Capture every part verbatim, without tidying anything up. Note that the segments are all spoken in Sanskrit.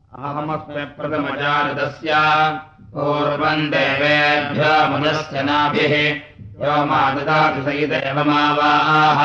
अहमस्मै प्रथमजातस्य पूर्वम् देवेभ्यो मुदस्य नाभिः यो मा ददाति स इदेवमावाह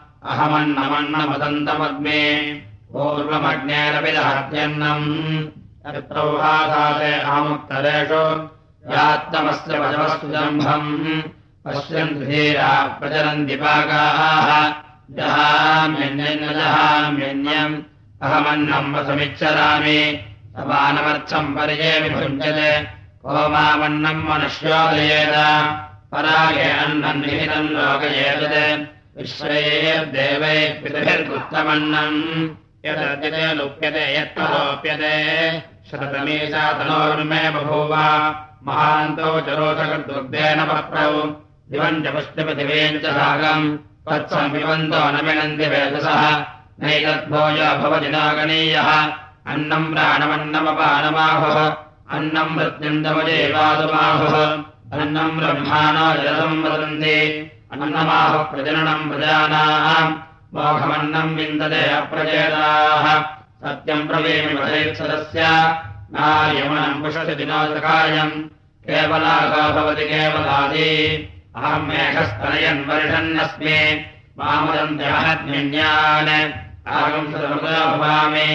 अहमन्नमन्नमदन्तमग्ने पूर्वमग्नेरपि दहत्यन्नम् यत्रौहासाते अहमुत्तरेषु यात्तमस्य वचवस्तु जम्भम् पश्यन्तु धीरा प्रचरन्ति पाकाः जहाम्यन्यन्न जहाम्यन्यम् अहमन्नम् वसमिच्छरामि समानमर्थम् पर्येमि भुञ्जते को मामन्नम् मनुष्योदयेत परागे अन्नम् निहितम् लोकयेतते विश्वैर्देवैः पितृभिर्गुप्तमन्नम् यदर्जते लुप्यते यत्तलोप्यते शततमीशा तनोर्मे बभूव महान्तो चरोषकृद्दुग्धेन पप्रौ दिवम् च पुष्टिपृथिवीम् च सागम् तत्सम् पिबन्तो न मिनन्ति वेदसः नैतद्भोजो भवति नागणीयः अन्नम् प्राणमन्नमपानमाहुः अन्नम् मृत्युन्दमजेवादुमाहुः अन्नम् ब्रह्माणो जलसम् वदन्ति अन्नमाहुः प्रजननम् प्रजानाम् मोघमन्नम् विन्दते अप्रचेताः सत्यम् ब्रवीमि वधैत्सदस्य नार्यमनम् पुष्टिदिनोदकायम् केवलाको भवति केवलादि अहम् मेघस्तनयन् वर्षन्नस्मि मामदन्ते महद्मिन्यान् आगंसदमुदा भवामि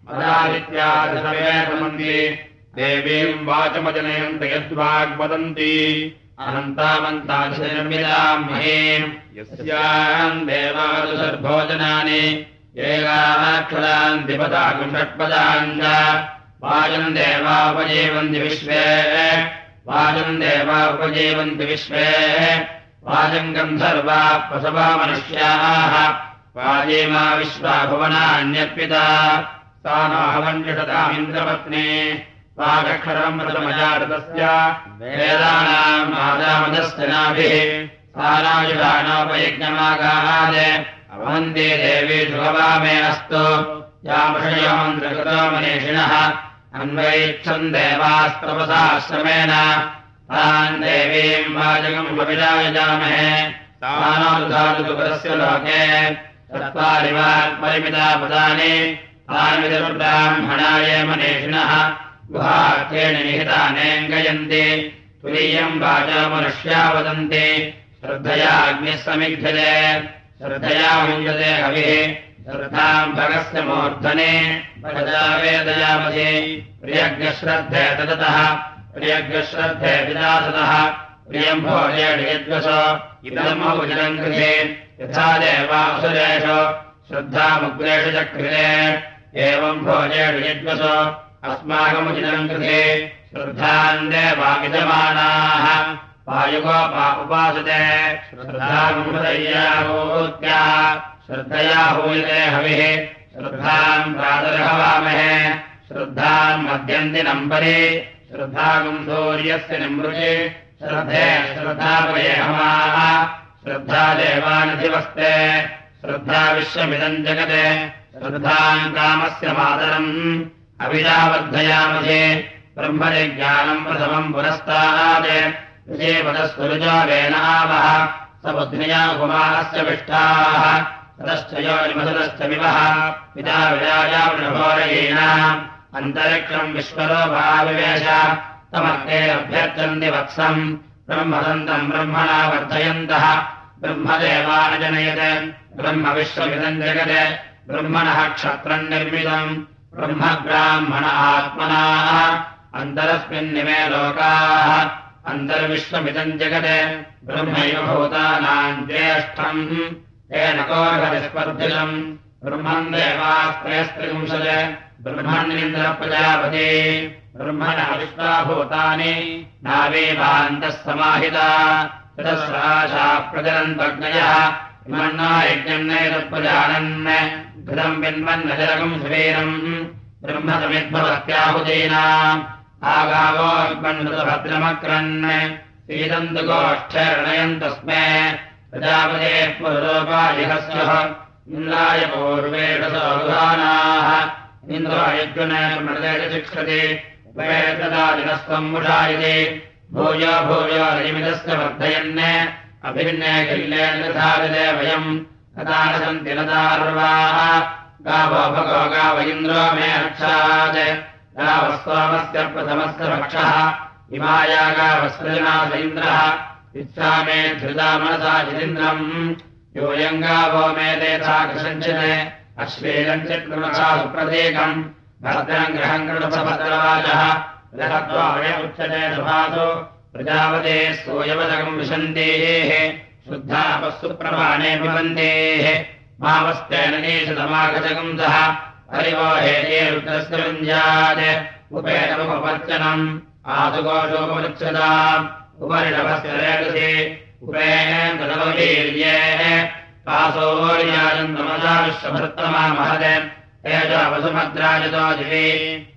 मदादित्यादिसर्वेदमन्ति देवीम् वाचमजनयन्त यद्वाग्वदन्ति अनन्तामन्तादिशनिर्मिताम् महीम् यस्याम् देवादुसर्भोजनानि एकाक्षरान् द्विपदाकम् षट्पदाम् च वाजम् देवापजीवन्ति विश्वे वाजम् देवापजीवन्ति विश्वे वाजम् गन्धर्वा प्रसवा मनुष्याः वाजेमा विश्वा भुवनान्यर्पिता सा नाहवन्यषतामिन्द्रपत्नी वागक्षरम् प्रथमजातस्य वेदानाम् आदामदस्य नाभिः सारायुधानोपयज्ञमागाहाद अवन्ते देवी सुभवामे अस्तु यामषयोमन्त्रकृतो मनीषिणः अन्वैच्छन् देवास्तपसाश्रमेण तान् देवीम् वाजगम् अभिरायजामहे तानोदुधातुपरस्य लोके चत्वारि वाक्परिमिता पदानि तानि ब्राह्मणाय मनीषिणः गुहाख्येन निहितानेऽङ्गयन्ति तुरीयम् वाचा मनुष्या वदन्ति श्रद्धया अग्निः समिद्धते श्रद्धया मुञ्जते हविः श्रद्धाम् भगस्य मूर्धने भगजा वेदयामसि प्रियज्ञश्रद्धे तदतः प्रियज्ञश्रद्धे विदासतः प्रियम् भोजेड्यद्वसो इदमौजनम् कृते यथा देवासुरेषु श्रद्धामुग्रेषु चक्रिते एवम् भोजेड्यद्वसो अस्माकमुचितम् कृते श्रद्धान् देवाविदमानाः वायुगोपा उपासते श्रद्धामुदय्याहूत्या श्रद्धया हूयते हविः श्रद्धाम् प्रातर्हवामहे श्रद्धाम् मध्यन्दिनम्बरे श्रद्धागम् सूर्यस्य निमृजे श्रद्धे श्रद्धापये हमाः श्रद्धा देवानधिवस्ते श्रद्धा विश्वमिदम् जगते श्रद्धाम् कामस्य मातरम् अभिजावर्धयामहे ब्रह्मज्ञानम् प्रथमम् पुरस्तात् विजयपदस्वरुजो वेनावः स बुद्ध्या कुमारस्य विष्टाः ततश्च योनिमधुरश्च विवः पिता विराजावृभोरयेन अन्तरिक्षम् विश्वरोपाविवेश तमग्ने अभ्यर्चन्ति वत्सम् ब्रह्मदन्तम् ब्रह्मणा वर्धयन्तः ब्रह्मदेवानजनयत् ब्रह्म विश्वमिदम् जगत् ब्रह्मणः क्षत्रम् निर्मितम् ब्रह्म ब्राह्मण आत्मनाः अन्तरस्मिन्निमे लोकाः अन्तर्विश्वमिदम् जगत् ब्रह्मैव भूतानाम् ज्येष्ठम् तेन कोर्हतिस्पर्धिलम् ब्रह्मम् देवास्त्रयस्त्रिंशत् ब्रह्मण्येन्द्रप्रजापति ब्रह्मणः विश्वाभूतानि नावेवान्तः समाहिता ततस्राशा प्रजनन्त्वग्नयः इमन्ना यज्ञम् नैतत्प्रजानन् घृतम् विन्वन्नजरकम् सुवीरम् ब्रह्मसमिद्भवत्याहुतीनाम् आगावोऽग्मन्नृतभद्रमक्रन् सीदन्तु गोष्ठैर्णयन्तस्मे प्रजापतेः पुरोपाजिहस्यः इन्द्राय पूर्वेषसौधानाः इन्द्रायज्ञुनैर्मृदेशिक्षति उपवेददादिनस्त्वम् मुषायति भूयो भूयो रजिमिदस्य वर्धयन् अभिन्ने किल्लेन्द्रधारिते वयम् तथा न सन्ति नदार्वाः गावो भगो गाव इन्द्रो मे रक्षात् गावस्वामस्य प्रथमस्य पक्षः इमाया गावस्त्रजनास इन्द्रः इच्छामे धृता मनसा जितेन्द्रम् योऽयम् गावो मे तेथा कृशञ्चित् अश्वेलम् चित्कृणसा सुप्रतीकम् भद्रम् ग्रहम् कृणस भद्रवाचः लहत्वाय उच्यते सुभासो प्रजापते सोऽयवदकम् विशन्तेः शुद्धापस्सु प्रमाणे पिबन्तेः मावस्तेन नेशतमागजकम् सः हरिवोहेते रुद्रस्य वृञ्जात् उपेतमुपवर्चनम् आदुकोशोपवृच्छताम् उपरिणवस्य रेतसे उपेन तदववीर्ये पासोर्याजन्तमसा विश्वभृत्तमा महत् तेजो वसुभद्राजतो दिवि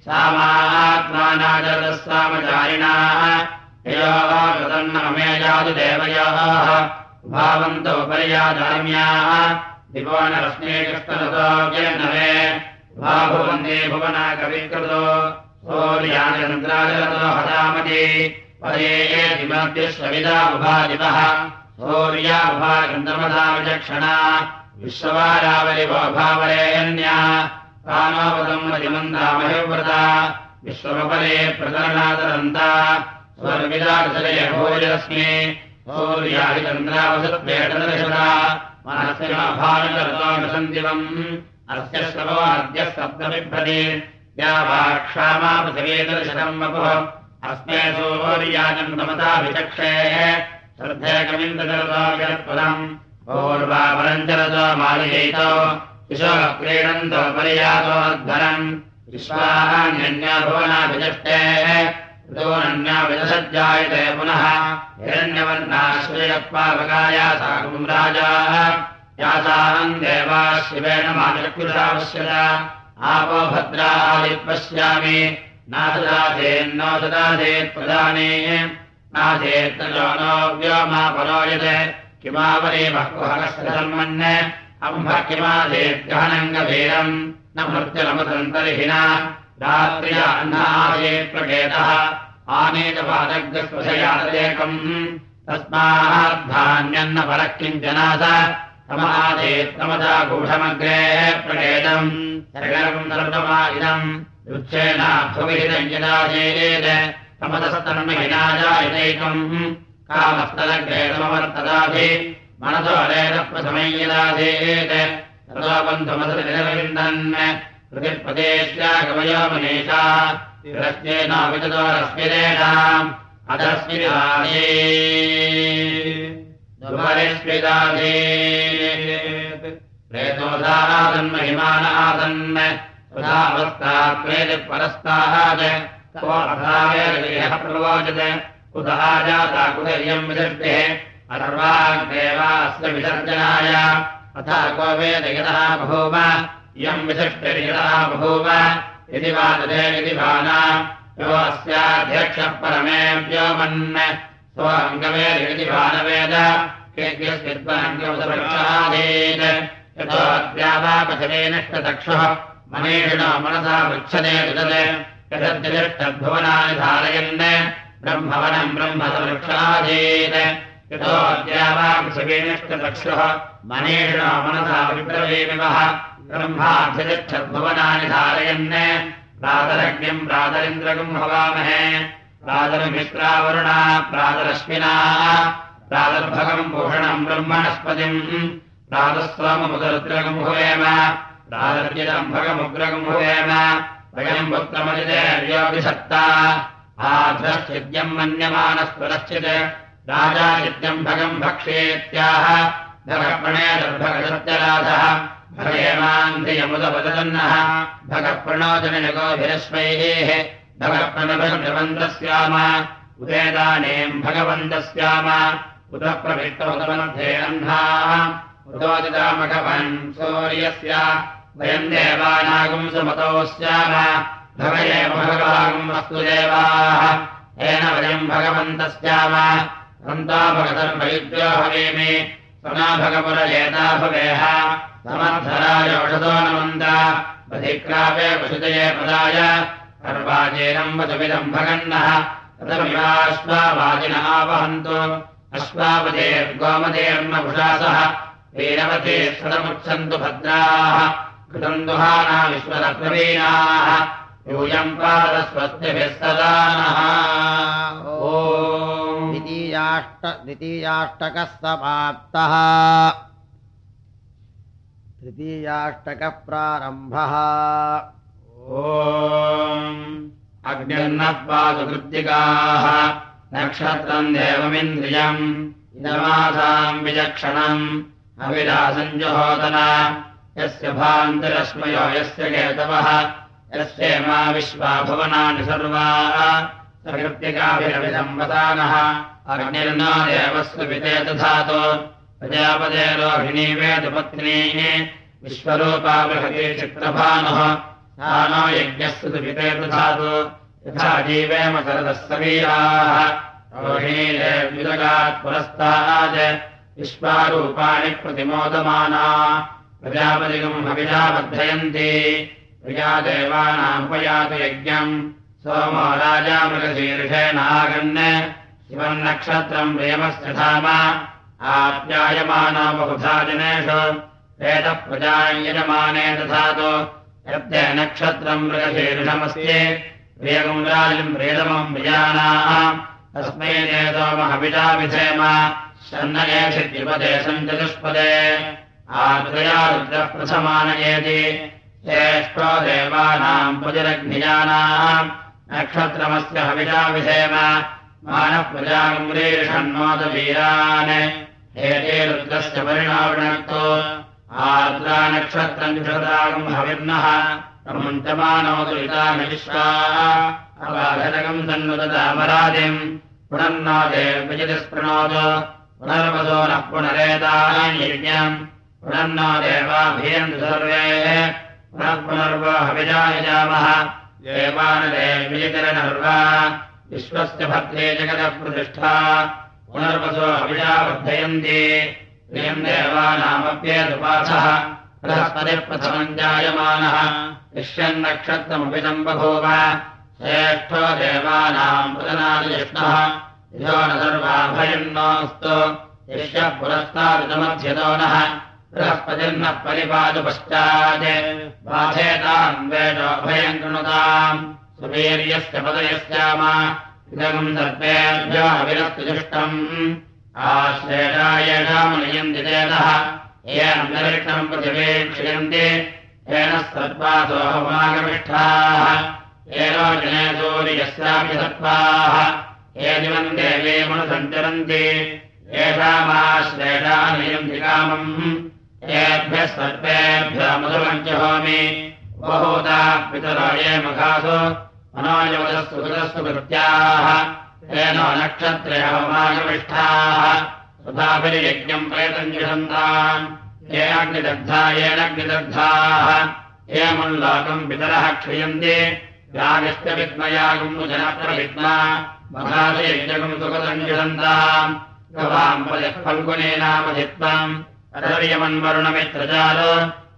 सामात्मानाजरदस्सामचारिणाः ययोः कृतन्नमे जातु देवयोः भावन्तो पर्यादाम्याः दिवो न रश्मीकृष्णरतोऽव्यन्नवे भाभुवन्दे भुवना कविकृतो सूर्याचन्द्राजरतो हतामति परे दिमद्युष्वविदा उभादिवः सूर्या उभाचन्द्रमसा विचक्षणा विश्ववारावलिवो भावरेयन्या कानोपदम् मतिमन्दामहिव्रता विश्वमपरे प्रकरणादरन्ता स्वर्विदाचलय भोजरस्मि सूर्यादिचन्द्रावसत्वेटदर्शता मनस्य भानुकरतो विसन्दिवम् अस्य श्रवो अद्य सप्तमिभ्रति या वा क्षामा पृथिवीदर्शनम् वपुः अस्मे सूर्याचन्द्रमता विचक्षेः श्रद्धेकमिन्द्रजरतो विरत्पदम् पूर्वापरञ्चरतो मालयितो शिशो क्रीडन्तो पर्यातो अध्वरम् विश्वान्यन्या भुवनाभिचष्टेः ऋतोनन्या विदसज्जायते पुनः हिरण्यवर्णाश्रयपावकाया साकम् राजाः यासाहम् देवाः शिवेन माचक्षुषावश्यत आपो भद्रादिपश्यामि नासदासेन्नो सदासेत् प्रदाने नासेत्तजो नो व्योमा परोयते किमावरे बह्वहकस्य धर्मन् अम्भ किमासेद्गहनम् गभीरम् न मृत्युरमृतन्तर्हिना रात्र्या अन्नासेत् प्रकेतः आनेतपादग्रस्पशयादेकम् तस्माद्धान्यन्न परः किञ्चनास तमासेत्तमसा गूढमग्रेः प्रकेतम् सर्गम् सर्वमा इदम् युच्छेनाभ्युविहितम् यदासेत् तमतस्तन्महिनाजायतैकम् कामस्तलग्रेतमवर्तदाभि मनसो लेदप्रथमम् यदासेत् ततो बन्धुमसृजरविन्दन् प्रतिपदेश्यागमयो मनीषा रस्येनाविततो रश्मिरेणाम् अधस्मिदासीत् प्रेतोदादन्महिमानादन् तदावस्थात् प्रेतिपरस्तात् त्वमथावेर्गेह प्रवोचत् कुतः जाता कुतर्यम् विदृष्टिः अथर्वाग्देवास्य विसर्जनाय अथा को वेदयतः बभूव इयम् विशिष्टिर्यतः बभूव इति वा तदेति भाना यो अस्याध्यक्षः परमे व्योमन् स्वङ्गवेदिति भानवेद केभ्यस्विद्वनङ्गवसवृक्षाधीत् यतो अद्यावापथवेनिष्टचक्षुः मनीषिणो मनसा वृक्षते विदत् यदद्यतिष्ठद्भुवनानि धारयन् ब्रह्मवनम् ब्रह्मसवृक्षाधीत् यतो अद्यावापथवेनिष्टचक्षुः मनीषिणो मनसा विब्रवीमिवः ब्रह्माध्यतिष्ठद्भुवनानि धारयन् प्रातरग्निम् प्रातरिन्द्रगम् हवामहे प्रातरमित्रावरुणा प्रातरश्विना प्रातर्भगम् भूषणम् ब्रह्मणस्पतिम् प्रातःस्वाममुदरुद्रगम् भुवेम प्रातर्जितम् भगमुग्रगम् भुवेम वयम् पुत्रमजितेर्योऽभिषक्ता आध्रश्चिद्यम् मन्यमानस्परश्चित् राजाचिद्यम् भगम् भक्षेत्याह भगप्रणेदर्भगसत्यराधः भगेमान्धियमुदवदन्नः भगप्रणोदनजगोभिरश्वैः भगप्रणभवन्तस्याम उदेदानेम् भगवन्तस्याम उत प्रविष्टोदमध्ये अह्नाः उदोदितामघवन् सूर्यस्य वयम् देवानागम् सुमतो स्याम भगयेम भगवागम् वस्तु देवाः येन वयम् भगवन्तस्याम सन्तो भगतर्वयुज्यो भवेमि सना भगपुरजेता भवेह समर्थराय औषधो नमन्त बधिक्रापे पशुतये पदाय सर्वाजेनम् वचमिदम् भगन्नः तदमिवाश्वावाजिनः आवहन्तु अश्वावतेर्गोमतेर्नभुषासः वीरवते सदमुच्छन्तु भद्राः कृतम् दुहाना विश्वरप्रवीणाः यूयम् पादस्वस्तिभिः सदा नः ॐ द्वितीयाष्ट द्वितीयाष्टकः समाप्तः तृतीयाष्टकः प्रारम्भः ॐ अग्निर्नः पातु कृत्तिकाः नक्षत्रम् देवमिन्द्रियम् इदमासाम् विचक्षणम् अविरासम् जुहोदन यस्य भान्तिरश्मयो यस्य केतवः यस्येमा विश्वा भुवनानि सर्वाः सकृत्तिकाभिरविदम्बतानः अग्निर्नो देवस्य पिते दधातु प्रजापते रोहिणी वेदपत्नीः विश्वरूपा बृहती चित्रभानुः सा नो यज्ञस्य पिते दधातु यथा जीवेम शरदः सवीराः रोहिणीरेव्युदगात् पुरस्तात् विश्वारूपाणि प्रतिमोदमाना प्रजापतिगम् हविषा वर्धयन्ति प्रिया देवानामुपयातु यज्ञम् सोमो राजा मृगशीर्षेणागन् शिवम् नक्षत्रम् प्रेमस्य धाम आप्यायमानो बहुधा जनेषु वेदः प्रजाम् यजमाने दधातु यद्य नक्षत्रम् मृगशीर्षमस्ति प्रियगम् राजम् प्रियतमम् प्रियाणाः तस्मै ते सोमहविषा विधेम शन्नयेषिद्युपदेशम् चतुष्पदे आत्रया रुद्रः प्रथमानयेति श्रेष्ठो देवानाम् पुजरग्निजानाम् नक्षत्रमस्य हविषा विधेम मानः प्रजागम्रीषण्णोत वीरान् एते रुद्रस्य परिणावृणक्तो आर्द्रा नक्षत्रम् जुषदागम् हविर्नः प्रमुञ्चमानोतु वितानि विश्वाः अबाधनकम् तन्नुदतामरादिम् पुनर्नो देवविजितिस्पृणोतु पुनर्वसो नः पुनरेतानि यज्ञम् पुनर्नो देवाभियन्तु सर्वे पुनः पुनर्वो हविषा यजामः देवानदेविजितिरनर्वा विश्वस्य भद्रे जगतः प्रतिष्ठा पुनर्वसो हविषा वर्धयन्ति प्रियम् देवानामप्येदुपासः बृहस्पतिः प्रथमम् जायमानः विश्वन्नक्षत्रमपि सम्बभूव श्रेष्ठो देवानाम् प्रदनादिष्णः यो न सर्वाभयन्नोऽस्तु यश्यः पुरस्तादुमध्यतो नः बृहस्पतिर्नः परिपातु पश्चात् बाधेताम् वेदोऽभयम् कृणुताम् सुवीर्यस्य पदयस्याम इदगम् सर्वेभ्यो अविरस्तु जुष्टम् आश्रेषा येषामनयन्ति चेतः येन निरीक्षणम् प्रतिवीक्षयन्ति येन सर्वासोऽहमागमिष्ठाः येनो जने सूर्यस्यापि सर्वाः ये दिवम् देवे मनुसञ्चरन्ति येषामाश्रेषा नयन्ति कामम् येभ्यः सर्वेभ्यः मधुरम् जहोमि बहुधा पितरो ये मघासु मनोजवदस्तु कृतस्तु कृत्याः येनो नक्षत्रे हवमागमिष्ठाः सुधाभिर्यज्ञम् प्रेतम् जुषन्ताम् ये अग्निदग्धा येनग्निदग्धाः ये मल्लोकम् पितरः क्षयन्ति यागिष्टविद्मयागम् जनप्रविद्मा मघासयज्ञकम् सुकृतम् जुषन्ताम् गवाम् पदः फल्गुने नामधित्वम् अतर्यमन्वरुणमित्रजालो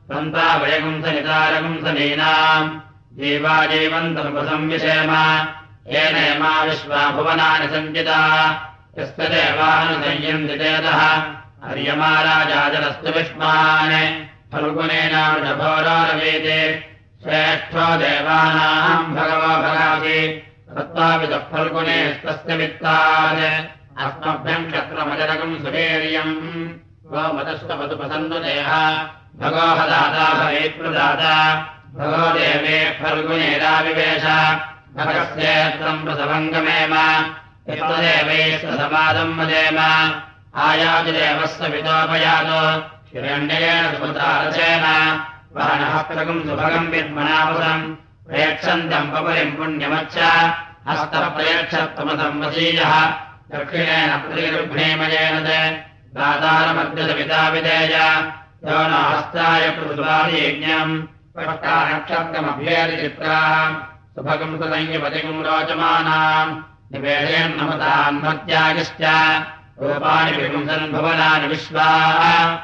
सन्ताभयगुंसनितारगुंसनीनाम् जीवाजीवन्तमुपसंविषेम येनेमा विश्वा भुवनानि सञ्चिता यस्य देवानुसंयन्ति चेतः अर्यमा राजाजलस्तु विष्मान् फल्गुनेनावृषभोरारवेते श्रेष्ठो देवानाम् भगवो भगासि तत्त्वापितः फल्गुनेस्तस्य वित्तात् अस्मभ्यम् क्षत्रमजरकम् सुवीर्यम् गोमतस्तपदुपसन्नुदेह भगो हदाता भवेत्प्रदाता भगो देवे फल्गुनेराविवेश भगस्येत्रम् प्रसवङ्गमेम यत्तदेवैश्च समादम् वदेम आयातिदेवस्य पितोपयातो हिरण्येन सुमतारसेन वानहस्त्रकम् सुभगम् विद्मनापदम् प्रेक्षन्तम् पपरिम् पुण्यमच्च हस्तः प्रेक्षत्वमतम् वसीयः दक्षिणेन प्रतिगृह्णेमयेन च दातारमद्यतपिताविदेय यो न हस्ताय पृथुवादियज्ञम् पट्टा नक्षत्रमभ्येदिचित्राम् सुभगम् सदञ्जपतिगम् रोचमानाम् निवेदयन्नमताम् भक्त्यागिश्च रूपाणि विपुंसन् भुवनानि विश्वाः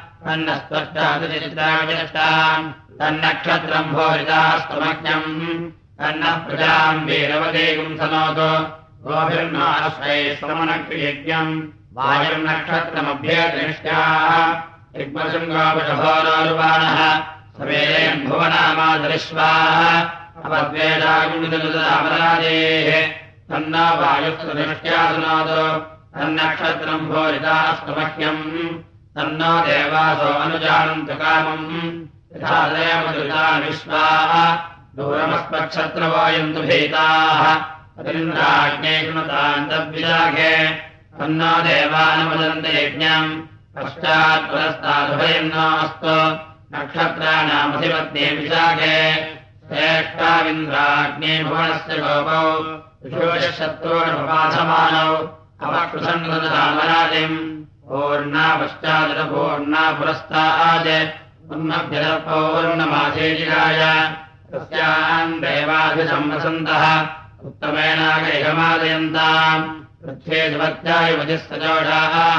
तन्नस्त्वष्टादिचित्राविचिष्टाम् तन्नक्षत्रम् भोरितास्तमज्ञम् तन्नः प्रजाम् वीरवदेगुम् सनोतु गोभिर्नाश्रैः समनक्रियज्ञम् वायुम् नक्षत्रमभ्येतिनिष्ठाः ऋग्मशृङ्गोपशभोरोरुवाणः सवेदयन् भुवनामादरिश्वाः अपद्वेदागुणितमराजेः तन्न वायुस्तदृष्ट्यासुनादो तन्नक्षत्रम् भोरितास्तमह्यम् तन्नो देवासो अनुजानन्तु कामम् यथा दयमदृता विश्वाः दूरमस्मक्षत्रवायन्तु भीताः तदिन्द्राज्ञे कृणुतान्तद्विजाघे तन्नो देवानुमदन्त यज्ञम् पश्चात् पुरस्तादुभयन्नास्तु नक्षत्राणामधिपत्ने विशाखे श्रेष्ठाविन्द्राग्ने भुवनस्य गोपौ शत्रूणुपाधमानौ अवकृसन्नमराजिम् पूर्णा पश्चादपूर्णा पुरस्ताद् उन्नभ्यदपौर्णमासेजिराय तस्याम् देवाभिसंवसन्तः उत्तमेनागैहमादयन्ताम् पृथ्वे सुभत्यायुवतिः सजोषाः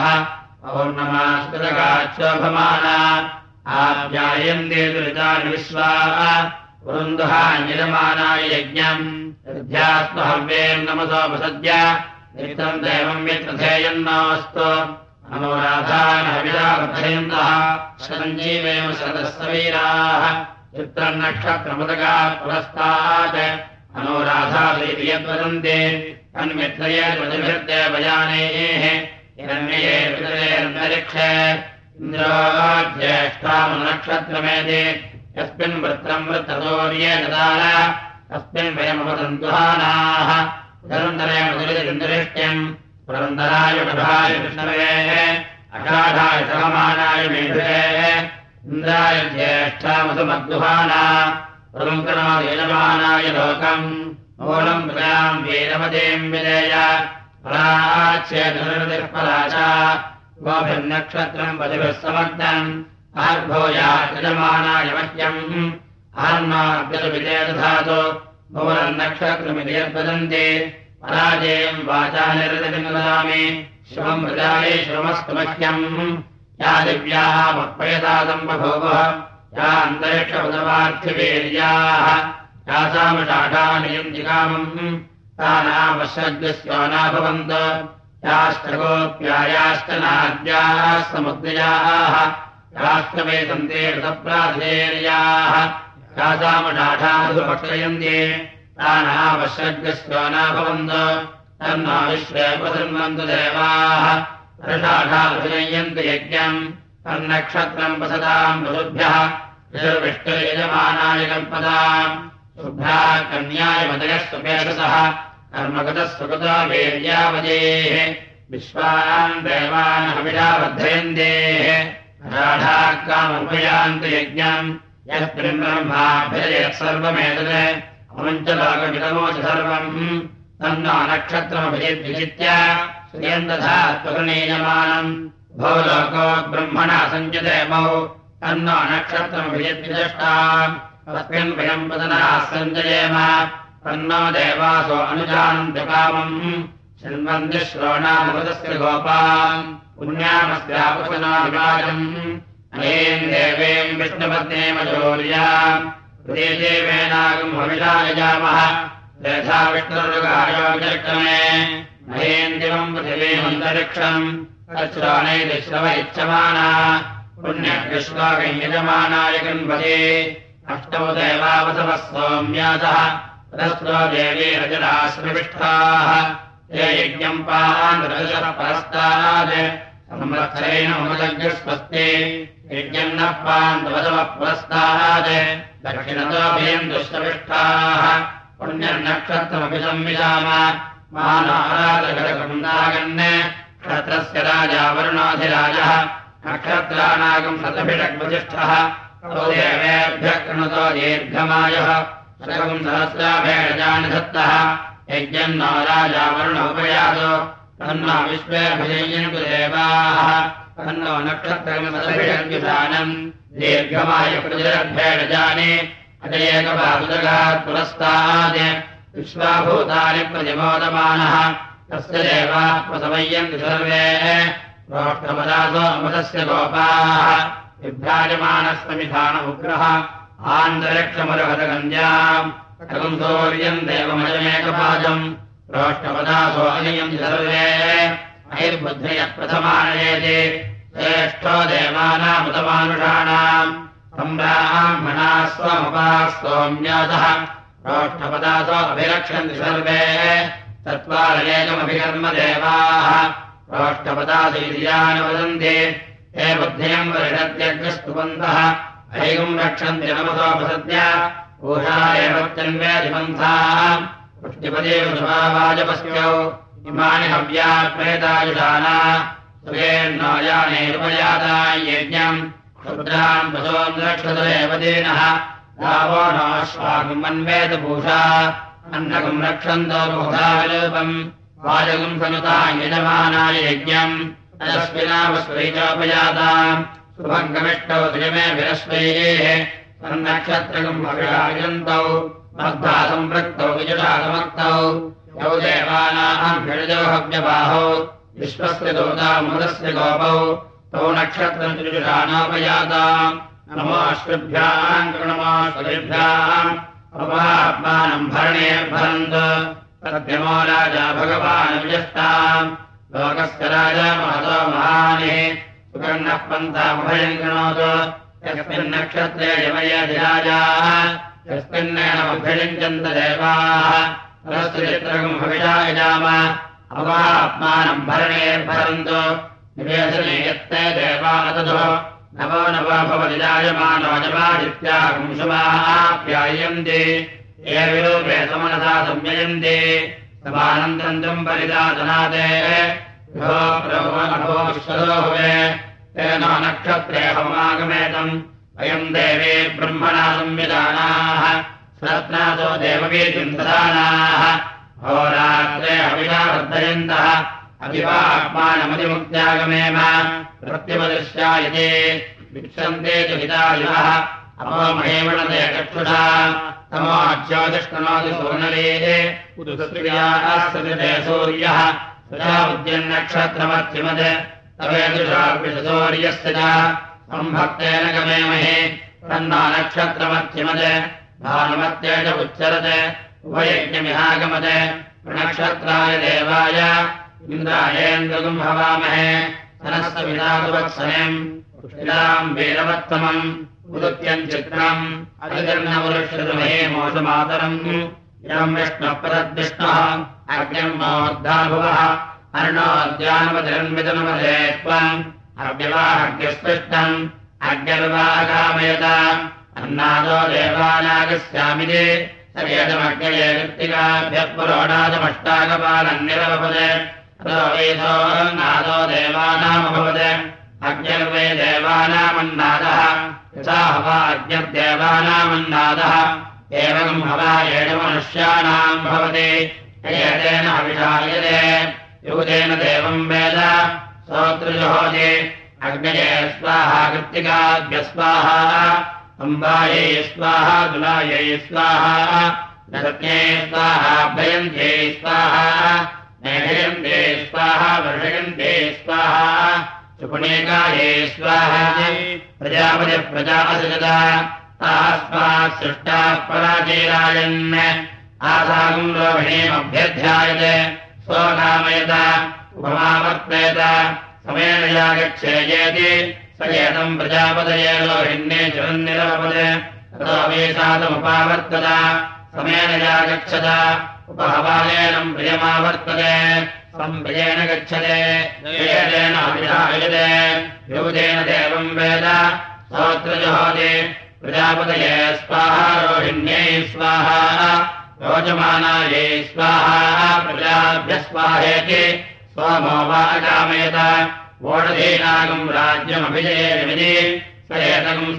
पौर्णमास्कृतगाच्छोभमाना आप्यायन्ते दुरितानि विश्वाः पुरुन्दुहाञ्जलमानाय यज्ञम् हव्येर्नमसोपसद्य नित्यम् देवम् यत्रथेयन्नास्तु अनोराधानहविरावर्धयन्तः सञ्जीवेम सदस्सवीराः चित्रम् नक्षत्रमुदगात् पुरस्तात् अनोराधादेति यद्वदन्ते तन्मित्रयेर्वजभिर्देवयानेः हिरण्ययेर्वितरेरन्तरिक्षे इन्द्रोज्येष्ठामनक्षत्रमेति यस्मिन् वृत्रम् वृत्रदौर्ये ददान तस्मिन् वयमवदन्तुहानाः निरन्तरेण दुरितरिन्द्रिष्ट्यम् पुरन्दराय वृषभाय विष्णवे अषाढाय सहमानाय मेधुरे इन्द्राय ज्येष्ठामधुमद्दुहाना प्रमुखनायजमानाय लोकम् मूलम् प्रजाम् वीरमतीम् विदेय फलाच्छेदनिर्पलाचा गोभिर्नक्षत्रम् वधिभिः समग्नम् आर्भोयाजमानाय मह्यम् आर्मार्गविदेदधातु मूलम् नक्षत्रमिति यद्वदन्ति पराजेयम् वाचा निरतिर्ददामि शिवम् मृजाये शिवमस्तु मह्यम् या दिव्याः मत्पयदादम् बभूवः या अन्तरिक्षपदवार्थिवीर्याः यासामषाढानियम् जिगामम् तानावश्यग्स्योना भवन्त याश्च गोप्यायाश्च नाद्याः समुद्रयाः याश्च वेदन्ते ऋतप्राधेर्याः यासामषाढासु पक्षयन्ते तानावश्यग्स्योना भवन्त तन्नो विश्वे प्रसन्वन्तु देवाः वर्षाढाभिनय्यन्तु यज्ञम् तन्नक्षत्रम् वसताम् वसुभ्यः ऋषर्विष्टुर्यजमानाय कल्पताम् शुभ्रा कन्याय मदयः सुपेशसः कर्मगतः सुकृतो वीर्यावजेः विश्वान् देवान् हविषा वर्धयन्तेः राढाः कामुपयान्तु यज्ञम् यत्ब्रह्माभ्यजयत् सर्वमेतत् अमुञ्च लोकमिदमोच सर्वम् तन्नो नक्षत्रमभिजिद्विजित्य श्रियन्तथा त्वगुणीयमानम् भो लोको ब्रह्मणा सञ्जते मौ तन्नो नक्षत्रमभिजिद्विजष्टाम् तस्मिन् वयम् वदनाः सञ्जयेम तन्नो देवासो अनुजानन्तु कामम् शृण्वन्ति श्रोणामृतस्य गोपाम् पुण्यामस्यापसनाभिवाजम् अयेम् देवेम् विष्णुपत्नेम जोर्याम् देवेनागम् हविषा यजामः यथा विष्णुर्गायोजक्रमे महेन्दिवम् पृथिवीमन्तरिक्षम् तच्छ्रोणैति श्रव इच्छमाना पुण्यविश्वाकम् यजमानाय गन्वते अष्टौ देवावसवः सौम्यासः ततस्रो देवी रजराश्रविष्ठाः ते यज्ञम् पान्द्रदशः परस्तात् संवत्सरेण ममदग्रस्वस्ति यज्ञम् नः पान्द्रवसवः पुरस्तात् दक्षिणतोऽभियम् दुष्टविष्ठाः पुण्यनक्षत्रमपि संविशाम मानाराधकरकुन्दागन् क्षत्रस्य राजा वरुणाधिराजः नक्षत्राणागम् शतभिषग्वसिष्ठः तो देवेभ्यः कृणुतो दीर्घमायः शतकम् सहस्राभेषजानि दत्तः यज्ञम् नो राजा वरुणोपयातो तन्नो विश्वेऽभिजयन्तु देवाः तन्नो नक्षत्रमिदभिषग्विधानम् दीर्घमायुप्रतिरभेषजानि अजयेकपादुदगात् पुरस्तात् विश्वाभूतानि प्रतिमोदमानः तस्य देवाः प्रसमय्यन्ति सर्वे प्रोष्ठपदासो अमृतस्य गोपाः विभ्राजमानस्वमिधान उग्रः आन्तरिक्षमरुहतगन्द्याम् कलम् सौर्यम् देवमयमेकपादम् प्रोष्ठपदासो अनियन्ति सर्वे अहिर्बुद्धयः प्रथमानयेति श्रेष्ठो देवानामुतमानुषाणाम् सम्ब्राह्मणाः स्वमुपाः सौम्यासः प्रोष्ठपदासो अभिरक्षन्ति सर्वे चत्वारनेकमभिकर्म देवाः प्रोष्ठपदासु इति यानि वदन्ति हे बुद्धियम् वर्षत्यग्रस्तुवन्तः ऐगुम् रक्षन्ति नमसोपसद्य ऊषा एव चन्वेदिपन्थाः पुष्टिपदेवसुभावाजपस्यौ इमानि हव्यात्मेतायुषाना सुगेर्नोयानेरुपयाताय यज्ञम् क्षुद्रान् पशून् रक्षत एव दीनः गावो नाश्वाकम् मन्वेत पूषा अन्नकम् रक्षन्तो बहुधा विलोपम् वाजकम् सनुताम् यजमानाय यज्ञम् अजस्विनावस्वै चोपयाताम् सुभङ्गमिष्टौ श्रियमेभिरश्वैः सन्नक्षत्रकम् अभिराजन्तौ मग्धा सम्पृक्तौ विजुषासमक्तौ यौ देवानाम् भिषजौ हव्यबाहौ विश्वस्य दूतामुदस्य गोपौ तौ नक्षत्रम् जुषानोपयाताम् नमोऽश्वभ्याम् कृणमोऽश्वभ्याम् अपवात्मानम् भरणेर्भरन्तु तद्यमो राजा भगवान् विजष्टाम् लोकस्य राजा महतो महानिः सुकर्णः पन्थामभयम् कृणोतु यस्मिन्नक्षत्रे यमयधिराजाः यस्मिन्नेनमभ्यषिञ्चन्त देवाः परस्त्रिचित्रकम् हविषा यजाम अपवात्मानम् भरणेर्भरन्तु निवेशने यत्ते देवानततो नवो नवो भवति जायमानो जमादित्यागुंशुमाप्यायन्ति ये विरूपे समनसा संययन्ति समानन्तम् परिदातनादे भो प्रभो विश्वतो हुवे तेनो नक्षत्रे हवमागमेतम् अयम् देवे ब्रह्मणा संविधानाः सरत्नादो देववीतिम् ददानाः होरात्रे हविषा वर्धयन्तः अभिवात्मानमतिमुक्त्यागमेम प्रत्यवदृश्यायते विक्षन्ते च हितायुः अपो महेवणते चक्षुषा तमो ज्योतिष्कनोति सोनलेः उदुसत्रियाः सूर्यः सदा उद्यन्नक्षत्रमर्चिमद तवेदुषार्पिषसूर्यस्य च सम्भक्तेन गमेमहे तन्नो नक्षत्रमर्चिमद भानुमत्ये च उच्चरते उभयज्ञमिहागमद नक्षत्राय देवाय इन्द्रायेन्द्रगुम् हवामहे सरस्वविदावत्सनम् पुष्टिलाम् वीरवत्तमम् उदुत्यम् चित्रम् अधिकर्णवरुषमहे मोषमातरम् इदम् विष्णुः पदद्विष्णुः अग्निम् मोर्धाभुवः अर्णोद्यानपतिरन्वितनमधे त्वम् अव्यवाहग्यस्पृष्टम् अग्निर्वागामयत अन्नादो देवानागस्यामिति सवेदमग्नये कृत्तिकाभ्यः पुरोडादमष्टाकपालम् निरवपदे नादो देवानामभवत् अग्निर्वै देवानामन्नादः यथा हवा अग्निर्देवानामन्नादः एवम् हवा येन मनुष्याणाम् भवति एतेन हविषायते युतेन देवम् वेद श्रोतृजुहोति अग्नये स्वाहा कृत्तिकाभ्यः स्वाहा अम्बायै स्वाहा दुलायै स्वाहा नरत्ये स्वाहा भयन्त्यै स्वाहा मेघयन्ते स्वाहा वर्षयन्ते स्वाहा सुपुणेकाये स्वाहा प्रजापतिः प्रजा असजत तास्मात् सृष्टाः पराचीरायन् आसागम् रोहिणीमभ्यध्यायते स्वकामयत उपमावर्तेत समेन यागच्छेयेति स एतम् प्रजापतये रोहिण्ये चिरन्निरवपदे ततो वेशातमुपावर्तत समेन यागच्छत उपहवालेनम् प्रियमावर्तते सम्प्रियेण गच्छते येन अभिधायते युवतेन देवम् वेद श्रोत्रजुहोति प्रजापतये स्वाहा रोहिण्यै स्वाहा रोचमानायै स्वाहा प्रजाभ्यः स्वाहेति सोमो वा अकामयत वोढधीनागम् राज्यमभिजयेमिति स एतकम्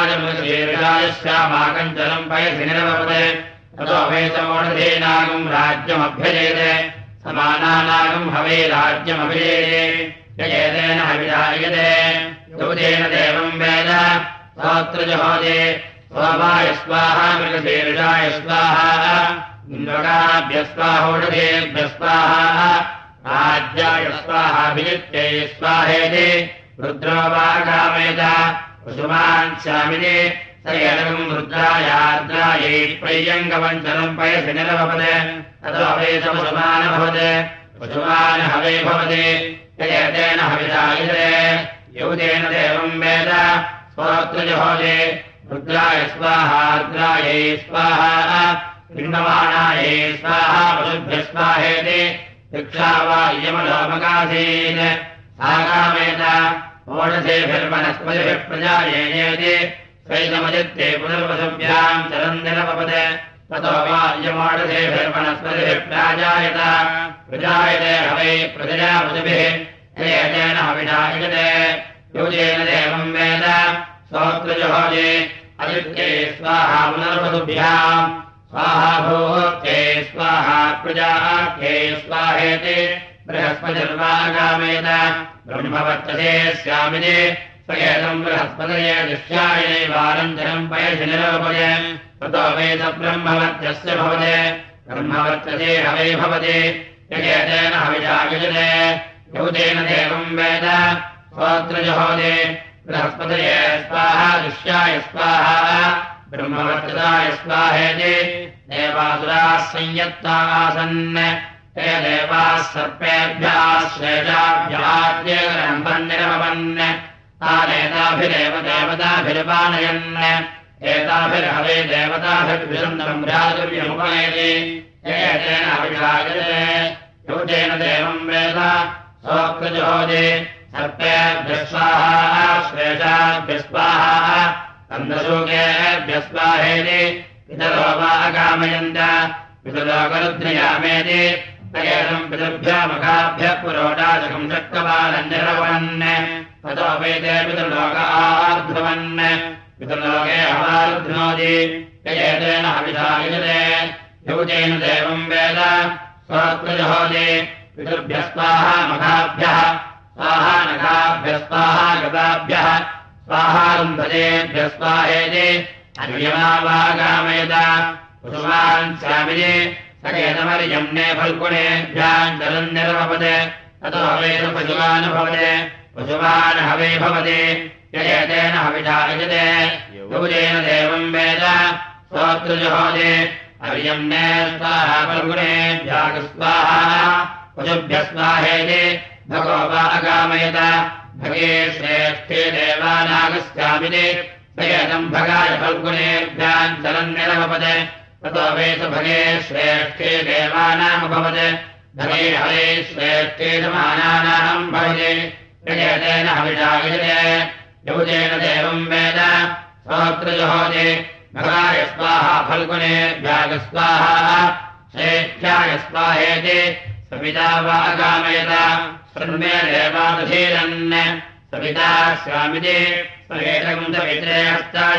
सोमाजमुदीर्घायश्यामाकञ्चलम् पयसि निरवपदे ततो वेशमोढधीनागम् राज्यमभ्यजयते समानानागम् हवे राज्यमभिजयते यजेतेन हविधायते युवतेन देवम् वेद श्रोत्रजुहोति सोमाय स्वाहा मृगशीर्षाय स्वाहा इन्द्रकाभ्यः स्वाहोढधेभ्यः स्वाहा राज्याय स्वाहाभिजित्यै स्वाहेति रुद्रो वा कामयत कुसुमान् स्यामिति स एतकम् रुद्रायार्द्रायै प्रय्यङ्गवञ्चलम् पयसि निरवपदे ततो वेशकुसुमानभवत् कुसुमान् हवे भवति यजेतेन हविधायते युवतेन देवम् वेद श्रोत्रजुहोति रुद्राय स्वाहार्द्रायै स्वाहा पिण्डमाणायै स्वाहा पशुभ्यः स्वाहेति भिक्षा वा इयमलोमकासीत् साकामेत ओषधेभिर्वनस्पतिभिः प्रजायेति स्वैतमदित्ये पुनर्वसुभ्याम् चरन्निरपपदे ततो वा इयमोषधेभिर्वनस्पतिभिः प्राजायत प्रजायते हवै प्रजया पशुभिः एतेन हविषा युजते योजेन देवम् वेद सोऽत्रजुहोजे अदित्ये स्वाहा पुनर्वसुभ्याम् स्वाहा भूत्ये स्वाहा प्रजाख्ये स्वाहेति बृहस्पतिर्वागामेत ब्रह्मवर्चसे स्यामिति स्वयेदम् बृहस्पतये दृश्यायनैवानन्तरम् पयसि निरूपये ततो वेद ब्रह्मवर्चस्य भवते ब्रह्मवर्चसे हवै भवति यजेतेन हविषा युजते यौतेन देवम् वेद स्वोत्रजुहोते बृहस्पतये स्वाहा दृश्याय स्वाहा ब्रह्मवर्चसाय स्वाहेति देवासुराः संयत्ताः आसन् ते देवाः सर्पेभ्यः श्रेषाभ्याद्यगरम्भन्निरमवन् तानेताभिरेव देवताभिर्वानयन् एताभिर्हवे देवताभिर्विषन्दम् भ्रातुर्यमुपनेति एतेन हविषायते योजेन देवम् वेद सोऽत्रजुहोते सर्पेभ्यः स्वाहा श्रेषाभ्यः स्वाहा कन्दशोकेभ्यः स्वाहेति पितरो वा अकामयन्त पितरोकरुद्रयामेति तयेदम् पितृभ्यमखाभ्यः पुरोडाशकम् शक्तवानन्यरवन् ततो वेदे पितृलोक आर्ध्वन् पितृलोके हवारुध्नोति ययेतेन हविषा युजते योजेन देवम् वेद स्वोत्रजुहोते पितृभ्यः स्वाहा मखाभ्यः स्वाहा नखाभ्यः स्वाहा गताभ्यः स्वाहारुन्धतेभ्यः स्वाहेति अर्यमावागामयत पुष्पान् स्यामिति सकेतमर्यम्ने फल्गुणेभ्याम् चरन्निरपपते ततो वेद पशुवान् भवते पशुवान् हवे भवति ययेतेन हविषा युजते योजेन देवम् वेद सोऽत्रजुहोते अर्यम्ने स्वाहा फल्गुणेभ्यः स्वाहा पशुभ्यः स्वाहेति भगो वा अगामयत भगे श्रेष्ठे देवानागस्यामिति स्वयेदम् भगाय फल्गुणेभ्याम् चरन्निरपपते ततो वेद भगे श्रेष्ठे देवानामभवत् भगे हरे श्रेष्ठे समानानाम् भवति यजेतेन हविषा युजते योजेन देवम् वेद सोऽत्रजुहोते भगाय स्वाहा फल्गुणेभ्यः स्वाहा श्रेष्ठ्याय स्वाहेति सविता वा अगामयत सर्वे देवादधीरन् सविता स्यामिति स्वयेदम् सवित्रे हस्ताय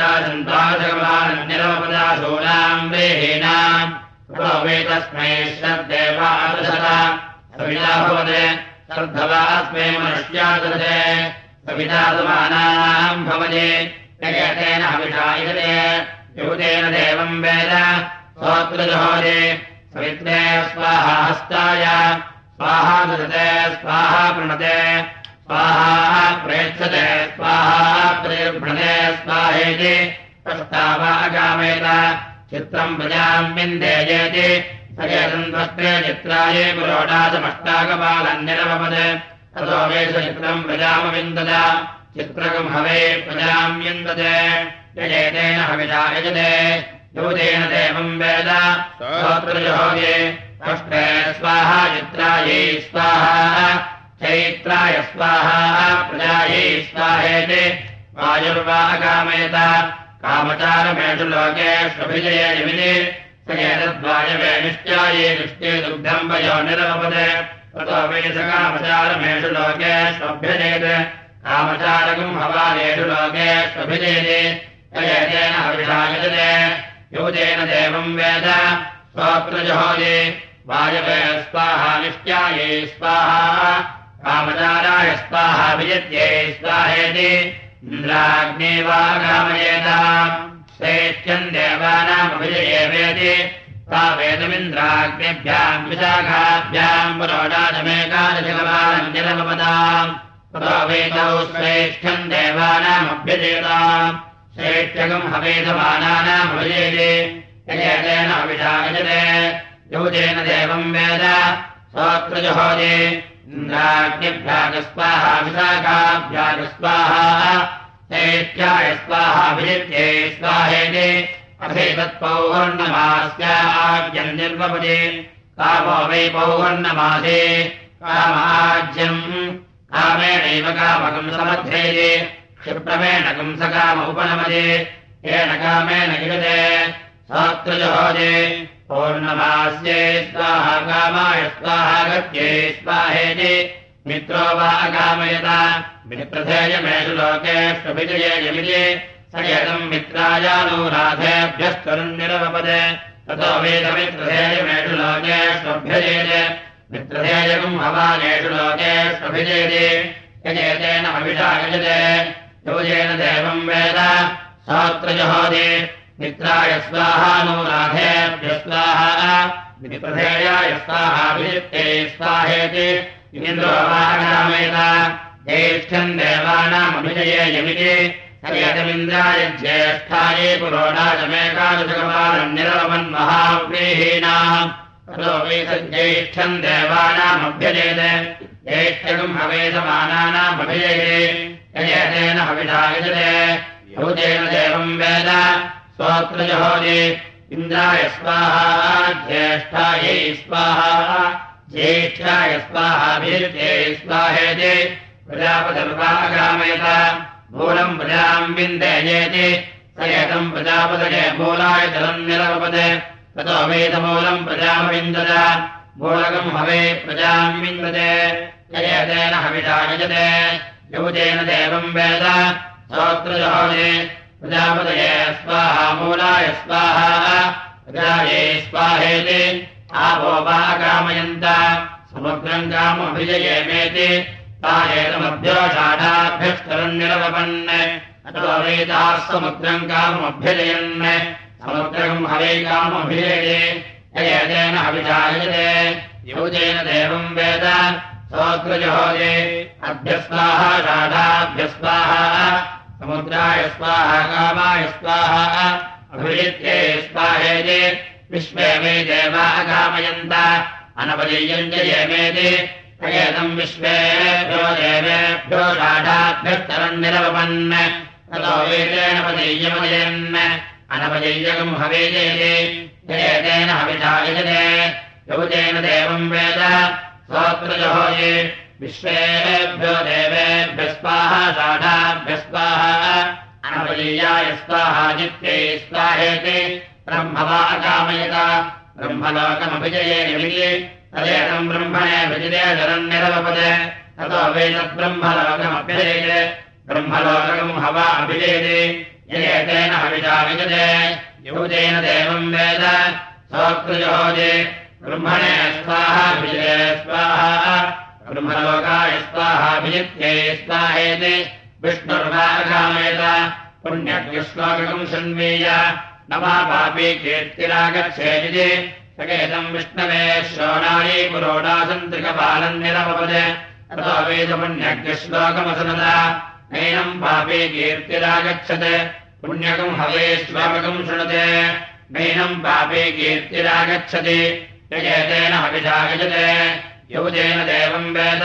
पुरोडासन्ताशकमानन्यरवपदाशूनाम् व्रीहीणाम् ततो वै तस्मै श्रद्देवादशत सविता भवते श्रद्धवास्मै मनुष्यादशते सविता समानाम् भवति ययेतेन हविषा युजते योजेन देवम् वेद सोऽत्रजुहोते सवित्रे स्वाहा हस्ताय स्वाहा ददते स्वाहा प्रणते स्वाहा प्रेक्षते स्वाहा प्रतिर्भ्रते स्वाहेति तस्तावागामेत चित्रम् प्रजाम् विन्देयेति सयेदम् त्वस्त्रे चित्राये पुरोडासमष्टाकपालन्निरपपत् ततो वेष चित्रम् प्रजामविन्दत चित्रकम् हवे प्रजाम् विन्दते यजेतेन हविषा यजते योजेन देवम् वेद सोऽत्रजुहोते अष्टे स्वाहा चित्रायै स्वाहा चैत्राय स्वाहा प्रजायै स्वाहेति वायुर्वा अकामयत कामचारमेषु लोकेष्वभिजये निमिति स एतद्वायवे निश्चाये निष्टे दुग्धम् वयो निरपपते ततो वै स कामचारमेषु लोकेष्वभ्यजेत् कामचारकम् हवानेषु लोकेष्वभिजयति ययेतेन हविषा युजते योजेन देवम् वेद सोऽत्रजुहोते वायवे स्वाहा निश्चाये स्वाहा कामचाराय स्वाहा विजित्यै स्वाहेति इन्द्राग्ने वागामयेत श्रेष्ठ्यम् देवानामभिजयेवेति सा वेदमिन्द्राग्नेभ्याम् विशाखाभ्याम् पुरोडाशमेकादशकपालन्यरपपदाम् ततो वेदौ श्रेष्ठ्यम् देवानामभ्यजेताम् श्रेष्ठ्यकम् हवेदमानानामभिजयते ययेतेन हविषा युजते योजेन देवम् वेद सोऽत्रजुहोते इन्द्राग्निभ्यः स्वाहा विशाखाभ्यः स्वाहा श्रेष्ठ्याय स्वाहा विजित्यै स्वाहेति अथैतत्पौर्णमास्याज्यम् निर्वपदे कामो वै पौर्णमासे कामाज्यम् कामेणैव कामकम् समध्येये क्षिप्रमेण कंसकाम उपनमदे येन कामेन युजते सात्रजहोदे पौर्णमास्ये स्वाहा कामाय स्वाहा गत्ये स्वाहेति मित्रो वा अकामयत मित्रधेयमेषु लोकेष्वभिजयेयमिति स एतम् मित्रायानुराधेभ्यस्तरुन्निरवपदे ततो वेदमित्रधेयमेषु लोकेष्वभ्यजेते मित्रधेयकम् हवानेषु लोकेष्वभिजयते यजेतेन हविषा यजते योजेन देवम् वेद सात्रजहोदे मित्राय स्वाहानुराधेभ्य स्वाहा मित्रधेयाय स्वाहाभिजित्ते स्वाहेति इन्द्रो वाकामयत ज्येष्ठम् देवानामभिजयेयमिति सयतमिन्द्राय ज्येष्ठाये पुरोडाचमेकादशकपालम् निरवन्महाव्रीहीणाम् ततो वेदज्येष्ठम् देवानामभ्यजेते ज्येष्ठकम् हवेदमानानामभिजयते यजेतेन हविषा यजते योजेन देवम् वेद स्वोत्रजहोदे इन्द्राय स्वाहा ज्येष्ठायै स्वाहा ज्येष्ठाय स्वाहाभिजित्ये स्वाहेति प्रजापतिर्वाकामयत मूलम् प्रजाम् विन्देयेति स एतम् प्रजापतये मूलाय जलम् निरवपदे ततो वेदमूलम् प्रजामविन्दत मूलकम् हवे प्रजाम् विन्दते यजेतेन हविषा यजते योजेन देवम् वेद स्वोत्रजहोदे प्रजापतये स्वाहा मूलाय स्वाहा प्रजायै स्वाहेति आपो वा कामयन्त समुद्रम् कामभिजयेमेति तायेतमभ्यो षाढाभ्यस्तरन्निरवपन् अतो वेदाः समुद्रम् कामभ्यजयन् समुद्रम् हवे कामभिजयते यजेतेन हविषा यजते योजेन देवम् वेद सोऽत्रजहोदे अभ्यस्वाहा षाढाभ्यस्वाहा समुद्राय स्वाहा कामाय स्वाहा अभिजित्ये स्वाहेति विश्वे मे देवा अकामयन्त अनपदीयम् जयेमेति तयेतम् विश्वेभ्यो देवेभ्यो षाढाभ्यस्तरन्निरवपन् ततो वेदेन पदीयमजयन् अनपदीयकम् हवेजयते जयेतेन हविषा यजते योजेन देवम् वेद स्वोत्रजहोदे विश्वेभ्यो देवेभ्य स्वाहा षाढाभ्य स्वाहा अनपदीयाय स्वाहा जित्ये स्वाहेति ब्रह्म वा अकामयत ब्रह्मलोकमभिजयेयमिति तदेतम् ब्रह्मणे विजिते जलन्निरवपदे ततो वेदब्रह्मलोकमभ्यजयते ब्रह्मलोकम् हवा अभिजयते यजेतेन हविषा विजते योजेन देवम् वेद सोऽत्रजहोदे ब्रह्मणे स्वाहा विजये स्वाहा ब्रह्मलोकाय स्वाहाभिजित्ये स्वाहेति विष्णुर्वा अकामयत पुण्यश्लोकम् शृण्वीय नमा पापी कीर्तिरागच्छेदिति सकेतम् विष्णवे श्रोणायै पुरोडासन्त्रिकपालम् निरवपदे ततो वेदपुण्यश्लोकमसनत नैनम् पापी कीर्तिरागच्छते पुण्यकम् हवे श्लोकम् शृणुते नैनम् पापी कीर्तिरागच्छति यजेतेन हविषा यजते योजेन देवम् वेद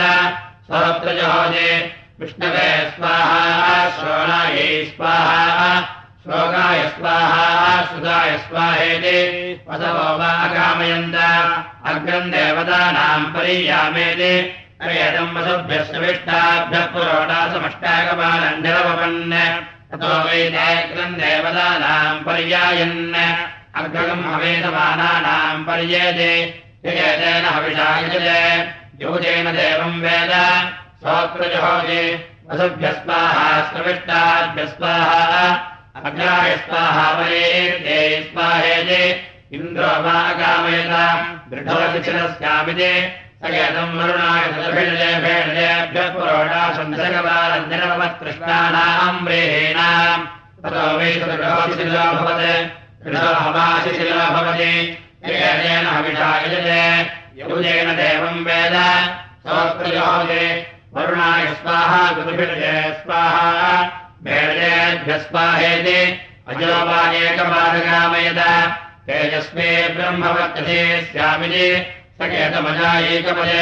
सोऽत्रजहोदे विष्णवे स्वाहा श्रोणायै स्वाहा श्लोकाय स्वाहा सुधाय स्वाहेति वसवो वा अकामयन्त अग्रम् देवतानाम् परियामेति अयतम् वसुभ्यश्चविष्टाभ्यः पुरोडासमष्टाकपालम् निरवपन् ततो वैदेग्रम् देवतानाम् पर्यायन् अग्रगम् हवेदमानानाम् पर्येते यजेतेन हविषा यजते योजेन देवम् वेद सोऽत्रजहोदे वसुभ्यः स्वाहा स्रविष्टाभ्यः स्वाहा अग्राय स्वाहा वरेते स्वाहेति इन्द्रो वा अकामयत दृढोऽतिशिरस्यामिति सकेतम् वरुणाय सदभिर्जेभेर्जेभ्यः पुरोडासन्दशकपालम् निरवपत्तृष्णानाम् व्रीहीणाम् ततो वै दृढोऽतिशिरो भवति दृढो हवाशिशिरो भवति यजेतेन हविषा यजते योजेन देवम् वेद सोऽत्रजहोदे वरुणाय स्वाहा गुरुभिर्जे स्वाहा भेर्जेभ्यः स्वाहेति अजो वा एकपादकामयत तेजस्मे ब्रह्मवर्चसे स्यामिति सकेतमजा एकपदे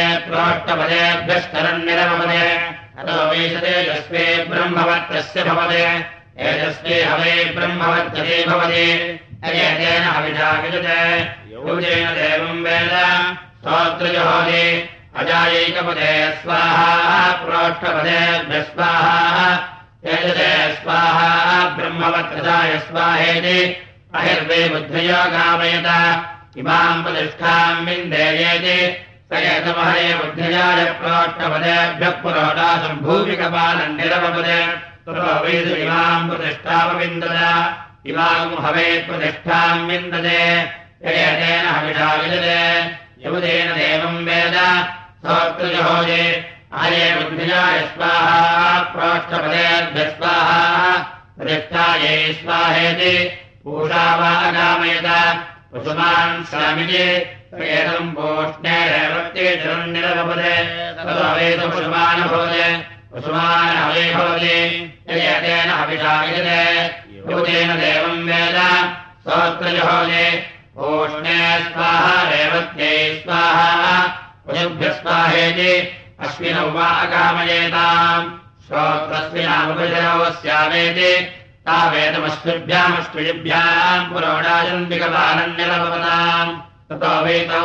प्रोष्टपदेभ्यस्तरन्निरवपदे अतो वै तेजस्मे ब्रह्मवर्चस्य भवते तेजस्मे हवे ब्रह्मवर्चसे भवति यजेतेन हविषा विजते योजेन देवं वेद स्तोत्रजुहोति अजायैकपदे स्वाहा प्रोष्ठपदेभ्यः स्वाहा यजते स्वाहा ब्रह्मवत्तदाय स्वाहेति अहिर्वे बुद्धयो गामयत इमाम् प्रतिष्ठाम् विन्देयेति स एतमहरे बुद्धयाय प्रोष्ठपदेभ्यः पुरोडासम् भूमिकपालम् निरवपदे ततो वेद इमाम् प्रतिष्ठामविन्दद इमाम् हवे प्रतिष्ठाम् विन्दते यजेतेन हविषा विजते यमुदेन देवम् वेद स्तोत्रजुहोति हरे बुद्धियाय स्वाहा प्रोष्ठपदेभ्यः स्वाहा प्रतिष्ठायै स्वाहेति पूषा वा अगामयत कुसुमान् स्वामिति एतम् पूष्णे रेवत्ये जलन्निरवपदे ततो वेद कुसुमानभवते कुसुमान् हवे भवति यजेतेन हविषा विजते यमुदेन देवम् वेद स्तोत्रजुहोति पूष्णे स्वाहा रेवत्यै स्वाहा पशुभ्यः स्वाहेति अस्मिनौ वा अकामयेताम् श्रोत्रस्मिनामुपजयोस्यामेति तावेदमस्मिभ्यामस्त्रिभ्याम् पुरोडाजन्विकपालम् निरभवताम् ततो वेतौ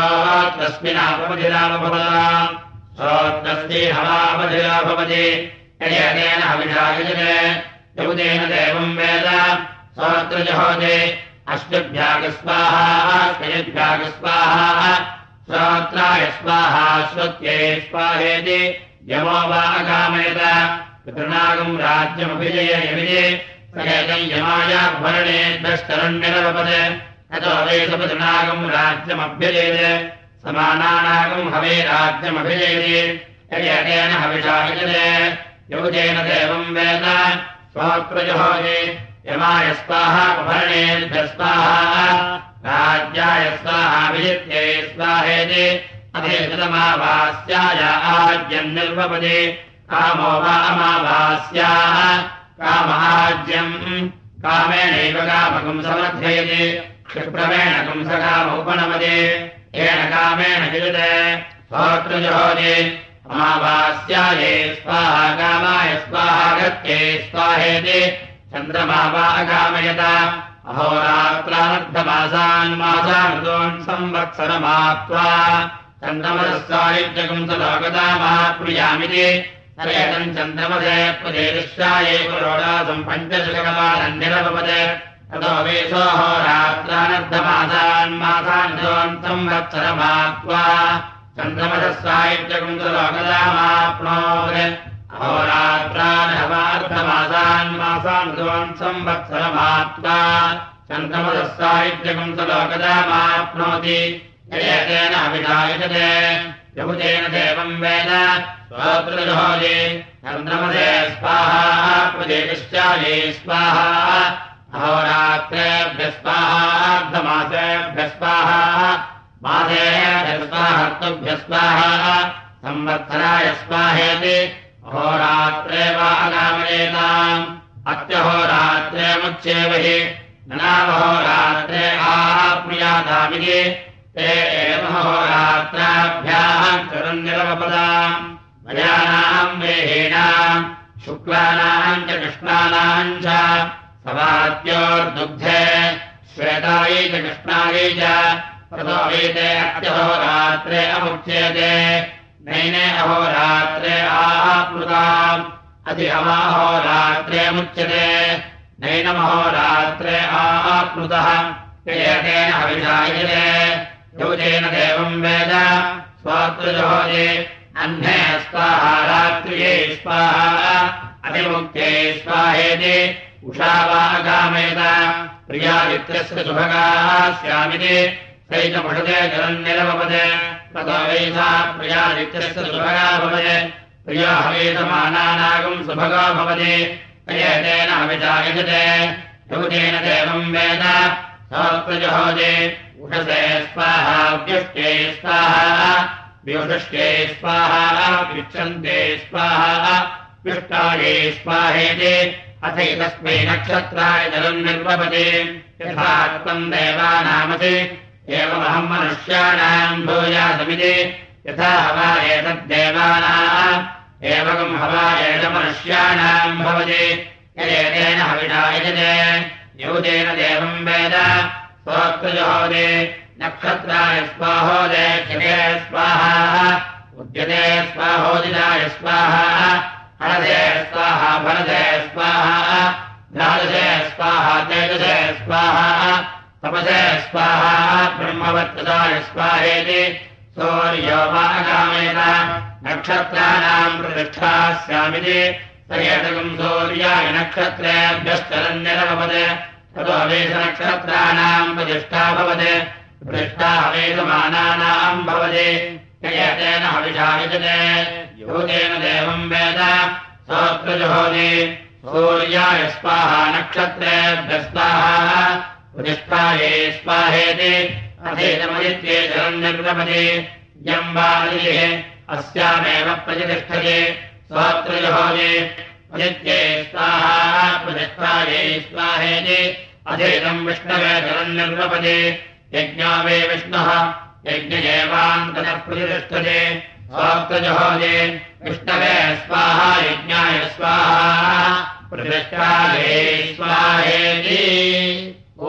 श्रोत्रस्मिनापमधिरामभवताम् श्रोत्रस्ति हवापधिरो भवति यजेतेन हविषा विजते यमुदेन देवम् वेद स्तोत्रजुहोति अश्विभ्याग स्वाहा स्त्रिभ्याग स्वाहा श्रोत्राय स्वाहा श्रुत्यै स्वाहेति यमो वा अगामयत पितृनागम् राज्यमभिजय यमिति स एतम् यमाय भरणेभ्यस्तरन्निरवपदे ततो वै स पितृनागम् राज्यमभ्यजयते समानानागम् हवे राज्यमभिजयति यजेतेन हविषा विजते यमुदेन देवम् वेद स्तोत्रजुहोति यमाय स्वाहा भरणेभ्यः स्वाहा राज्याय स्वाहा विजित्यै स्वाहेति अधेतमावास्याय आज्यम् निर्वपदे कामो वा अमावास्याः कामाज्यम् कामेणैव कामकम् समर्थयति क्षिप्रमेण कंसकामोपनमते येन कामेण विजते स्तोत्रजुहोति अमावास्यायै स्वाहा कामाय स्वाहा गत्यै स्वाहेति चन्द्रमा वा अगामयत अहोरात्रानर्धमासान् मासान् संवत्सरमाप्त्वा चन्द्रमसस्सायुज्यकम् सलोकतामाप्नुयामिति तरेतम् चन्द्रमसे प्रदेशायै पुरोडासम् पञ्चशकपालम् निरवपदे ततो वेशोहोरात्रानर्धमासान् मासान् संवत्सरमाप्त्वा चन्द्रमसस्सायुज्यकम् सलोकतामाप्नोत् अहोरात्रान् हवार्धमासान् मासान् संवत्सरमाप्त्वा चन्द्रमसस्सायुज्यकम् सलोकतामाप्नोति यजेतेन हविषा विजते यमुदेन देवम् वेद स्तोत्रजुहोति चन्द्रमसे स्वाहा प्रदेशायै स्वाहा अहोरात्रेभ्यः स्वाहा अर्धमासेभ्यः स्वाहा मासेभ्यः स्वाहा स्वाहा संवत्सराय स्वाहेति अहोरात्रे वा अगामयेताम् अत्यहोरात्रे मुच्येवहि ननावहोरात्रे आप्नुयातामिति ते एवहोरात्राभ्याम् चरन्निरवपदाम् मयानाम् वेहीनाम् शुक्लानाम् च कृष्णानाम् च सवात्योर्दुग्धे श्वेतायै च कृष्णायै च ततो वेते अत्यहोरात्रे अमुच्येते नैने अहोरात्रे आप्नुताम् अति अमाहोरात्रे मुच्यते नैनमहोरात्रे आप्नुतः यजेतेन हविषा विजते यमुदेन देवम् वेद स्तोत्रजुहोति अह्ने स्वाहा रात्र्यै स्वाहा अतिमुक्त्यै स्वाहेति उषा वा अगामयत प्रियादित्यस्य सुभगाः स्यामिति सैतमुषते जलन्निरवपदे ततो वैसा प्रियादित्यस्य सुभगा भवते प्रिया हवेतमानानागम् सुभगो भवति यजेतेन हविषा विजते यमुदेन देवम् वेद स्तोत्रजुहोति उषसे स्वाहा व्युष्टे स्वाहा व्युषष्टे स्वाहा विच्छन्ते स्वाहा विष्टायै स्वाहेति अथैतस्मै नक्षत्राय जलम् निर्वपति यथा त्वम् देवानामसि एवमहम् मनुष्याणाम् भूयासमिति यथा हवा एतद्देवानाम् एवकम् हवा एष मनुष्याणाम् भवति यजेतेन हविषा यजते यूतेन देवम् वेद सोऽत्रजहोदे नक्षत्राय स्वाहोदे क्षिते स्वाहा उद्यते स्वाहोदिनाय स्वाहा हरदे स्वाहा भरदे स्वाहा द्वादशे स्वाहा तेजसे स्वाहा तपसे स्वाहा ब्रह्मवत्तदाय स्वाहेति सूर्यो वागामेत नक्षत्राणाम् प्रतिष्ठा स्यामिति सयेतकम् सूर्याय नक्षत्रेभ्यश्चरन्निरभवत् ततो वेदनक्षत्राणाम् प्रतिष्ठा भवति प्रतिष्ठा वेदमानानाम् भवति ययतेन हविषा विजते यूतेन देवम् वेद सोऽत्रजहोति सूर्याय स्वाहा नक्षत्रेभ्यः स्वाहा प्रतिष्ठायै स्वाहेति अधेतमदित्ये शरण्यप्रपदे यम् वा अदितिः अस्यामेव प्रतिष्ठते सोऽत्रजहोति अदित्ये स्वाहा प्रतिष्ठायै स्वाहेति अधेतम् विष्णवे शरण्यप्रपदे यज्ञो वे विष्णुः यज्ञेवान्तरः प्रतिष्ठते सोऽत्रजहोति विष्णवे स्वाहा यज्ञाय स्वाहा प्रतिष्ठायै स्वाहेति ॐ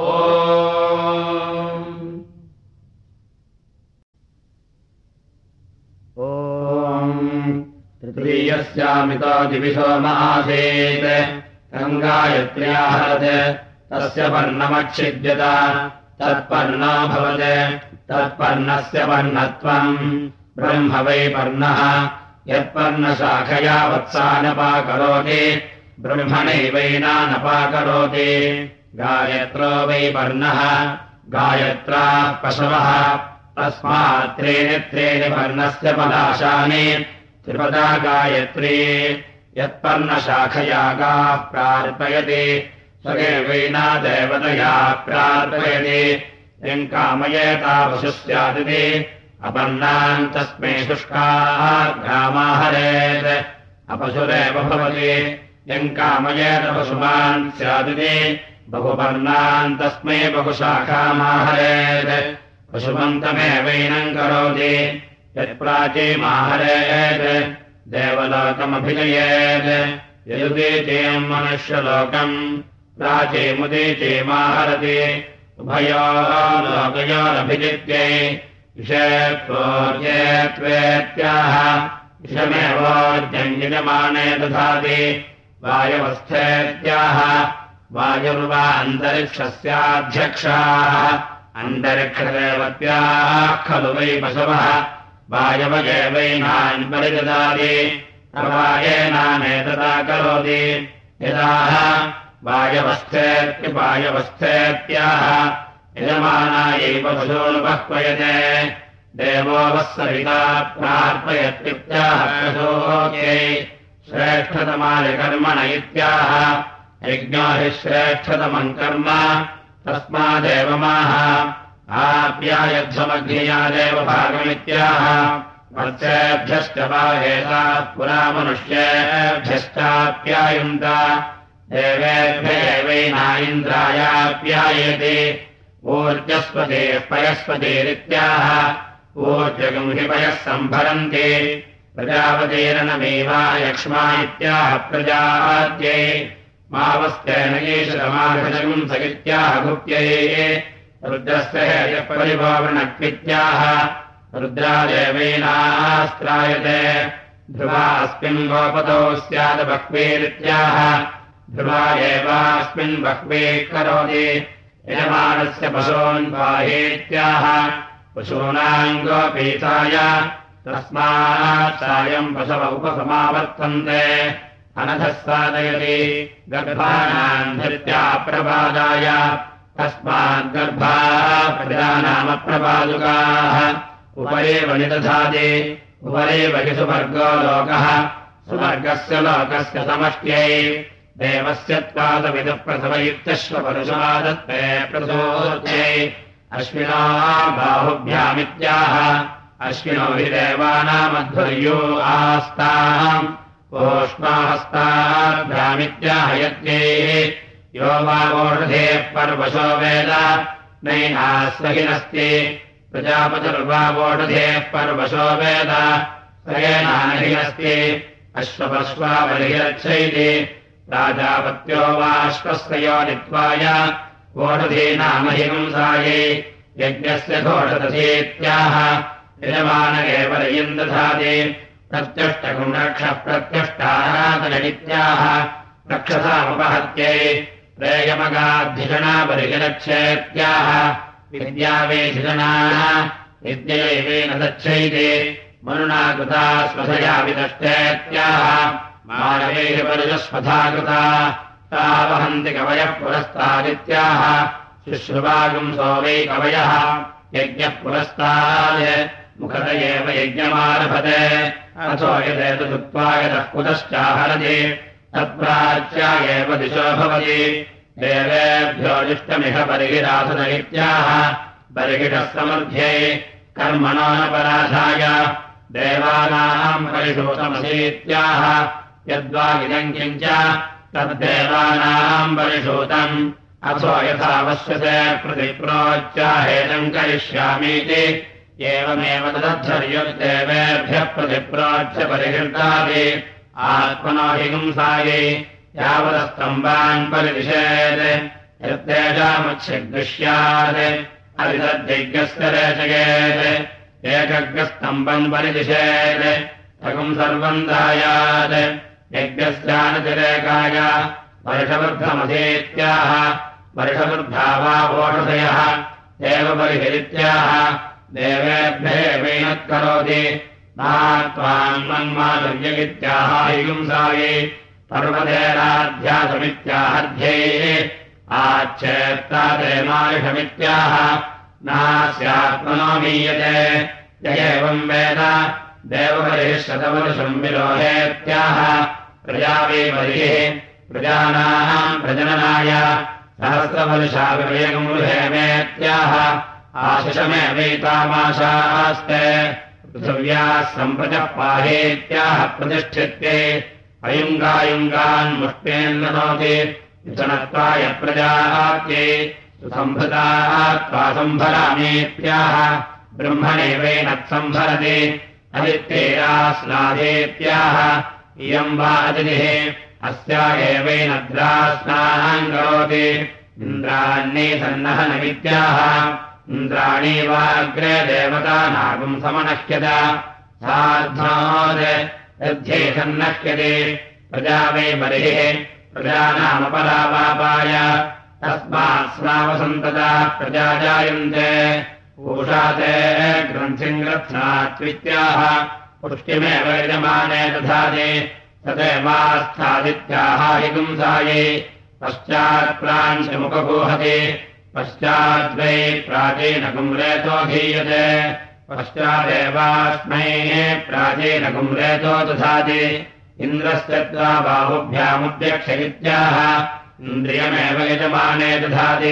तृतीयस्यामितो दिविशो मासीत् गङ्गायत्र्याहरत् तस्य पर्णमक्षिद्यत तत्पर्णो भवत् तत्पर्णस्य पर्णत्वम् ब्रह्म वै पर्णः यत्पर्णशाखया वत्सानपाकरोति ब्रह्मणैवैनानपाकरोति गायत्रो वै पर्णः गायत्राः पशवः तस्मात् त्रीणि त्रीणि पर्णस्य पलाशानि त्रिपदा गायत्री यत्पर्णशाखया गाः प्रार्पयति स्वगेवैना देवतया प्रार्पयति यम् कामयेता पशुः स्यादिति अपर्णान् तस्मै शुष्काः ग्रामाहरेत् अपशुरेव भवति यम् कामयेत पशुमान् स्यादिति बहुपर्णान् तस्मै बहुशाखामाहरेत् पशुमन्तमेवैनम् करोति यत्प्राचीमाहरेत् देवलोकमभिजयेत् ययुदीचीम् मनुष्यलोकम् प्राचीमुदीचीमाहरति उभयोः लोकयोरभिजित्यै विषयत्वेत्याह विषमेवोद्यञ्जमाने दधाति वायवस्थेत्याह वायुर्वा अन्तरिक्षस्याध्यक्षाः अन्तरिक्षदेवत्याः खलु वै पशवः वायवगेवैनान् परिददाति प्रवायेनानेतदा करोति यदाह वायवस्थेत्युपायवस्थेत्याह यजमानायैव पशूनुपह्वयते देवो वः सविता प्रार्पयत्युक्त्याह पशोऽयै श्रेष्ठतमाय कर्मण इत्याह यज्ञो हि श्रेष्ठतमम् कर्म तस्मादेवमाह आप्यायध्वमग्निया देवभागमित्याह वत्सेभ्यश्च बाहेताः पुरा मनुष्येभ्यश्चाप्यायुन्त देवेभ्यैवैना इन्द्रायाप्यायते ऊर्जस्पतेः पयस्पतिरित्याह ऊर्जगम् हि पयः सम्भरन्ति प्रजापतेरनमेवा यक्ष्मा इत्याह प्रजाद्यै मावस्तेन ईशतमाघजगम् स इत्याह गुप्त्यै रुद्रस्य हेयः परिभावनक्वित्याह रुद्रादेवैनास्त्रायते ध्रुवा अस्मिन् गोपतो स्यात् बह्वीरित्याह ध्रुवा एवास्मिन् बह्वीः करोति यजमानस्य पशून् पाहीत्याह पशूनाम् गोपीताय तस्मात् सायम् पशव उपसमावर्तन्ते अनधः साधयति गर्भाणाम् धृत्या प्रपादाय तस्माद्गर्भाः प्रजानामप्रपादुकाः उपरेव निदधाति उपरेव हि सुवर्गो लोकः सुवर्गस्य लोकस्य समष्ट्यै देवस्य त्वादविदुः प्रसवयुक्तश्वपरुषादत्ते प्रसोत्यै अश्विना बाहुभ्यामित्याह अश्विनो हि देवानामध्वर्यो आस्ताम् ओष्माहस्ताभ्यामित्याह यज्ञैः यो वा वोढधेः पर्वशो वेद नैनास्वहिनस्ति प्रजापतिर्वा वोढधेः पर्वशो वेद सयेनानहिनस्ति अश्वपश्वा बलिरच्छैति प्राजापत्यो वाश्वस्तयो नित्वाय वोढधीनामहिंसायै यज्ञस्य घोषदधीत्याह यजमान एव रयम् दधाति प्रत्यष्टकुम् रक्षः प्रत्यष्टानातननित्याह रक्षसामुपहत्यै प्रेयमगाद्धिषणा परिगच्छेत्याह विद्यावेधिषणाः विद्यैवेन दच्छैति मनुना कृता स्वधया विदष्टेत्याह मानवेः परिजस्वधा कृता ता वहन्ति कवयः पुरस्तादित्याह शुश्रुवागुम् सोमै कवयः यज्ञः पुरस्ताय मुखत एव यज्ञमारभते अथो यदेतदुक्त्वा यतः कुतश्चाहरति तत्प्राच्या एव दिशो भवति देवेभ्यो जुष्टमिह परिगिरासद इत्याह परिगिटः समर्थ्यै कर्मणो न पराधाय देवानाम् परिषूतमसीत्याह यद्वा इदम् किञ्च तद्देवानाम् परिषूतम् अथो यथावश्यते प्रतिप्रोच्याहेदम् करिष्यामीति एवमेव तदद्धर्युर्देवेभ्यः प्रतिप्रोच्य परिहृतादि आत्मनो हिंसायै यावदस्तम्बान् परिदिशेत् यत्तेषामुच्छिद्दृश्यात् अरितद्यज्ञस्य रेचयेत् एकग्रस्तम्बम् परिदिशेत् तकुम् सर्वम् दायात् यज्ञस्यानतिरेकाय वर्षवृद्धमधीत्याह वर्षवृद्धा वा वोषधयः एव परिहरित्याह देवेभ्येवैनत्करोति त्वान्मन्माधुर्यगित्याह हिंसायै पर्वतेनाध्यासमित्याहर्ध्यैः आच्छेत्तादेमारिषमित्याह नास्यात्मनो मीयते य एवम् वेद देवबलिः शतवर्षम् विरोहेत्याह प्रजावेबलिः प्रजानाम् प्रजननाय सहस्रवर्षा विवेकम् गृहेमेत्याह आशिषमेवैतामाशास्ते पृथिव्याः सम्प्रजः पाहेत्याह प्रतिष्ठित्ये अयुङ्गायुङ्गान् मुष्टेन्नोति विचनत्वाय प्रजात्ये सुसम्भृताः त्वा सम्भरामेत्याह ब्रह्मणेवैनत्सम्भरति अदित्येया स्नादेत्याह इयम् वा अतिथिः अस्या एवैनद्रा स्नानम् करोति इन्द्राण्ये सन्नहनमित्याह इन्द्राणी वाग्रे देवतानागुम् समनह्यत साध्नोत् यध्ये सन्नह्यते प्रजा वै बलिः प्रजानामपरापापाय तस्मात् स्नावसन्तता प्रजा जायन्ते पूषा ते ग्रन्थिम् ग्रथ्नात्वित्याह पुष्टिमेव यजमाने दधाति तदेवास्थादित्याह हिगुंसायै पश्चात्प्राञ्चमुपगूहति पश्चाद्वै प्राचीनकुम् रेतो धीयते पश्चादेवास्मै प्राचीनकुम् रेतो दधाति इन्द्रस्य त्वा बाहुभ्यामुद्यक्षयित्याह इन्द्रियमेव यजमाने दधाति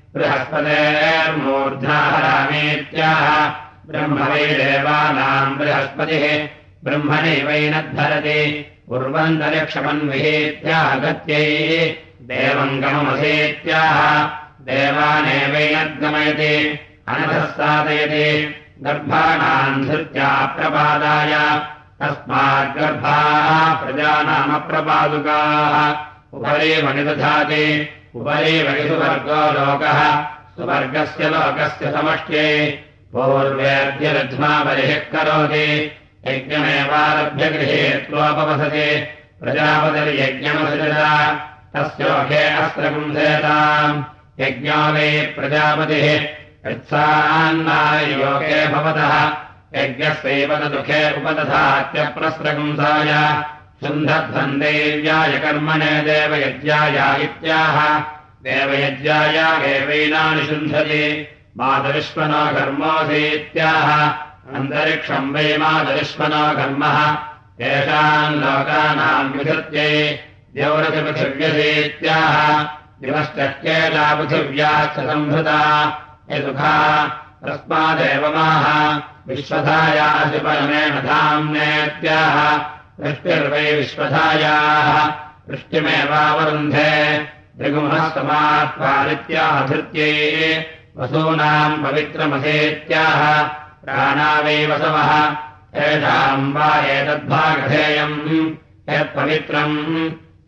बृहस्पतेर्मूर्ध्नाहरामेत्याह ब्रह्म वै देवानाम् बृहस्पतिः ब्रह्मणैवैनद्धरति उर्वन्तरिक्षमन्विहेत्याह गत्यै देवम् गममसेत्याह देवानेवैनद्गमयति अनधः साधयति गर्भाणाम् धृत्या प्रपादाय तस्माद्गर्भाः प्रजानामप्रपादुकाः उपरि वनिदधाति उपरि वनिसुवर्गो लोकः सुवर्गस्य लोकस्य समष्ट्ये पूर्वेऽद्यरध्मा बलिः करोति यज्ञमेवारभ्य गृहे त्वोपवसति प्रजापतिर्यज्ञमसृजत तस्योखे अस्त्रपुंसेताम् यज्ञो वै प्रजापतिः यत्सान्नायोगे भवतः यज्ञस्यैव तदुखे उपदधात्यप्रस्रपुंसाय शुन्धध्वन्दैव्याय कर्मणे देवयज्ञाय इत्याह देवयज्ञाय एवैनानि शुन्धति मातरिष्मनो घर्मोऽसीत्याह अन्तरिक्षम् वै मातरिष्मनो घर्मः येषाम् लोकानाम् विधृत्यै द्यौरतिपृथिव्यसीत्याह दिवश्चक्येता पृथिव्याश्च सम्भृता यदुखा तस्मादेवमाह विश्वधायासि परमेण धाम्नेत्याह वृष्टिर्वै विश्वधायाः वृष्टिमेवावरुन्धे त्रिगुमस्तमात्वादित्याह धृत्यै वसूनाम् पवित्रमसेत्याह प्राणा वै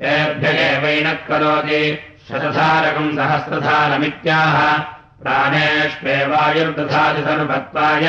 तेभ्य एवैनः करोति शतधारकम् सहस्रधारमित्याह प्राणेष्वेवायुर्दधाति सर्वत्वाय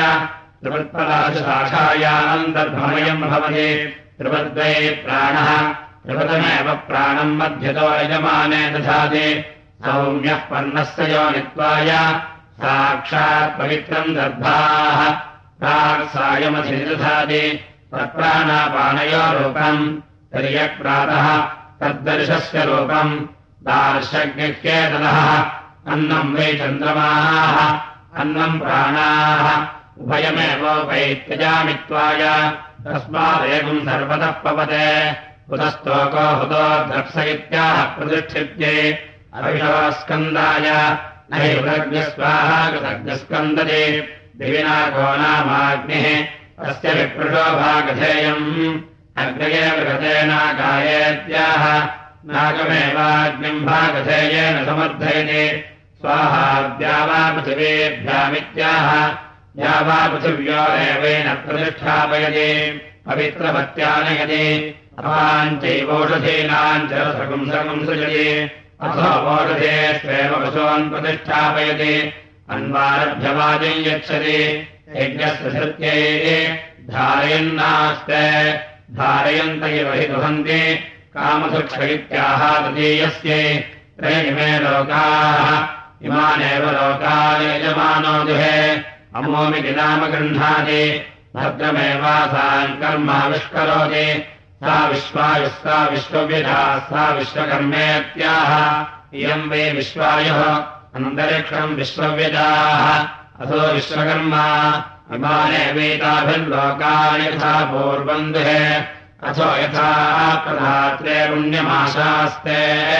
त्रिवत्पलाशाखायान्तर्भमयम् भवति त्रिवद्वै प्राणः त्रिवतमेव प्राणम् मध्यतो यजमाने दधाति सौम्यः पर्णस्य योनित्वाय साक्षात् पवित्रम् दर्भाः प्राक्सायमधिदधाति तत्प्राणापानयो रूपम् तर्यक् प्रातः तद्दर्शस्य रूपम् दार्शज्ञेतदः अन्नम् वै चन्द्रमाः अन्नम् प्राणाः उभयमेवोपैत्यजामित्वाय तस्मादेकम् सर्वतः पवते हुतस्तोको हुतो द्रप्स इत्याह प्रतिष्ठित्ये अविषवस्कन्दाय न हि कृतज्ञस्वाहा कृतज्ञस्कन्दते दिविना को नामाग्निः अस्य विप्रशो भागधेयम् अग्नये मृगतेनागायेत्याह नागमेवाग्निम् भागधेयेन समर्थयति स्वाहाद्या वा पृथिवीभ्यामित्याह या वा पृथिव्यो एवेन प्रतिष्ठापयति पवित्रवत्यानयति अपाञ्चैवोषधीनाम् च रसगुंसगम् सृजति अथो वोषधेष्वेव पशून् प्रतिष्ठापयति अन्वारभ्यवाजम् यच्छति यज्ञस्य धृत्यै धारयन्नास्ते धारयन्त इव हि दुहन्ति कामसुक्ष इत्याह तदीयस्यै त्रयिमे लोकाः इमानेव लोकान् यजमानो दुहे अमोमिति नाम गृह्णाति भद्रमेवासाम् कर्माविष्करोति सा विश्वायुः सा विश्वव्यधा सा विश्वकर्मेत्याह इयम् वै विश्वायुः अन्तरिक्षम् विश्वव्यदाः असो विश्वकर्मा इमानेवेताभिर्लोकानि यथा पूर्वम् दुहे अथो यथा प्रधात्रे पुण्यमाशास्ते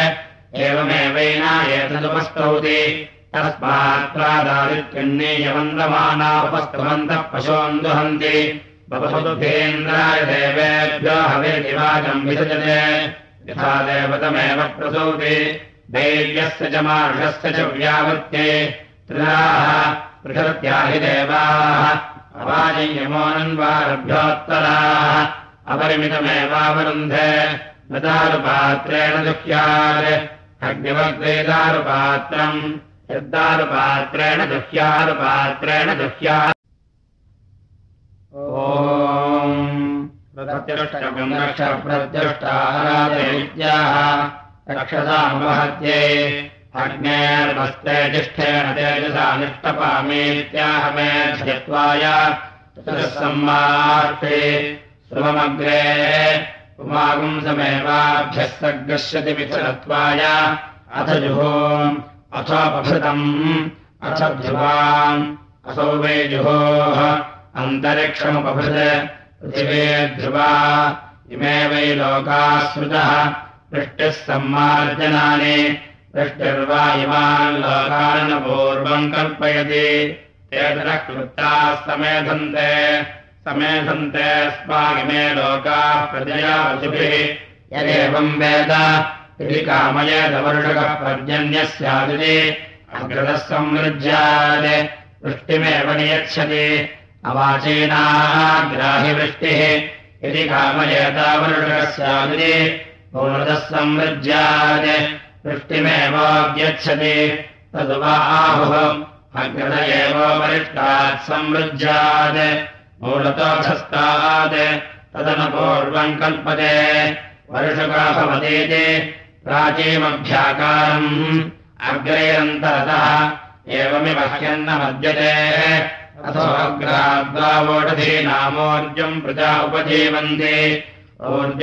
एवमेवैनायेतदुपस्तौति तस्मात्प्रादादित्यन्नीयवन्दमाना उपस्तवन्तः पशून् दुहन्ति बभुभेन्द्राय देवेभ्यो हवेदिवाचम् विसजते यथा देवतमेव प्रसूति दैव्यस्य च मार्षस्य च व्यावृत्ते त्रिराः पृषत्याहि देवाः अवाजयमोऽनन्वारभ्योत्तराः अपरिमितमेवावरुन्धे न दारुपात्रेण दुह्यात् अग्निवग्रेदारुपात्रम् यद्दारुपात्रेण दुह्यारुपात्रेण दुह्यात् ओम् प्रत्यष्टम् रक्ष प्रत्यष्टाराधयित्याः रक्षसामवहत्यै अग्नेर्वस्ते जिष्ठेन तेजसा निष्टपामीत्याह मे ध्यत्वाय सम्मार्थे श्रुवमग्रे पुमागुंसमेवाभ्यः सर्गस्यति विचरत्वाय अथ जुहोम् अथोपभृतम् अथ ध्रुवाम् असौ वै जुहोः अन्तरिक्षमुपभृत् पृथिवे ध्रुवा इमे वै लोकाः स्मृतः वृष्टिः सम्मार्जनानि वृष्टिर्वा इमान् लोकान् पूर्वम् कल्पयति तेतरः क्लुप्ताः समेधन्ते समेधन्ते स्मागिमे लोकाः प्रजया पशुभिः यदेवम् वेद इति कामयेदवर्षकः पर्जन्यः स्यादिति अग्रतः संवृज्यात् वृष्टिमेव नियच्छति अवाचीनाग्राहिवृष्टिः इति कामयेतावर्षकः स्यादिति पूर्णतः संवृज्यात् वृष्टिमेवोऽव्यच्छति तदुवा आहुः अग्रत एवोपरिष्टात् संवृज्यात् मूलतोऽधस्तात् तदनुपूर्वम् कल्पते वर्षका भवतीति प्राचीमभ्याकारम् अग्रेरन्तरतः एवमिव ह्यन्न मद्यते अथो अग्राद्वावोषधीनामोर्जम् प्रजा उपजीवन्ति ऊर्ज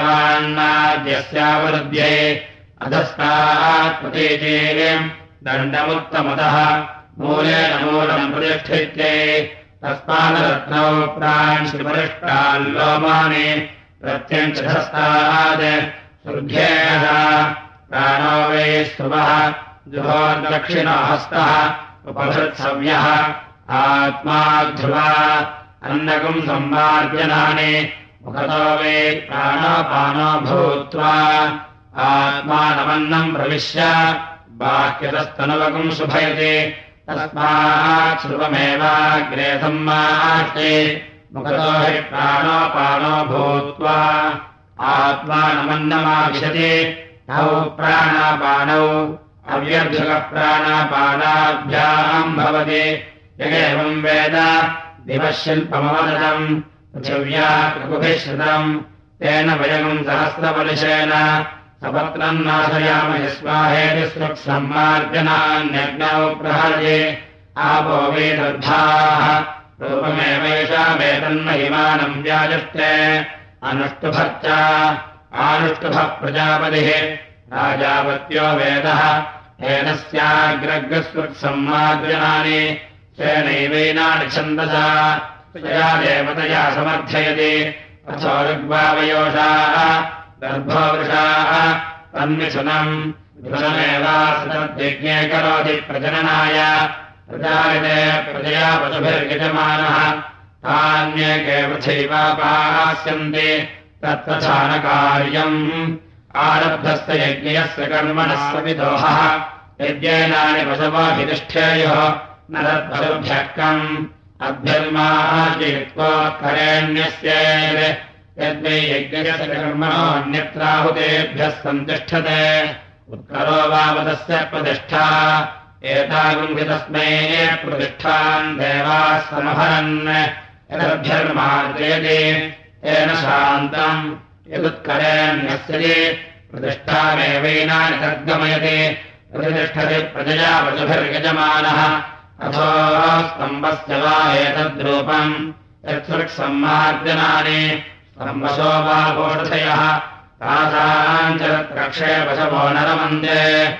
एवान्नाद्यस्यावरुध्ये अधस्तात् प्रतीचीम् दण्डमुत्तमतः मूलेन मूलम् प्रतिष्ठित्ये तस्मानरत्नौ प्रांशिपरिष्टाल्लोमानि प्रत्यञ्चधस्तात् सुर्घ्येः प्राणो वै स्तुवः जुहोर्दक्षिणो हस्तः उपभृत्सव्यः आत्मा ध्रुवा अन्नकम् सम्मार्जनानि मुखतो वै प्राणोपानो भूत्वा आत्मानमन्नम् प्रविश्य बाह्यतस्तनुवकम् शुभयति तस्मात् श्रुवमेवाग्रे सम्माष्टे मुखतो हि प्राणोपानो भूत्वा आत्मानमन्नमाविशति तौ प्राणापानौ अव्यर्धकप्राणापानाभ्याम् भवति यगेवम् वेद दिवः शिल्पमवदतम् पृथिव्या प्रकुभिः श्रुतम् तेन वयम् सहस्रपलिशेन सपत्रम् नाशयामहि स्वाहेति सुक्सम्मार्जनान्यग्नौ प्रहरति आपो वेदर्धाः रूपमेवैषामेतन्महिमानम् व्याजष्टे अनुष्टुभश्च आनुष्टुभः प्रजापतिः राजावत्यो वेदः हेनस्याग्रग्रस्वत्सम्मार्जनानि तेनैवैनानि छन्दसा तया देवतया समर्थयति अथो ऋग्वावयोषाः गर्भोवृषाः तन्मिथुनम् मिथुनमेवासतद्यज्ञे करोति प्रजननाय प्रजायते प्रजया पशुभिर्यजमानः तान्येके पृथिवापास्यन्ति तत्तथा न कार्यम् आरब्धस्य यज्ञस्य कर्मणः सविदोहः यज्ञेनानि पशवोऽधिष्ठेयुः न तत्पशुभ्यः अभ्यर्माजीत्वोत्करेण्यस्येत् यद्वै यज्ञस्य कर्मणोऽन्यत्राहुतेभ्यः सन्तिष्ठते उत्करो वावतस्य प्रतिष्ठा एतागुंहि तस्मै प्रतिष्ठाम् देवाः समहरन् यदभ्यर्मार्जयति तेन शान्तम् यदुत्करेण्यस्य प्रतिष्ठामेवैनानि तद्गमयति प्रतिष्ठति प्रजया पशुभिर्यजमानः अथो स्तम्भस्य वा एतद्रूपम् यत्सृक्सम्मार्जनानि स्तम्भसो वा घोषधयः तासाञ्चरत्रक्षे पशवो नरमन्ते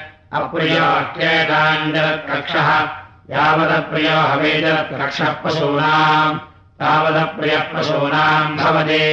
अप्रियोऽख्येताञ्चरत्रक्षः यावदप्रियो हवेजरत्रक्षः पशूनाम् तावदप्रियः पशूनाम् भवति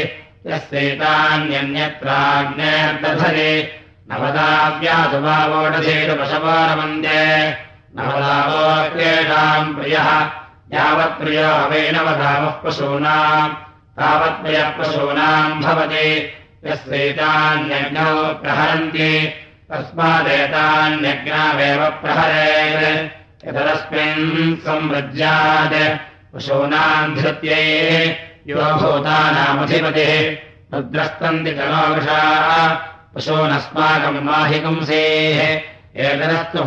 यस्यैतान्यन्यत्राग्नेर्दधति नवदाव्यासु वा वोढधेषु पशवो रमन्ते नवदावोऽख्येताम् प्रियः यावत्प्रियो हवेनवदावः पशूनाम् तावत्प्रियः पशूनाम् भवति यस्यैतान्यग्नौ प्रहरन्ति तस्मादेतान्यग्नावेव प्रहरेत् यतरस्मिन् संवृज्यात् पशूनाम् धृत्यै यो भूतानामधिपतिः रुद्रस्तन्ति तनोवृषाः पशूनस्माकम् माहिपुंसेः एतदस्तु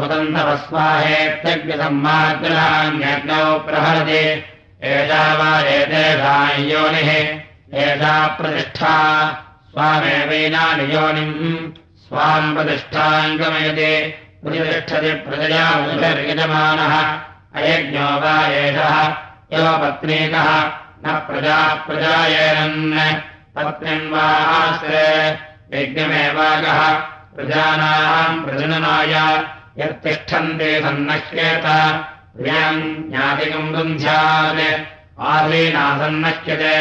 हुतन्तवस्वाहेत्यग्निसम्मार्जनान्यग्नौ प्रहरति एषा वा एतेषाम् योनिः एषा प्रतिष्ठा स्वामेवैनानि योनिम् स्वाम् प्रतिष्ठाम् गमयति प्रतिष्ठति प्रजया पशुभिर्यजमानः अयज्ञो वा एषः यो पत्नीकः न प्रजा प्रजायेरन् पत्नीम् वा आश्रे यज्ञमेवागः प्रजानाम् प्रजननाय यत्तिष्ठन्ते सन्नह्येत प्रियम् ज्ञातिकम् रुन्ध्यात् आधीना सन्नह्यते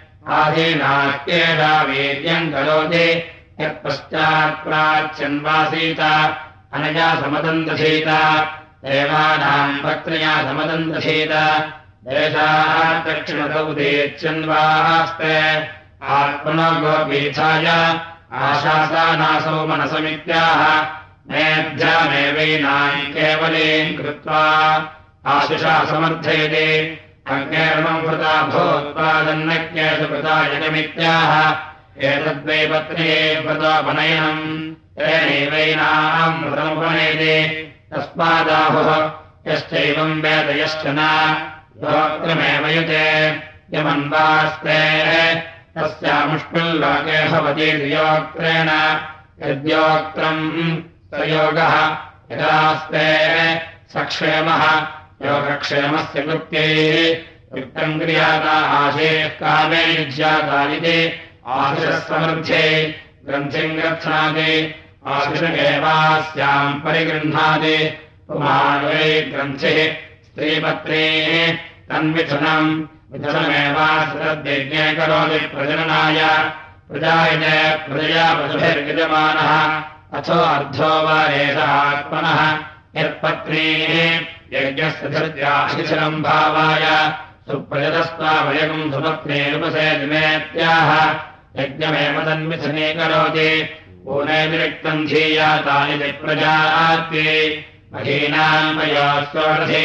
आधीनाह्येता वीर्यम् करोति यत्पश्चात् प्राच्यन्वासीत अनया समदन्तधीत देवानाम् पत्न्या समदन्तधीत देशात् दक्षिणतौ उदेच्यन्वास्ते आत्मनो गोपीठाय आशासानासौ मनसमित्याह मेऽध्यामेवैनाम् केवलीम् कृत्वा आशिषा समर्थयति अग्नेर्मम् कृता भूत्वादन्नज्ञेषु कृता यजमित्याह एतद्वै पत्नी व्रतोपनयनम् तेनैवैनाम् व्रतमुपनयति तस्मादाहुः यश्चैवम् वेद यश्च न योक्त्रमेव युते यमन्वास्ते तस्यामुष्मिल्लोके भवति योक्त्रेण यद्योक्त्रम् प्रयोगः यदास्ते सक्षेमः योगक्षेमस्य कृत्यैः युक्तम् क्रियाता आशेः कामे युज्यातालिति आशिषः समृद्धे ग्रन्थिम् गच्छाति आशिषमेवास्याम् परिगृह्णाति पुमान्वै ग्रन्थिः स्त्रीपत्नीः तन्मिथुनम् मिथुनमेवास्तद्यज्ञे करोति प्रजननाय प्रजायते प्रजया पशुभिर्यजमानः अथो अर्धो वा एष आत्मनः यत्पत्नीः यज्ञस्य धृत्याशिशिरम् भावाय सुप्रजतस्त्वावयगम् सुपत्नीरुपसेदिमेत्याह यज्ञमेव तन्मिथुने करोति पूनेतिरिक्तम् धीयातानि प्रजाति महीनाम्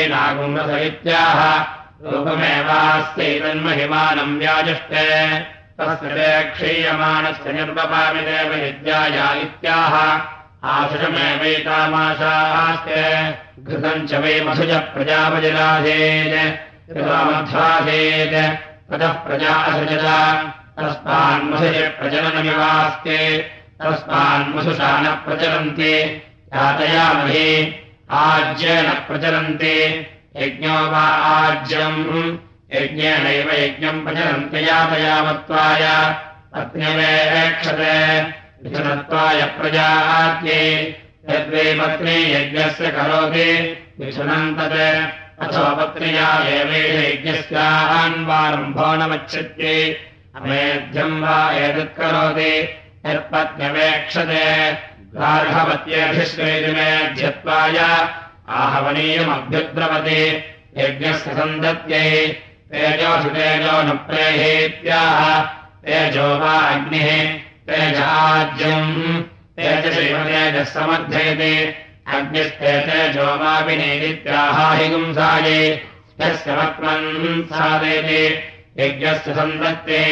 वयोस्वरधीनागुंरस इत्याह रूपमेवास्यैतन्महिमानम् व्याजष्टे तस्य ते क्षीयमाणस्य निर्वपामि देवयज्ञाया इत्याह आशुषमेवैतामाशास्ते घृतम् च वै मधुज प्रजापतिराधेत् ततः प्रजा असृजत तस्मान्मधुज प्रजननमिवास्ते तस्मान्मधुषा न प्रचलन्ति यातयामहि आज्येन प्रचलन्ति यज्ञो वा आज्यम् यज्ञेनैव यज्ञम् प्रचलन्ति यातयामत्वाय पत्न्यवेक्षते विषणत्वाय प्रजात्यै यद्वै पत्नी यज्ञस्य करोति विषणम् तत् अथो पत्न्या एवैष यज्ञस्यान्वारम्भो न मच्छत्यै अमेध्यम् वा एतत्करोति यत्पत्न्यवेक्षते गार्हपत्यभिश्रेतिमेध्यत्वाय आहवनीयमभ्युद्रवति यज्ञस्य सन्दत्यै तेजोषु तेजो न प्रेहेत्याह तेजो वा अग्निः तेजाज्यम् तेजसैव तेजः समर्थयति अग्निस्ते तेजो वा विनेदित्याहाहिगुंसायै यस्य वक्मन् साधयति यज्ञस्य सन्दत्ते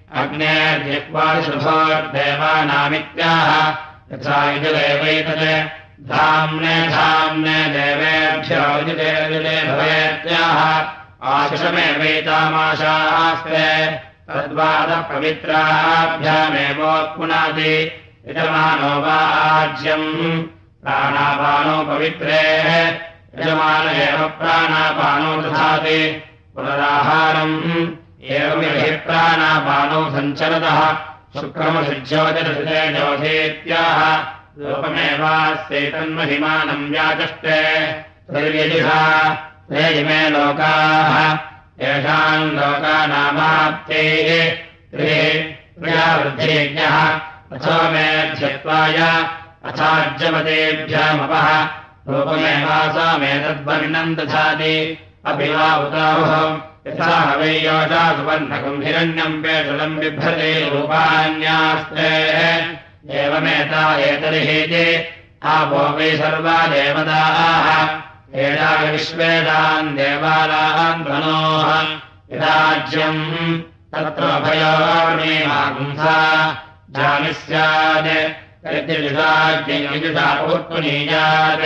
अग्नेर्जिह्वादिशुभोर्देवानामित्याह यथा यजुरेवैतत् धाम्ने धाम्ने देवेभ्यो यजुरे यजुरे भवेत्याह आशिषमेवैतामाशास्ते तद्वादः पवित्राभ्यामेवोत्पुनाति यजमानो वा आज्यम् प्राणापानो पवित्रेः यजमान एव प्राणापानो दधाति पुनराहारम् एवमिहि प्राणापानो सञ्चरतः शुक्रमशुज्योतिरसिते ज्योतीत्याह रूपमेवास्यैतन्महिमानम् व्याचष्टे त्रिर्यजुषा ते इमे लोकाः येषाम् लोकानामाप्त्यैः त्रिः प्रियावृद्धियज्ञः अथो मेध्यत्वाय अथाज्यवतेभ्यामपः रूपमेवासामेतद्वर्णम् दधाति अपि वा उताहुः यथा वै योषा सुवर्णकम् हिरण्यम् पेषलम् बिभ्रते रूपाण्यास्ते एवमेता एतर्हीति आपो वै सर्वा देवताः एषाय विश्वेदान् देवालान् ध्वनोः यदाज्यम् तत्र भयोर्मीमागुंसा जामि स्यात् यजुषाज्ञयुषापूर्पुनीयात्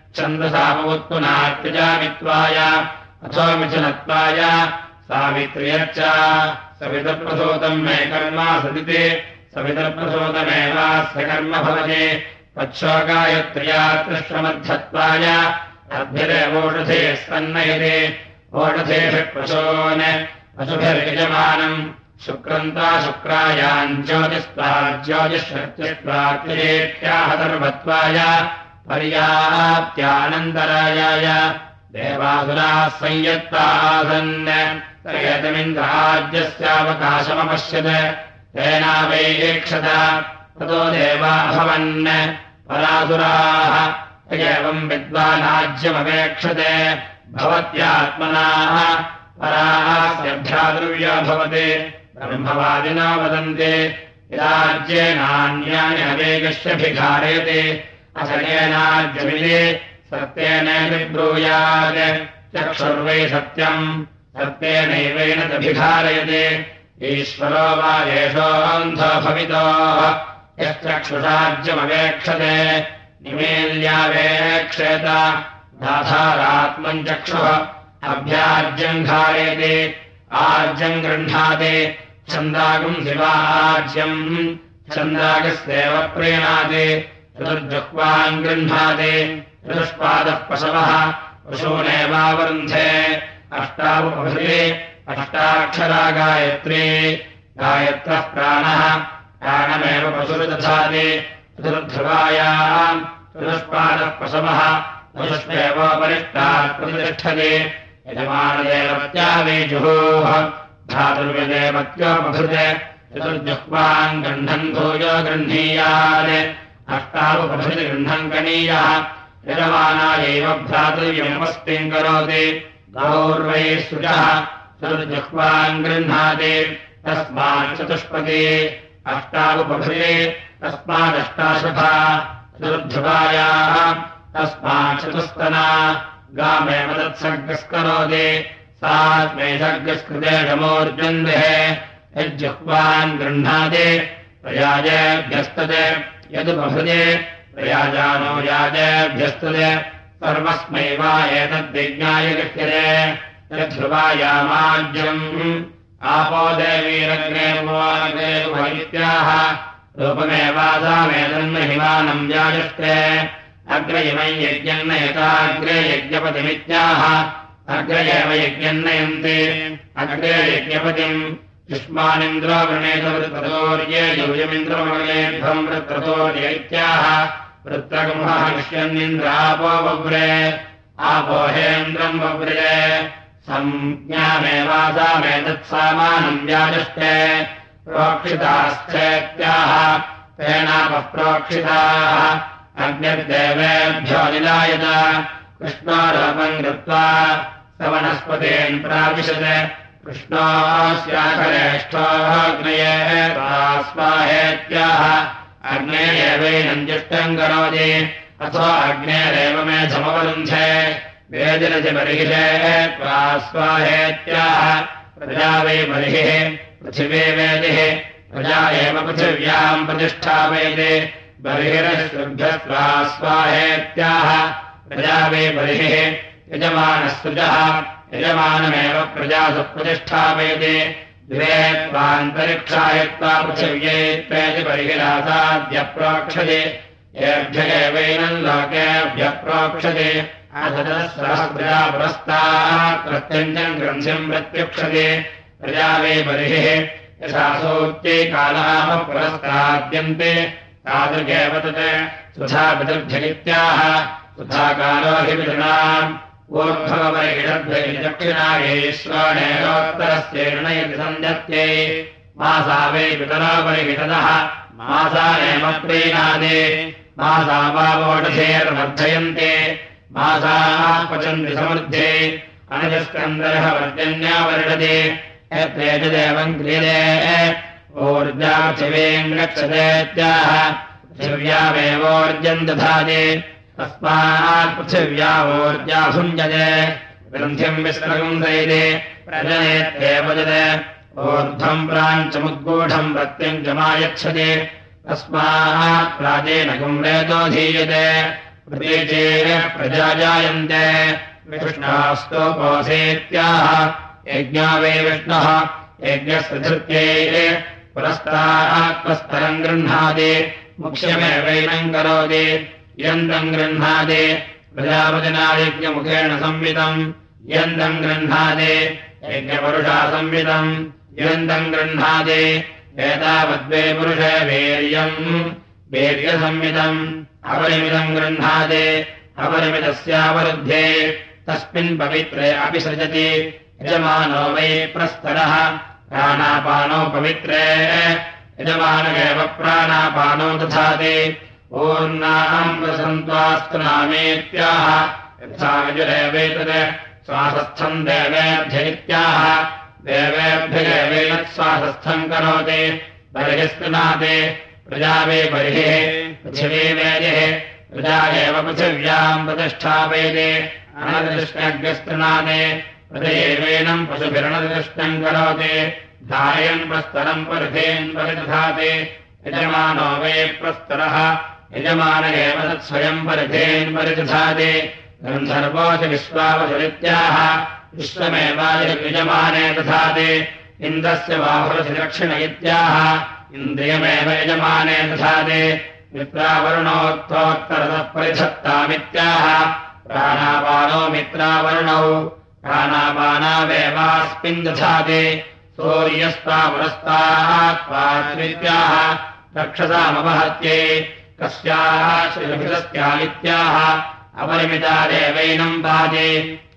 छन्दसापूर्पुनात्यजामित्वाय अथो मिथुनत्वाय सावित्र्यच्च सवितप्रसूतम् मे कर्मा सदिति सवितप्रसूतमेवास्य कर्म भवति पच्छोकायत्र्या कृष्णमध्यत्वाय अद्भिरेवोषधे सन्नयति ओषधेभिः पशून् पशुभिर्यजमानम् शुक्रन्ता शुक्रायाम् ज्योतिस्त्वा ज्योतिष्यत्याहतर्वत्वाय पर्याप्त्यानन्तरायाय देवासुराः संयत्तासन् तयतमिन्द्राज्यस्यावकाशमपश्यत् तेनावैक्षत ततो देवाभवन् परासुराः एवम् विद्वानाज्यमपेक्षते भवत्यात्मनाः परास्यभ्याद्रव्यो भवति ब्रह्मवादिनो वदन्ति यदाज्येनान्यानि अवेगस्यभिघारयति असकेनाज्यमिति सत्येनैर्ब्रूयात् चक्षुर्वै सत्यम् सत्येनैवेन तभिघारयति ईश्वरो वा एषोऽन्धो भवितोः यश्चक्षुषाज्यमवेक्षते निमील्यावेक्षेत दाधारात्मम् चक्षुः अभ्याज्यम् घारयति आज्यम् गृह्णाति छन्दागम् शिवाज्यम् छन्दागस्येव प्रीणाति चतुर्जुह्वाम् गृह्णाति चतुष्पादः पशवः पशूनेवावरुन्धे अष्टावुपभृति अष्टाक्षरा गायत्री गायत्रः प्राणः प्राणमेव पशुर्दधाति चतुर्ध्रुवायाम् चतुष्पादः पशवः चतुष्वेवोपरिष्टात् प्रतिष्ठति यजमानदेवत्यावेजुः धातुर्यदेवत्योपभृते चतुर्जुह्वाम् गृह्णन् भूयो गृह्णीयात् अष्टावुपभृति गृह्णन् कनीयः यजमानायैव भ्रातृव्यमस्तिम् करोति गौर्वै सुजः चतुर्जुह्वाम् गृह्णाति तस्मात् चतुष्पदी अष्टावुपभृति तस्मादष्टाशुभा चतुर्ध्रुवायाः तस्मात् चतुस्तना गामेव तत्सर्गस्करोति सा स्मे सर्गस्कृते शमोर्जन्देः यज्जुह्वान् गृह्णाति प्रयाजेभ्यस्तते यदुपहृजे प्रयाजानो याजेभ्यस्तते सर्वस्मै वा एतद्विज्ञाय गृह्यते यद्ध्रुवायामाज्यम् आपो देवीरग्ने भुवानग्ने भवित्याः रूपमेवासामेतन्न हिमानम् व्याजष्टे अग्र इमै यज्ञन्नयताग्रे यज्ञपतिमित्याह अग्र एव यज्ञन्नयन्ति अग्रे यज्ञपतिम् युष्मानिन्द्रो वृणेत वृत्रतोर्ये यूयमिन्द्रमणेभ्यम् वृत्रतोर्य इत्याह वृत्रगुंहः विष्यन्निन्द्रापो बव्रे आपो हेन्द्रम् बव्रे संज्ञामेवासामेतत्सामानम् व्याजष्टे प्रोक्षिताश्चेत्याह तेनापः प्रोक्षिताः अग्निर्देवेभ्यो निलायत कृष्णोरूपम् कृत्वा स वनस्पतीन् प्राविशत् कृष्णोऽस्याखरेष्ठोऽग्नये स्वाहेत्याह अग्ने एवैनम् जुष्टम् करोति अथो अग्नेरेव मे समवरुन्धे वेदिरसि बर्हिषे त्वा स्वाहेत्याह प्रजा वै बर्हिः पृथिवी वेदिः प्रजा एव पृथिव्याम् प्रतिष्ठापयति बर्हिरश्रुभ्यस्वा स्वाहेत्याह प्रजा वै बर्हिः यजमानस्सृजः यजमानमेव प्रजासु प्रतिष्ठापयति द्वे त्वान्तरिक्षाय त्वा पृथिव्यैत्वेति बर्हिरासाद्य प्रोक्षति येभ्य एवैनम् लोकेभ्यः प्रोक्षति अधतः प्रजा पुरस्तात् प्रत्यञ्जम् ग्रन्थिम् प्रत्युक्षति प्रजा वै बर्हिः यथा सूच्यै कालाः पुरस्ताद्यन्ते तादृगेव तत् सुधा पितृभ्यगित्याह सुधा कालो हि पितॄणाम् ऊर्ध्वपरिहितद्भैर्दक्षिणायैश्वरेणोत्तरस्यैर्णयति सञ्जत्यै मासा वै पितरो परिहितदः मासानेम प्रीणादि मासा वावोढधेर्वर्धयन्ते मासाः पचन्ति समृद्धे अनजस्कन्दरः वर्जन्या वर्षति यत्रेतदेवम् क्रियते ऊर्जा पृथिवीम् रक्षतेत्याह पृथिव्यामेवोर्जम् दधाति तस्मात् पृथिव्या ऊर्जा भुञ्जते ग्रन्थिम् विस्रगुंसयति प्रजनेत्येवजते ऊर्ध्वम् प्राञ्चमुद्गूढम् प्रत्यञ्चमायच्छति तस्मात् प्राचीनकम् रेतोधीयते प्रतीचे प्रजा जायन्ते विष्णास्तोपोऽसेत्याह यज्ञा वै विष्णुः यज्ञस्य धृत्यै पुरस्तात्मस्तरम् गृह्णाति मुख्यमेवैनम् करोति यन्तम् गृह्णाति प्रजापतिना यज्ञमुखेन संवितम् यन्तम् गृह्णाति यज्ञपुरुषा संवितम् यन्तम् गृह्णाति एतावद्वे पुरुषे वीर्यम् वीर्यसंवितम् अपरिमितम् गृह्णाति अपरिमितस्यावरुध्ये तस्मिन् पवित्रे अपि सृजति यजमानो वै प्रस्तरः प्राणापानो पवित्रे यजमानमेव प्राणापानो दधाति पूर्णाम् प्रसन्त्वास्तुनामेत्याह यथा यजुरेवेतत् श्वासस्थम् देवेभ्य इत्याह देवेभ्यगेवेन श्वासस्थम् करोति बर्हिस्तुनाति प्रजा वै बर्हिः पृथिवी वेदिः प्रजा एव पृथिव्याम् प्रतिष्ठापयति अनदृष्टग्रस्तुनाति प्रदेवेनम् पशुभिरणदृष्टम् करोति धारयन् प्रस्तरम् परिधेन् परिदधाति यजमानो वै प्रस्तरः यजमान एव तत्स्वयम् परिधेन् परिदधाति गन्धर्वोऽसि विश्वावसुरित्याह विश्वमेवायजमाने दधाति इन्द्रस्य बाहुरसि दक्षिण इत्याह इन्द्रियमेव यजमाने दधाति मित्रावरुणोत्तोत्तरतः परिधत्तामित्याह प्राणापानो मित्रावरुणौ प्राणापानावेवास्मिन् दधाति सूर्यस्ता पुरस्तात् पात्रित्याह रक्षसामवहत्यै कस्याः श्रीभितस्यामित्याह अपरिमिता देवैनम् पाति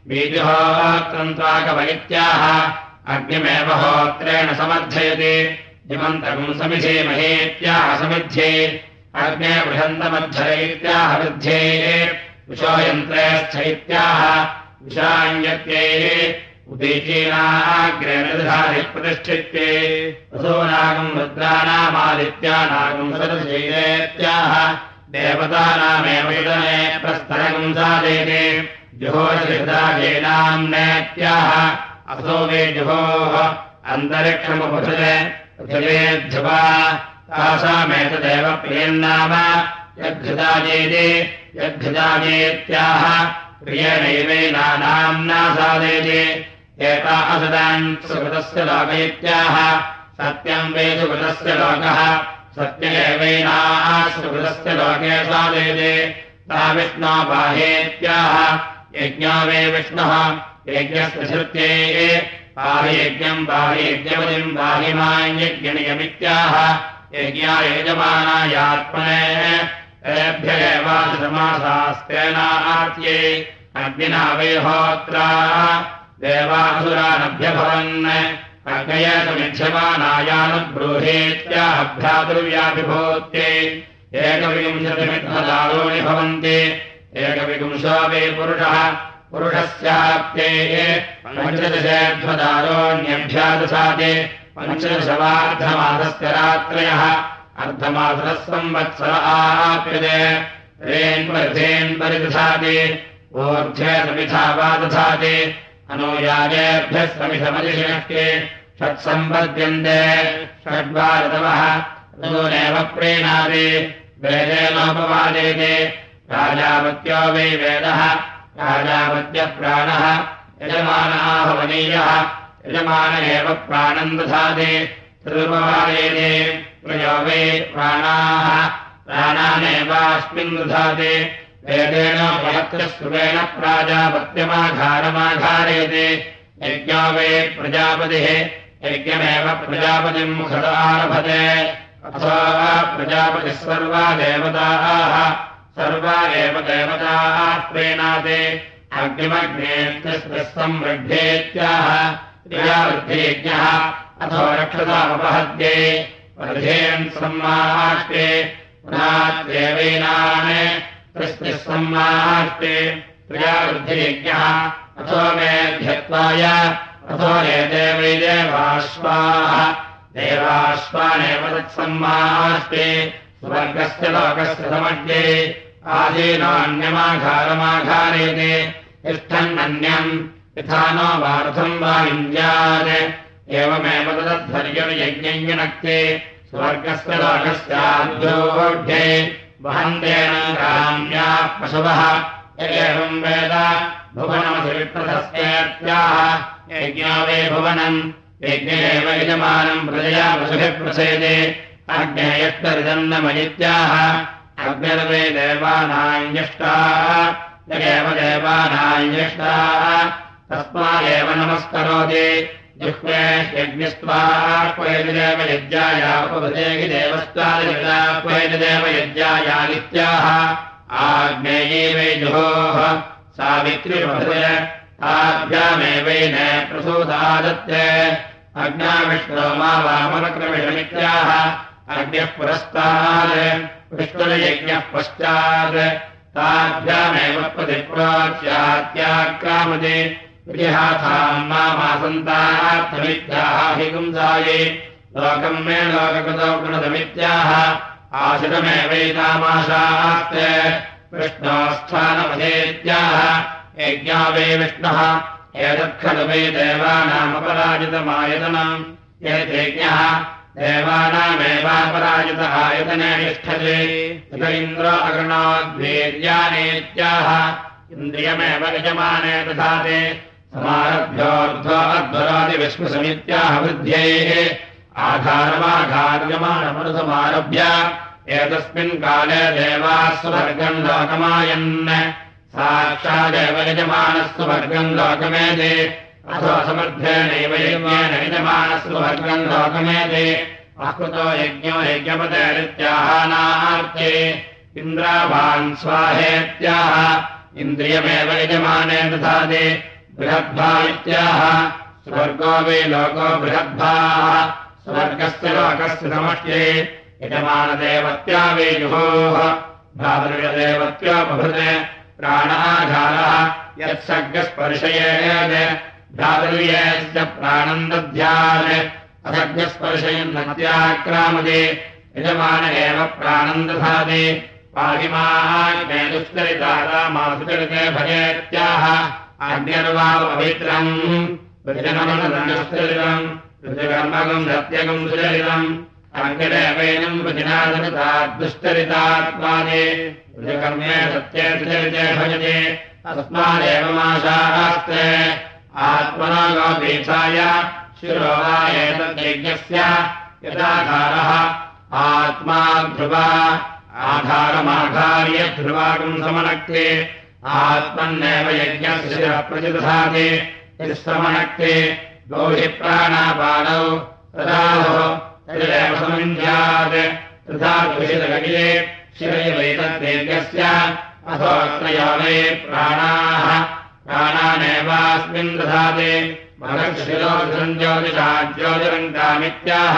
बीजुहोत्रन्त्वाकवैत्याह अग्निमेव होत्रेण समर्थयति जिमन्तकम् समिधेमहेत्याह समिध्ये अग्ने बृहन्तमद्धरैत्याह वृद्धे विशोयन्त्रे स्थैत्याह विशान्यत्यै उदीचीनाग्रेणधारि प्रतिष्ठित्ये वसूनागम् रुद्राणामादित्यानागम् सदशैलेत्याह देवतानामेव युदने प्रस्तरगम् साधयति जुहोरसिदाजेनाम्नेत्याह असो वे जुहोः अन्तरिक्षमुपसृजे पृथिवेऽध्युपा तासामेतदेव प्रियन्नाम यद्धृताजेति यद्धृताजेत्याह प्रियनैवैनानाम्ना सादेति एता असदान् सुकृतस्य लोक इत्याह सत्यम् वै सुकृतस्य लोकः सत्य एवैनाः सुकृतस्य लोके सादेति ता विष्णो बाहेत्याह यज्ञो वै विष्णुः यज्ञस्य श्रुत्यै बाह्यज्ञम् बाह्यज्ञपतिम् बाहिमान्यज्ञनियमित्याह यज्ञाय यजमानायात्मने तेभ्य एवासमासास्तेनार्त्यै अग्निना वै होत्रा देवासुरानभ्यभवन् अग्नये समिध्यमानायानुब्रूहेत्याह भ्रातृव्याभिभूत्यै एकविंशतिमिद्धदारोणि भवन्ति एकविंशो वै पुरुषः पुरुषस्याप्त्यैः पञ्चदशेध्वदारोण्यभ्यादशाते पञ्चदशवार्धमासस्य रात्रयः अर्धमासः संवत्सर आप्यते रेन्वर्धेन्परिदधाति ऊर्ध्वे समिधा वा दधाति अनुयाजेभ्यः समिधमधिषष्टे षट्सम्पद्यन्ते षड्वा ऋतवः ऋतूनेव प्रीणाति वेदेनोपवादेते राजावत्यो वै वेदः राजावत्यः प्राणः यजमानः हवनीयः यजमान एव प्राणम् दधाति तदुपवादेते प्रयो वै प्राणाः प्राणानेवास्मिन् दधाति वेदेन प्रयत्रस्रुवेण प्राजापत्यमाघारमाघारेते यज्ञो वै प्रजापतिः यज्ञमेव प्रजापतिम् मुखदारभते अथो प्रजापतिः सर्वा देवताः सर्वा एव देवताः प्रीणाते अग्निमग्नेत्यस्मिः संवृद्धेत्याह क्रियावृद्धियज्ञः अथो रक्षतामपहत्ये वर्धेन् सम्माष्टे पुनात्येवैनान् तस्मिः सम्माष्टे क्रियावृद्धियज्ञः अथो मेध्यत्वाय अथो एते वै देवाश्वाः देवाश्वानेव तत्सम्माष्टे स्वर्गस्य लोकस्य समग्रे आदीनान्यमाघारमाघारेते तिष्ठन्नन्यम् यथा नो वार्थम् वा युञ्जात् एवमेव तदध्वर्ययज्ञञ्जनक्ते स्वर्गस्य लोकस्याद्योढ्ये वहन्तेन काम्याः पशवः एवम् वेद भुवनमधिविप्रशस्तेत्याह यज्ञो वै भुवनम् यज्ञ एव यजमानम् प्रजया पशुभिः प्रसेदे अग्नेयस्तरिदन्नमयित्याह अग्निर्वै देवानाञ्जष्टाः यगेव देवानाञ्जष्टाः तस्मादेव नमस्करोति जिह्वे यज्ञस्त्वाक्वैर्देव यज्ञाय उपभृतेहि देवस्त्वादिक्वैर्देव यज्ञायादित्याह आग्नेयी वै जुहोः सावित्रिपभृते ताभ्यामेवैन प्रसूतादत्ते अग्नाविष्णो मा वामनक्रमिषमित्याह अग्निः पुरस्तात् विष्णुर्यज्ञः पश्चात् ताभ्यामेव प्रतिप्रोच्यात्याक्रामते विहाथाम् मामासन्तार्थमित्याह हि गुंसाये लोकम् मे लोककृतो गुणदमित्याह आशितमेवैतामाशास्ते विष्णोस्थानमधेत्याह यज्ञो वै विष्णुः एतत्खलु वै देवानामपराजितमायतनम् यज्ञः देवानामेवापराजित आयतने तिष्ठते इत इन्द्रो अग्रणोद्वीर्यानेत्याह इन्द्रियमेव यजमाने दधाते समारभ्योऽर्धोऽध्वरोति विश्वसमित्याह वृद्ध्यैः आधारमाघार्यमाणमनुसमारभ्य एतस्मिन् काले देवाः सुवर्गम् लोकमायन् साक्षादेव यजमानस्तु वर्गम् लोकमेते अथो समर्थेनैव यज्ञेन यजमानस्तु वर्गम् लोकमेते अकृतो यज्ञो यज्ञपतेरित्याहानार्थे इन्द्रावान् स्वाहेत्याह इन्द्रियमेव यजमाने दधाति बृहद्भा इत्याह स्वर्गो वै लोको बृहद्भाः स्वर्गस्य लोकस्य समष्ट्ये यजमानदेवत्या वै जुहोः भ्रातृदेवत्यो बभृते प्राणाघारः यत्सर्गस्पर्शयेत् भ्रातृयस्य प्राणम् दध्यात् असर्गस्पर्शयन्नत्याक्रामते यजमान एव प्राणम् दधाति पाहिमाग्ने दुष्करितारामासुचरिते भजेत्याह अग्निर्वा पवित्रम् विजनमनुष्करितम् ऋजुकर्मकम् सत्यकम् सुचरितम् अग्निरेवैनम् वचनादनुताद्दुश्चरितात्माने ऋजुकर्मे सत्ये सुचरिते भजते तस्मादेव माशास्ते आत्मनो गोपीठाय शिरो वा एतद्यज्ञस्य यदाधारः आत्मा ध्रुवा आधारमाधार्य ध्रुवाकम् समनक्ते आत्मन्नेव यज्ञस्य शिरः प्रतिदधाति यस्समनक्ते गौहि प्राणापानौ तदाहो तदेव समिन्ध्यात् तथा दुषितगतिरे शिरैवैतद्यज्ञस्य अथोऽत्रयो वै प्राणाः प्राणानेवास्मिन् दधाति महर्षिरोधम् ज्योतिषा ज्योतिरङ्कामित्याह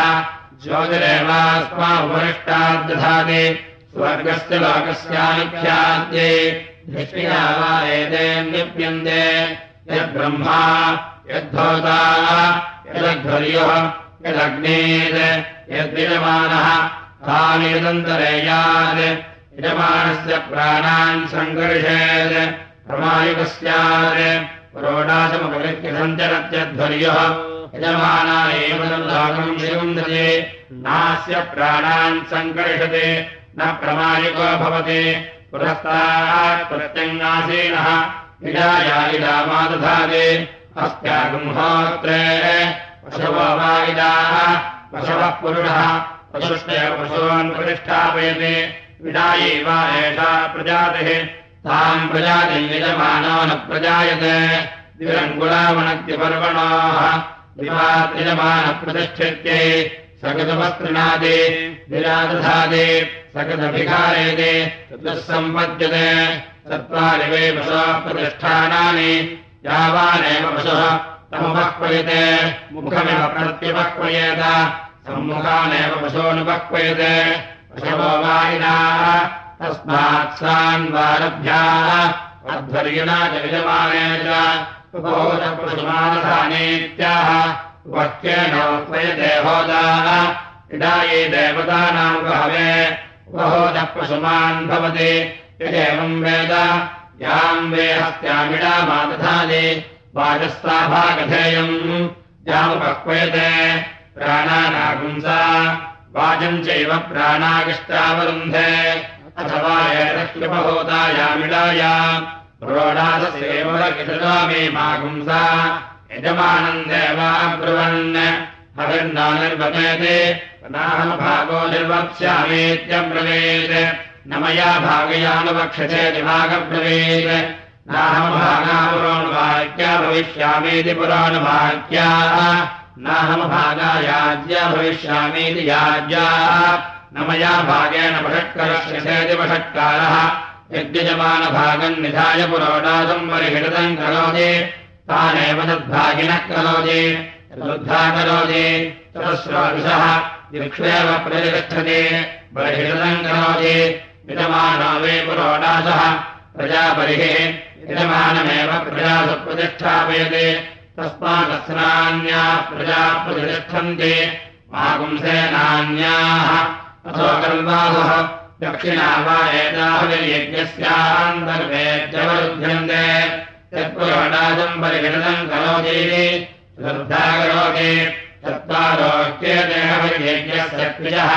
ज्योतिरेवास्मापरिष्टाद्दधाति स्वर्गस्य लोकस्यामिख्याद्ये निष्क्रिया वा एते निप्यन्ते यद्ब्रह्मा यद्धोता यदध्वर्युः यदग्नेत् यद्विजमानः तानेदन्तरेयात् यजमानस्य प्राणान् सङ्कर्षेत् प्रमायुकस्यात् पुरोडाशमपरित्य सञ्चरत्यध्वर्युः यजमाना एव लोकम् विरुन्धते नास्य प्राणान् सङ्कर्षते न प्रमायुको भवति पुरस्तात् प्रत्यङ्गासीनः इडाया इडामा दधाति अस्त्यागुंहोत्रे पशवो वा इडाः पशवः पुरुषः पशुष्टेव पशून् प्रतिष्ठापयति इडायै वा एषा प्रजातिः ताम् प्रजातिम् यजमानो न प्रजायते द्विरङ्गुलावनक्तिपर्वणोः दिवाद्यजमानप्रतिष्ठित्यै सकतवस्त्रिणादि विरादधाति सकतभिखारेति तदुःसम्पद्यते चत्वारि वै पशवः प्रतिष्ठानानि यावानेव पशुः तमुपह्वयते मुखमिव प्रत्युपह्वयेत सम्मुखानेव पशूनुपह्वयते पशवो वायिनाः तस्मात् सान्वारभ्याः अध्वर्युना च विजमाने च उपहोदपशुमानधानेत्याह उपह्येनोह्वयते होदाः इडायै देवतानाम् बहवे उपहोदः पशुमान् भवति यदेवम् वेद याम् वे हस्त्यामिडामा दधाति वाजस्ताभागधेयम् यामुपह्वयते प्राणानागुंसा वाजम् चैव प्राणागिष्टावरुन्धे अथवा एतस्युपहोतायामिडाया प्रोडादसेवकिषदामे मागुंसा यजमानम् देवाब्रुवन् हविर्ना निर्वपेते नाहमभागो निर्वक्ष्यामीत्यब्रवीत् न मया भागयानुवक्षते दिवागब्रवीत् नाहमभागा पुरोऽनुवाक्या भविष्यामीति पुरानुवाक्या नाहमभागा याज्या भविष्यामीति याज्या न मया भागेन वषट्करस्यसेति वषट्कारः यद्यजमानभागम् निधाय पुरोडासम् परिहितम् करोति तानेव तद्भागिनः करोति तदुद्धा करोति ततस्रोविषः दिक्षेव प्रतिष्ठति परिहितम् करोति यजमानो वै पुरोडासः प्रजापरिः यजमानमेव प्रजासु प्रतिष्ठापयति तस्मादस्नान्याः प्रजा प्रतिष्ठन्ति मागुंसेनान्याः अथो गर्वासः दक्षिणा वा एताभिर्यज्ञस्यान्तर्वेद्यवरुध्यन्ते यत्पुरोडासम् परिगणनम् करोति श्रद्धा करोति चत्वारोक्येतेभिर्यज्ञस्य क्रियः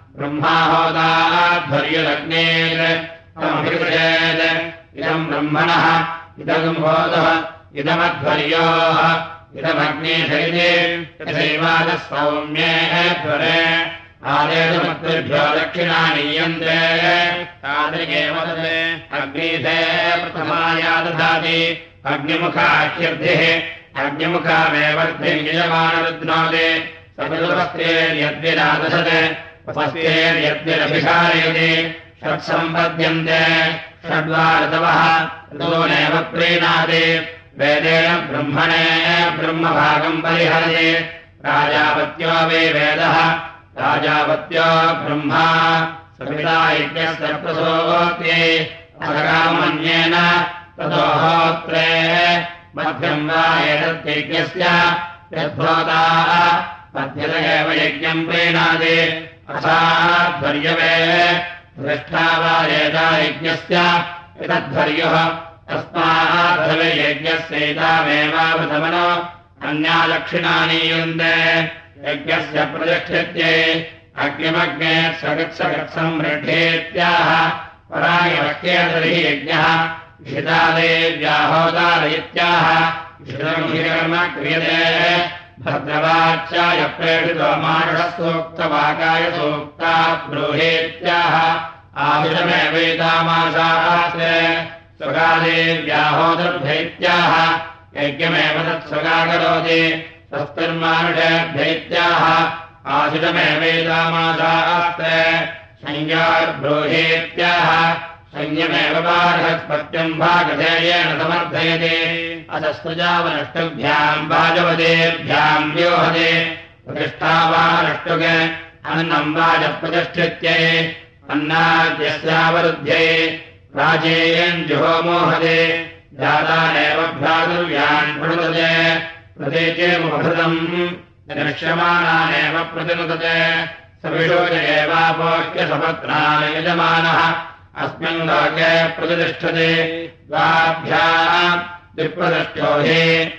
ब्रह्माहोदाध्वर्युरग्नेत् तमभिषेत् इदम् ब्रह्मणः इदम् होदः इदमध्वर्योः इदमग्नेशैते तथैवादः सौम्येध्वरे आदेशमत्रिभ्यो दक्षिणानीयन्ते तादृगेव अग्नीथे प्रथमाया दधाति अग्निमुखाख्यर्थिः अग्निमुखामेवर्थिम् यजमानरुध्नोति सपदुपस्त्रेर्यद्विरादशते उपस्त्रेर्यद्विरभिषारयति षट्सम्पद्यन्ते षड्वा ऋतवः ऋतूनेव प्रीणाति वेदेन ब्रह्मणे ब्रह्मभागम् परिहरति प्राजापत्यो वै वेदः राजापत्यो ब्रह्मा सविता यज्ञस्य प्रसूत्यै अधरामन्येन ततो होत्रे मध्यम् वा एतद्यज्ञस्य यद्भोताः मध्यत एव यज्ञम् प्रीणाति असाध्वर्यवे दृष्टा वा एता यज्ञस्य एतध्वर्युः तस्माद्धवे यज्ञस्यैतामेवावधमनो अन्या दक्षिणानीयुन्ते यज्ञस्य प्रतिष्ठित्ये अग्निमग्ने सगत्सगत्समृद्धेत्याह परायवक्ये तर्हि यज्ञः इषितादेव्याहोदारयित्याह इषितर्म क्रियते भद्रवाच्याय प्रेषितो मानुषसूक्तवाकाय सूक्ता ब्रूहेत्याह आयुषमेवैतामाशास्ते स्वगादेव्याहोदर्भैत्याह यज्ञमेव तत्स्वगा करोति तस्मिन्मानुषेभ्यैत्याह आशिषमेवैतामाशास्ते संज्ञार्ब्रूहेत्याह संयमेव बार्हस्पत्यम् भागधेयेन समर्थयति अतस्तुजावनष्टुभ्याम् वाजवदेभ्याम् व्योहते प्रतिष्ठावानष्टुक अन्नम् वाजप्रतिष्ठित्यै अन्नाद्यस्यावरुध्यै राजेयम् जुहोमोहते जातानेव भ्रातुर्व्यान् प्रणुदते प्रतीचेमुपहृतम् निश्यमानानेव प्रतिनुदते सविशोच एवापोह्यसपत्नान् यजमानः अस्मिन् लोके प्रतिष्ठते द्वाभ्याम् विप्रतिष्ठो हि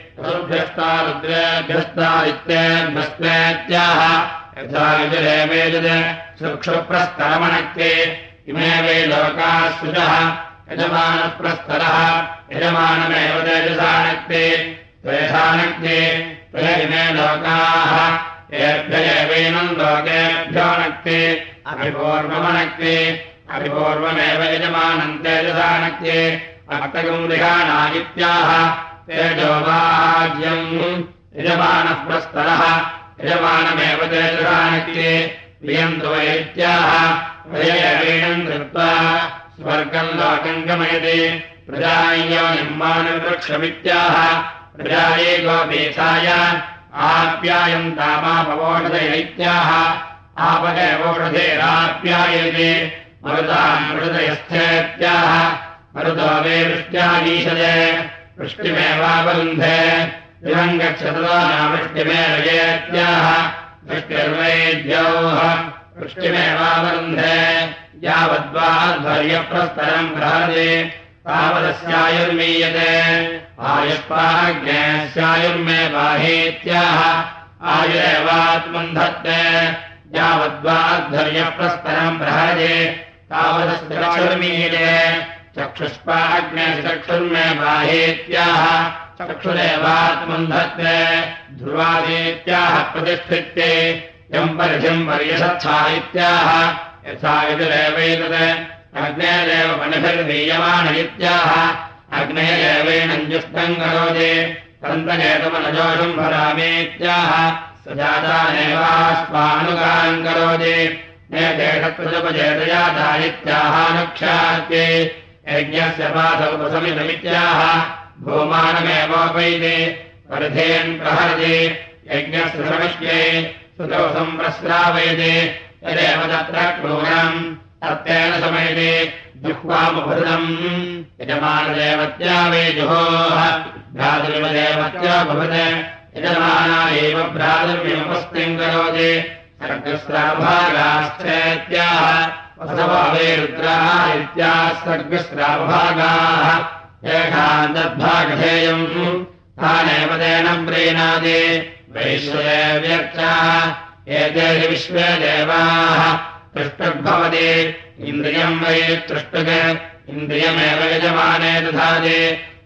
रुद्रेभ्यस्तादित्येभ्यस्तेत्याह यथा यजुरेवेजते चक्षुप्रस्तरमणक्ते इमे वै लोकाः शुचः यजमानप्रस्तरः यजमानमेव तेजसानक्ते त्वेषानक्ते त्वे इमे लोकाः येभ्य एवैनम् लोकेभ्यो नक्ते अभिपूर्वमनक्ते अभिपूर्वमेव यजमानम् तेजसानक्ते अक्तगम् विहानादित्याह तेजोवाज्यम् यजमानः प्रस्तरः यजमानमेव तेजसानक्ते प्रियन्तु वैत्याह प्रयवीणम् कृत्वा स्वर्गम् लोकम् गमयति प्रजाय्योनिम्मानवृक्षमित्याह प्रजाये गोपीठाय आप्यायम् तामापवोषधयैत्याह आपदेवोषधेराप्यायते मरुताम् मृदयस्थेत्याह मरुतो वे वृष्ट्यागीषते वृष्टिमेवावरुन्धे दिवम् गच्छतो नावृष्टिमेवयेत्याह वृष्टिर्वैद्योः वृष्टिमेवावरुन्धे यावद्वाध्वर्यप्रस्तरम् प्रहरति तावदस्यायुर्मीयते आयुष्पाग्नेस्यायुर्मे बाहेत्याह आयुरेवात्मन्धत्ते यावद्वाध्वर्यप्रस्तरम् प्रहरति तावदस्यचक्षुर्मीयते चक्षुष्पाग्ने चक्षुर्मे बाहेत्याह चक्षुरेवात्मन्धत्ते ध्रुवादेत्याह प्रतिष्ठित्ते यम् परिधिम् पर्यषत्सा इत्याह यथा यजुरेवैतत् अग्नेरेव वनभिर्दीयमान इत्याह अग्नेरेवैनञ्जुष्टम् करोति तन्तनेतमनजोषम् भरामीत्याह स जातानेवास्मानुगाम् करोति नेतेषत्प्रजपजेतयाता इत्याहानुक्षात्ये यज्ञस्य पाथोपसमितमित्याह भूमानमेवोपैति परिधेन् प्रहरति यज्ञस्य समिष्ये सुतो सम्प्रस्रावयति यदेव तत्र क्रूरम् तत्तेन समयति जुह्वामुभृतम् यजमानदेवत्या वै जुहोः भ्रातृदेवत्या भवत् यजमाना एव भ्रातृव्यमुपस्थितिम् करोति सर्गस्रावभागाश्चेत्याह वसवो वै रुद्राः इत्याः सर्गस्रावभागाः येषाम् तद्भागधेयम् तानेव तेन प्रीणाति वैश्वदेव्यर्चाः एते विश्वे देवाः तृष्टुर्भवति इन्द्रियम् वै तृष्टुक इन्द्रियमेव यजमाने दधाति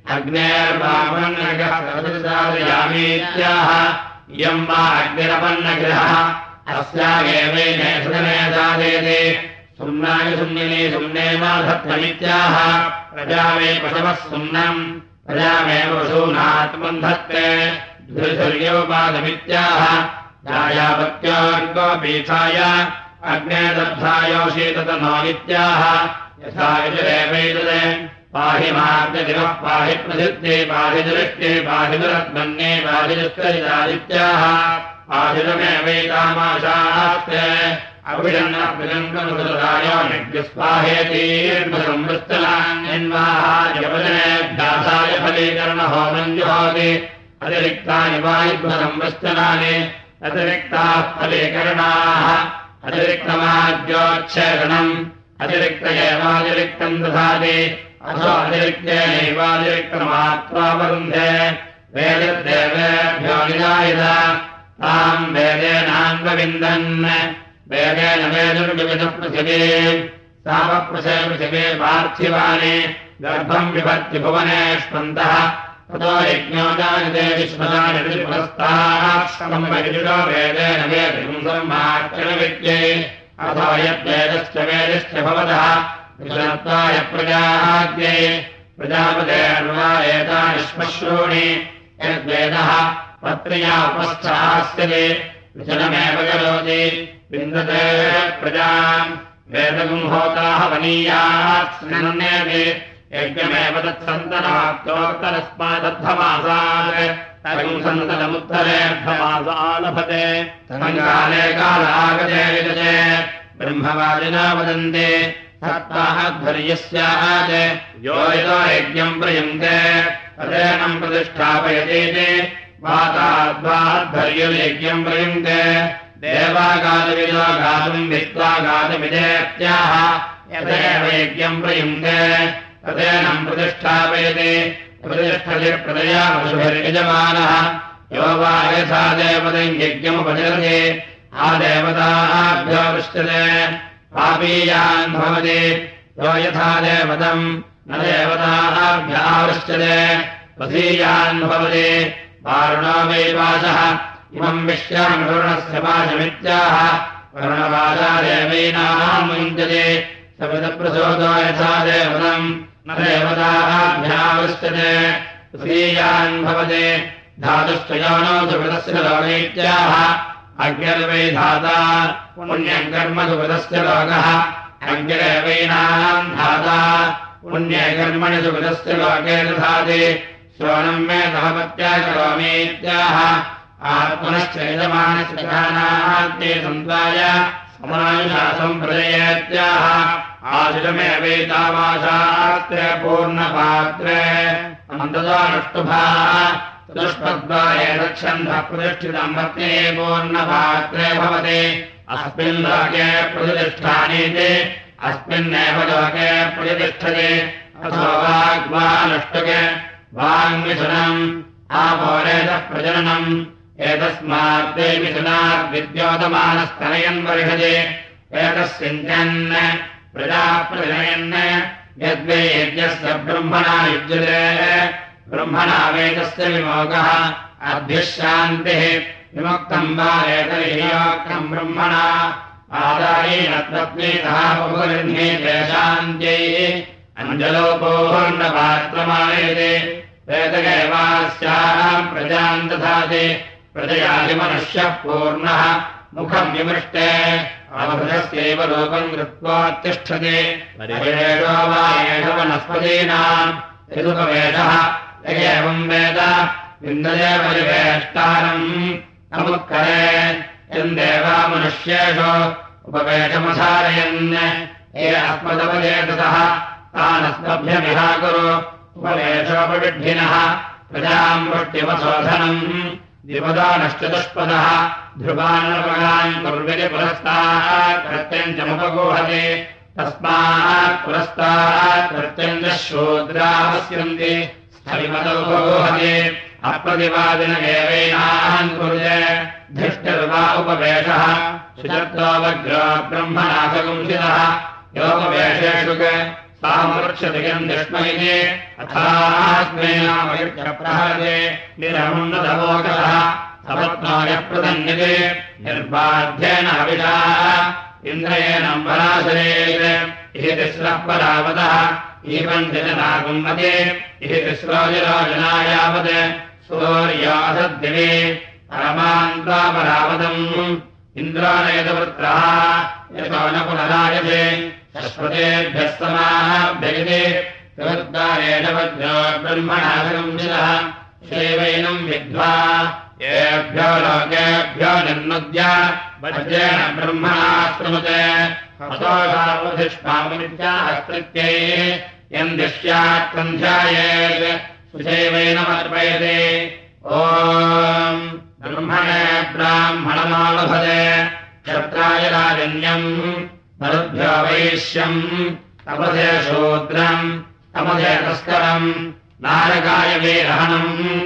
अग्नेर्वामन्नगृहयामीत्याह इयम् वा अग्निरपन्नगृहः अस्यागेवैने सुदने दादेति सुम्नाय सुम्निनी सुम्ने माधत्तमित्याह प्रजा मे पशवः सुम्नम् प्रजामेव वसूनात्मन्धत्ते धुर्योपादमित्याह जायापत्योर्गोपीठाय अग्ने दब्धायोषीततनो इत्याह यथा यजुरेवैतत् पाहि मार्गदिवः पाहि प्रसिद्धे पाहि दृष्टे पाहि दुरत्मन्ये पाहि दुष्करितादित्याह पाहितमेवैतामाशास्ते अभिषन्नभिलङ्कनुसृतायो निग्यस्वाहेतीर्मसंवृष्टनान्यन्वाहार्यवदनेभ्यासाय फलीकरणहोमम् जुहोति अतिरिक्तानि वायुभ्यसंवृष्टनानि अतिरिक्ताः फलीकरणाः अतिरिक्तमाद्योच्छेदनम् अतिरिक्त एवातिरिक्तम् दधाति अथो अतिरिक्तेनैवातिरिक्तमात्वावरुन्धे वेददेवेभ्यो निजायत ताम् वेदेनान्वविन्दन् वेदेन वेदुर्विविधपृथिवी सावपृथे पृथिवी पार्थिवानि गर्भम् विभर्ति भुवनेष्वन्तः ततो यज्ञो जायते विश्वदानि पुरस्ताश्रमम् वैजुषो वेदेन वेदिम् सर्वाक्षरविद्यै अथो यद्वेदश्च वेदश्च भवतः विषत्वाय प्रजाद्यै प्रजापतेर्वा एतानि श्मश्रूणि यद्वेदः पत्न्या उपस्थास्यते विचलमेव करोति विन्दते प्रजाम् वेदगुम् होताः वनीयात् स्नन्नेति यज्ञमेव तत्सन्तनात्योक्तरस्मादद्धमासात् तगुम् सन्ततमुत्तरेऽर्धमासा लभते तङ्काले कालागते विदते ब्रह्मवादिना वदन्ति सत्ताहध्वर्यस्यात् यो यतो यज्ञम् प्रयुङ्क्ते तदेनम् प्रतिष्ठापयतीति वाताद्वाध्वर्युर्यज्ञम् प्रयुङ्क्ते देवागातविदो गातुम् वित्त्वा गातुमिदेत्याह यदेव यज्ञम् प्रयुङ्क्ते तदेनम् प्रतिष्ठापयति प्रतिष्ठति प्रदया पशुभिर्यजमानः यो वा यथा देवतम् यज्ञमुपचरति आदेवताभ्यो पृष्यते पापीयान् भवति यो यथा देवतम् न देवताभ्यावृष्यते वसीयान् भवति वारुणो वै वाचः इमम् विश्याम् वरुणस्य वाचमित्याह वरुणवाचा देवैनाम् मुञ्चते सवितप्रसोदो यथा देवतम् न देवताभ्यावृष्यते वसीयान् भवति धातुश्च योनो सुकृतस्य लोकैत्याह अग्निर्वै धाता पुण्यम् कर्म सुकृतस्य लोकः अग्निरेवैनाम् धाता पुण्ये कर्मणि सुकृतस्य लोके दधाति श्रवणम् मे सहपत्या करोमीत्याह आत्मनश्च यजमानस्य जानात्ये सन्त्वाय समायुषासम् प्रजयेत्याह आशिषमेवैतावाशास्त्रे पूर्णपात्रे अन्तदानुष्टुभाः चतुष्पद्वारे रक्षन्तः प्रतिष्ठितम् पत्नी पूर्णपात्रे भवति अस्मिन् लोके प्रतिष्ठानीति अस्मिन्नेव लोके प्रतिष्ठते अथो वाग्वानुष्टुके वाङ्मिथुनम् आपोरेतः प्रजननम् एतस्माद् मिथुनाद्विद्योतमानस्तनयन् वर्षते एतस्सिञ्चन् प्रजाः प्रजनयन् यद्वै यज्ञस्य ब्रह्मणा युज्यते ब्रह्मणा वेदस्य विमोकः अभ्युशान्तिः विमुक्तम् वा एतर्ह्योक्तम् ब्रह्मणा आदायेन तत्त्वेतः उपगृह्णीते शान्त्यै अञ्जलोपोर्णपात्रमायते वेदगैवास्याम् प्रजाम् दधाति प्रजयादिमनुष्यः पूर्णः मुखम् विमृष्टे अवभृतस्यैव रूपम् कृत्वात्तिष्ठति परिवेषो वा एष वनस्पतीनाम् यदुपवेशः एवम् वेद विन्दते परिवेष्टारम् अमुत्करे यन्देवा मनुष्येषु उपवेशमधारयन् ये अस्मदपदेततः तानस्मभ्यमिहाकुरु उपवेशोपविड्ढिनः प्रजाम् वृष्टिमशोधनम् द्विपदानश्चतुष्पदः ध्रुवानर्पगान् कुर्विति पुरस्तात् प्रत्यञ्चमुपगूहति तस्मात् पुरस्तात् प्रत्यञ्च शूद्रावस्यन्ति स्थलिमतोपगूहति अप्रतिपादिन एवैनाहम् कुर्ये धिष्ठिर्वा उपवेशः शुचत्वग्रो ब्रह्मनाथगुंसितः योपवेशेषु सामृक्षति गन्धिष्म इति अथास्मेनामयुक्षप्रहरते निरमुन्नतमोकतः सपत्नाय प्रदन्यते निर्बाध्येन हविषाः इन्द्रयेण पराशरेत् इहि तिस्रः परावतः ईपञ्चजनागुम्मते इहि तिस्रो जनायावत् सूर्यासद्दिवे परमान्त्वा परावतम् इन्द्रानयतवृत्रः यतो न पुनरायते शश्वतेभ्यः समाभ्यगिते त्रिवृत्तारेण वज्रो ब्रह्मणागुंसितः शैवैनम् विद्ध्वा येभ्यो लोकेभ्यो निर्नुद्य वज्रेण ब्रह्मणा स्तुते अतो सावधिष्ठामित्याहस्कृत्यै यम् दिश्यात् सन्ध्यायेत् सुशैवैनमर्पयते ॐ ब्रह्मणे ब्राह्मणमालभते क्षत्राय राजन्यम् मरुभ्यो वैश्यम् तपसे शूद्रम् तपसे तस्करम् नारकाय वीरहणम्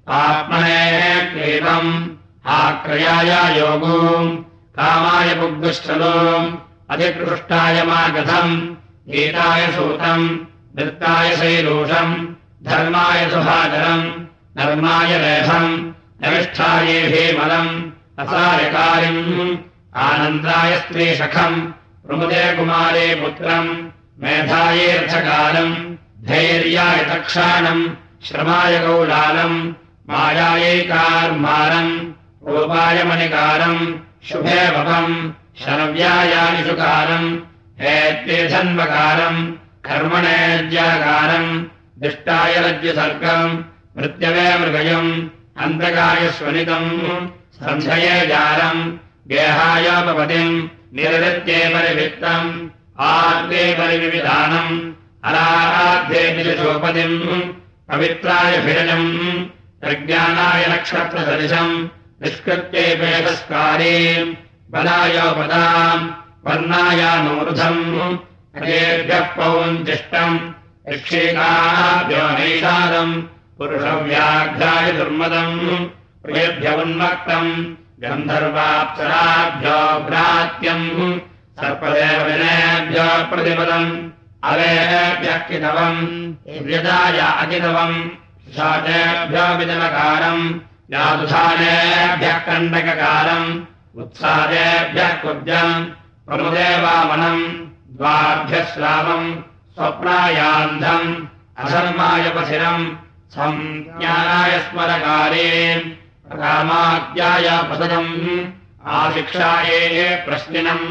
आत्मने क्रीतम् आक्रयाय योगूम् कामाय पुग्गुश्चलोम् अधिकृष्टाय मागधम् गीताय सूतम् नृत्ताय शैलूषम् धर्माय सुभागरम् नर्माय लेभम् नविष्ठाये भीमलम् असायकारिम् आनन्दाय स्त्रीशखम् प्रमुदे कुमारे पुत्रम् मेधाये रथकारम् धैर्याय तक्षाणम् श्रमाय कौलालम् मायायैकार्मारम् रूपाय मणिकारम् शुभे भवम् शरव्यायानिषुकारम् हेत्येधन्वकारम् कर्मणेज्याकारम् दिष्टाय रज्जुसर्गम् मृत्यवे मृगयम् अन्तकाय स्वनितम् सन्धये जारम् गेहायोपपतिम् निरृत्ये परिवित्तम् आर्ते परिविविधानम् अराध्ये निजोपतिम् पवित्राय भिरजम् प्रज्ञानाय नक्षत्रसदृशम् निष्कृत्ये पेदस्कारीम् बलायोपदाम् वर्णायानूर्धम् अजेभ्यः पौञ्जिष्टम् ऋक्षिकाभ्यो नैषादम् पुरुषव्याघ्राय दुर्मदम् प्रियेभ्य उन्मत्तम् गन्धर्वाप्सराभ्यो भ्रात्यम् सर्पदेवजनेभ्यो प्रतिपदम् अवेभ्यः कितवम् व्यदाय अकितवम् शाचेभ्यो विदलकारम् यादुधानेभ्यः कण्डककारम् उत्सादेभ्यः कुब्जम् प्रमुदेवामनम् द्वाभ्यः श्रावम् स्वप्नायान्धम् अधर्माय पथिरम् संज्ञानाय स्मरकारीम् कामाज्ञाय पदम् आशिक्षाये प्रश्निनम्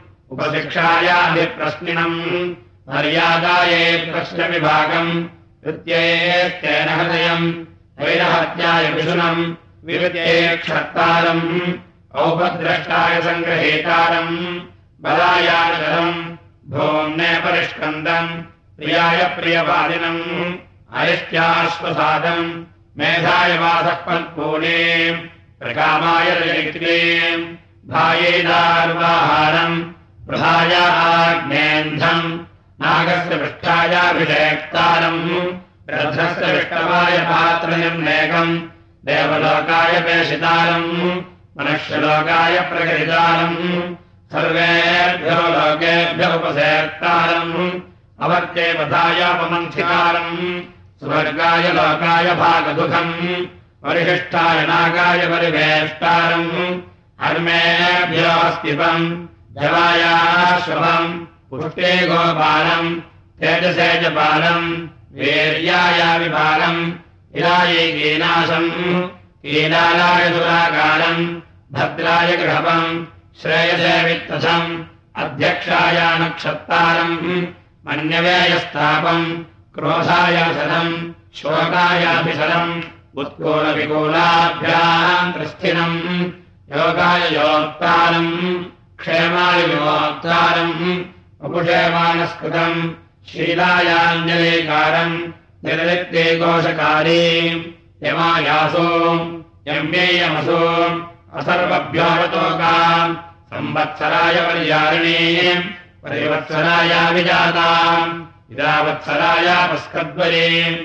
उपशिक्षायाभिप्रश्निनम् मर्यादाये प्रश्नविभागम् वृत्त्येस्तेन हृदयम् वैरहत्याय विशुनम् विवृत्ये क्षत्तारम् औपद्रष्टाय सङ्ग्रहेतारम् बलायानगरम् भोम्ने परिष्कन्दम् प्रियाय प्रियवादिनम् अरिष्ट्याश्वसादम् मेधाय वासः पल्पूणीम् प्रकामाय रजयित्रीम् भायेदार्वाहारम् प्रभाय आग्नेन्धम् नागस्य पृष्ठायाभिषेक्तारम् रथस्य विष्टवाय पात्रनिर्णेकम् देवलोकाय पेशितारम् मनुष्यलोकाय प्रकटितारम् सर्वेभ्यो लोकेभ्यो उपसेक्तारम् अवर्त्ये पथायोपमन्थितारम् स्वर्गाय लोकाय भागदुःखम् परिशिष्टाय नागाय परिवेष्टारम् हर्मेभ्यो स्तिपम् जवायाश्वम् पुष्टे गोपालम् तेजसे च पालम् वीर्याय विपालम् इलायै कीनाशम् कीलालाय सुराकारम् भद्राय गृहपम् श्रेयसे वित्तसम् अध्यक्षाय नक्षत्तारम् मन्यवेयस्तापम् क्रोधाय सदम् शोकायाभिसरम् उत्कूलविकूलाभ्याम् त्रिस्थिनम् योगाय योक्तारम् क्षेमाय योक्तारम् वपुषेमानस्कृतम् शीलायाञ्जलीकारम् निर्लिप्ते कोशकारीम् यमायासोम् यम्येयमसोम् असर्वभ्योऽवतोकाम् संवत्सराय पर्यारिणीम् परिवत्सरायाभिजाताम् इदावत्सरायापस्कद्वरीम्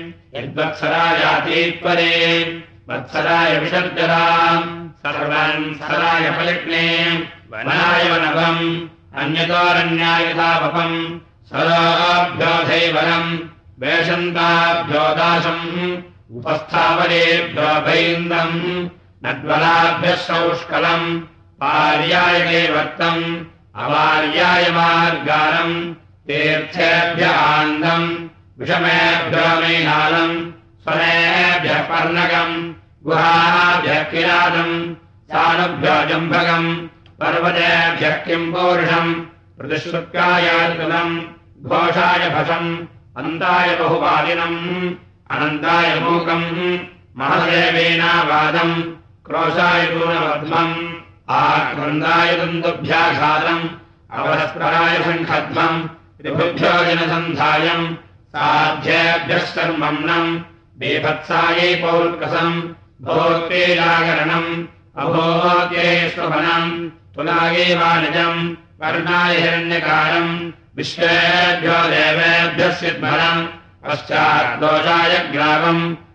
यद्वत्सरायातीत्वरीम् वत्सराय विसर्जराम् सर्वन्सराय फलिग्नीम् वनाय वनवम् अन्यतोरण्याय तापपम् सरोभ्यो धैवरम् वेषन्ताभ्यो दाशम् उपस्थावरेभ्यो भैन्दम् नद्वलाभ्यः सौष्कलम् पार्याय कैवर्तम् अवार्याय मार्गारम् तीर्थेभ्य आन्दम् विषमेभ्यो मैनालम् स्वनेभ्यः पर्णकम् गुहाभ्यः किरातम् सानुभ्यो जम्भकम् पर्वतेभ्यः किम्पूरुषम् प्रतिश्रुत्कायार्कुलम् घोषाय भसम् अन्ताय बहुवादिनम् अनन्ताय मूकम् महदेवीनावादम् क्रोशाय पूर्णवर्ध्मम् आक्रन्दाय दुन्दुभ्याघातम् अवस्पराय सङ्खध्वम् त्रिभुभ्यो जनसन्धायम् साध्येभ्यः सर्वम्नम् बीभत्सायै पौर्कसम् भोक्तेजागरणम् अभोक्ये स्वभनम् तुलायै वाणिजम् कर्णाय हिरण्यकारम् विश्वेभ्यो देवेभ्यः सिद्भरम् पश्चाद्दोषाय ग्रावम्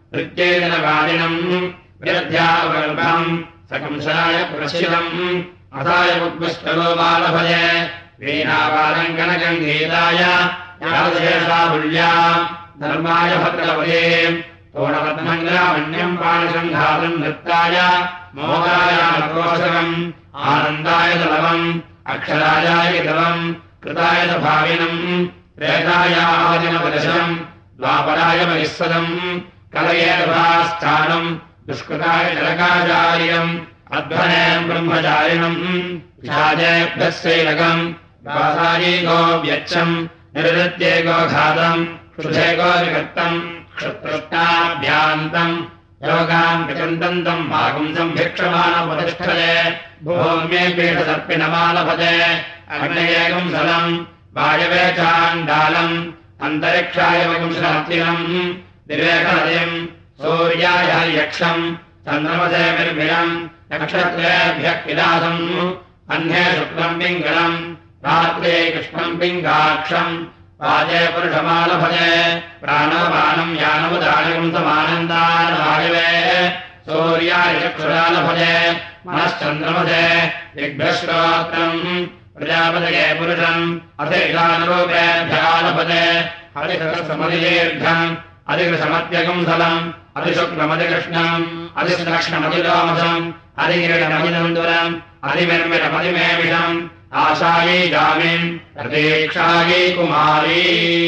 नृत्येदनवादिनम् विरध्यावकल्पम् सकंसाय प्रशिलम् अथाय मुद्विष्टलो बालभजे वीणापालम् कनकम् गीताय यादशेषाहुल्या धर्माय भद्रवते तोणपद्मङ्गलामण्यम् पाणिसङ्घातम् नृत्ताय मोदाय नकोशकम् आनन्दाय दलवम् अक्षराजाय दलवम् कृताय भाविनम् प्रेताय आदिनवदशम् द्वापराय महिस्वदम् कलयेदभाश्चानम् दुष्कृताय जलकाचार्यम् अध्वने ब्रह्मचारिणम् विषादेभ्यस्यैलकम् वासायै गोव्यच्छम् निरृत्ये गोघातम् क्षुधे गोविकर्तम् क्षुतृष्टाभ्यान्तम् योगाम् विचन्दन्तम् भागुंसम् भिक्षमाणपतिष्ठते भूम्ये पीठदर्पिणमालभते अग्नयेकम् सलम् वायवे चाण्डालम् अन्तरिक्षाय वपुंसनर्तिनम् दिवेकनदिम् सूर्याय यक्षम् चन्द्रमसे निर्मिलम् नक्षत्रेभ्यः किलासम् अन्ये शुक्लम् पिङ्गलम् रात्रे कृष्णम् पिङ्गाक्षम् वाजे पुरुषमालभते प्राणवानम् यानमुदानम् समानन्दानवायवे सूर्याय चक्षुरालभते मनश्चन्द्रमसे दिग्भ्यश्रोत्रम् प्रजापतये पुरुषम् अथिशानुरूपेभ्यालभते हरिसमधिदीर्घम् अधिकृशमत्यगुंसलम् अधिशुक्लमधिकृष्णम् अधिष्णक्षमधिलोमसम् अधिगिरिणमधिनन्दुरम् अधिमिर्मिरमधिमेविषम् आशायै गामिन् प्रतीक्षायै कुमारी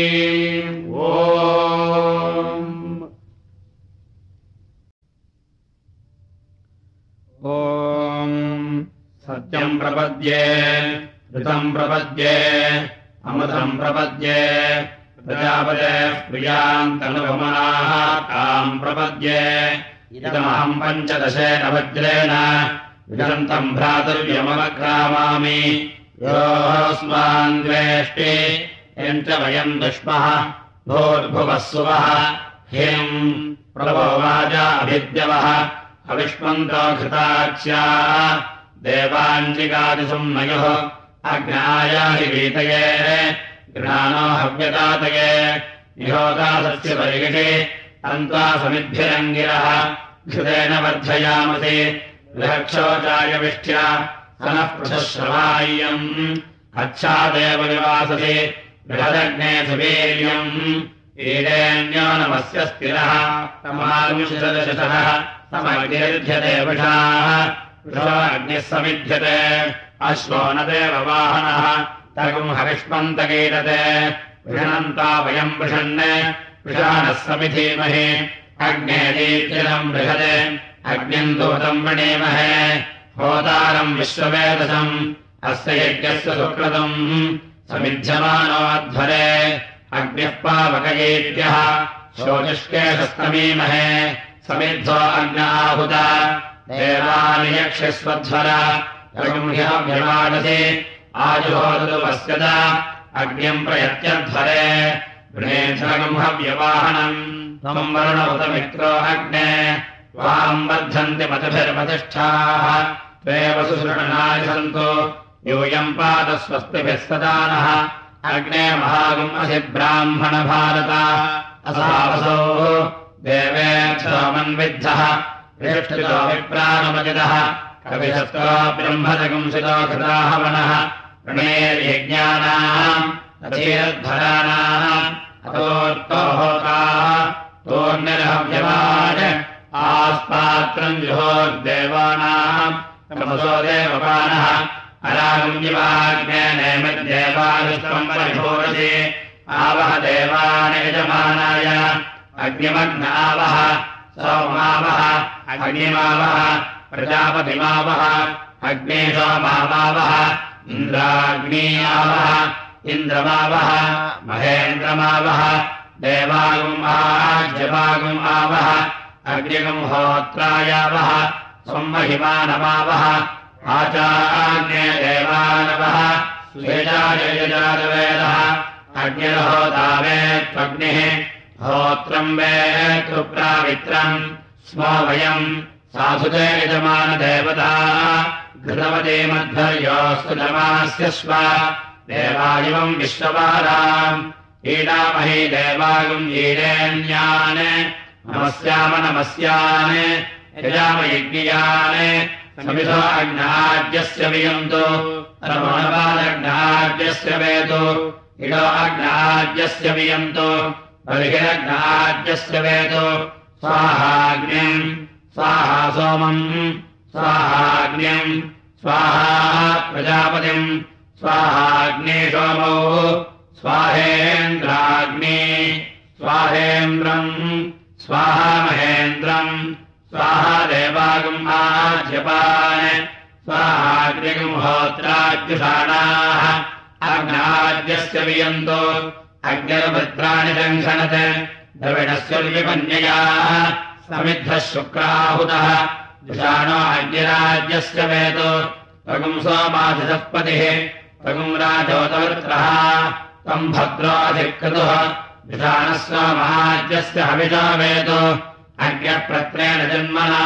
ॐ सत्यम् प्रपद्ये ऋतम् प्रपद्ये अमृतम् प्रपद्ये प्रजापते प्रियाम् तनुभमनाः ताम् प्रपद्ये इदमहम् पञ्चदशेन वज्रेण विदन्तम् भ्रातुर्यमवक्रामामि योऽस्मान् द्वेष्टि यम् च वयम् दुष्मः भूर्भुवः सुवः हिम् प्रभो वाजा अभिद्यवः अविष्मन्तो घृताच्या देवाञ्जिकादिसुम्नयोः अग्नायाहि वीतये गृहाणो हव्यतातये निहोतासस्य परिगिषे तन्त्वा समिद्भिरङ्गिरः घृतेन वर्धयामसि बृहक्षोचायविष्ट्या सनः पृथश्रवाय्यम् अच्छादेव विवाससि बृहदग्ने सुवीर्यम् ईडेन्यो नमस्य स्थिरः तमाविंशदशतः समग्निर्ध्यते वृषाः वृषो अग्निः समिध्यते अश्वो न देववाहनः तगुम् हविष्मन्तकीरते वृषणन्ता वयम् वृषन् वृषाणः समिधीमहि अग्ने दीप्तिलम् बृहते अग्निम् दूतम् वृणीमहे होतारम् विश्ववेदसम् अस्य यज्ञस्य सुकृतम् समिध्यमानोऽध्वरे अग्निः पावकयेभ्यः शोचिष्केशस्तमीमहे समिद्धो अग्नाहुत देवानियक्षस्वध्वर ह्यभिमानसि आजुहोदुवस्यत अग्निम् प्रयत्यध्वरे वृणेध्वगम्हव्यवाहनम् त्वम् वरुणोतमित्रो अग्ने त्वाम् वर्धन्ति मतिभिर्मतिष्ठाः त्वेव सुसृणनाय सन्तु यूयम् पादस्वस्तिभिः सदानः अग्ने महागम् असि ब्राह्मण भारत असावसो देवेभ्योमन्विद्धः विष्ठितो विप्राणमजितः कविशस्तो ब्रह्मजगुंसितो कृताहवनः ऋणेर्यज्ञानाम् अतीरध्वराणाम् अतोर्तो होताः तोर्निरहव्यवान् आस्पात्रम् जुहोर्देवानाम् तमसो देवपानः अरागम् जिवाग्ने नैमिद्देवायुष्टम् परिभूरसि आवह देवान् यजमानाय अग्निमग्नावह सोमावह अग्निमावह प्रजापतिमावह अग्ने सोमावह इन्द्राग्नीयावह इन्द्रमावह महेन्द्रमावह देवागुम् आज्यवागुम् आवह अग्निगुम् होत्रायावह संमहिमानमावह आचार्ये देवानवः स्वेजायजादवेदः अग्निर्होतावेत्त्वग्निः होत्रम् वेत्तु प्रावित्रम् स्मो वयम् साधुते यजमानदेवता घृतवती मध्वर्योऽस्तु नमास्य स्व देवायुवम् विश्ववाराम् ईडामहि देवागुम् ईडेन्यान् नमस्याम नमस्यान् यजामयज्ञयान् समिधो अग्नाद्यस्य वियन्तु रमणपादग्नाद्यस्य वेतु इडो अग्नाद्यस्य वियन्तु बर्हिरग्नाद्यस्य वेतु स्वाहाग्निम् स्वाहा सोमम् स्वाहाग्निम् स्वाहा प्रजापतिम् स्वाहाग्ने सोमौ स्वाहेन्द्राग्ने स्वाहेन्द्रम् स्वाहा महेन्द्रम् स्वाहा देवागम् आज्यपान् स्वाहाग्निगुहोत्राद्युषाणाः अग्नाद्यस्य वियन्तो अग्निर्भद्राणि शङ्खणत् द्रविणस्य विपन्ययाः समिद्धः शुक्राहुतः जुषाणो अग्निराज्यस्य वेतो त्वगुम् सोमाधिसत्पतिः त्वगुम् राजोतवृत्रः त्वम् भद्रोऽधिकृतुः जुषाणः सोमाज्यस्य हविषो वेतो अग्न्यप्रत्रेण जन्मना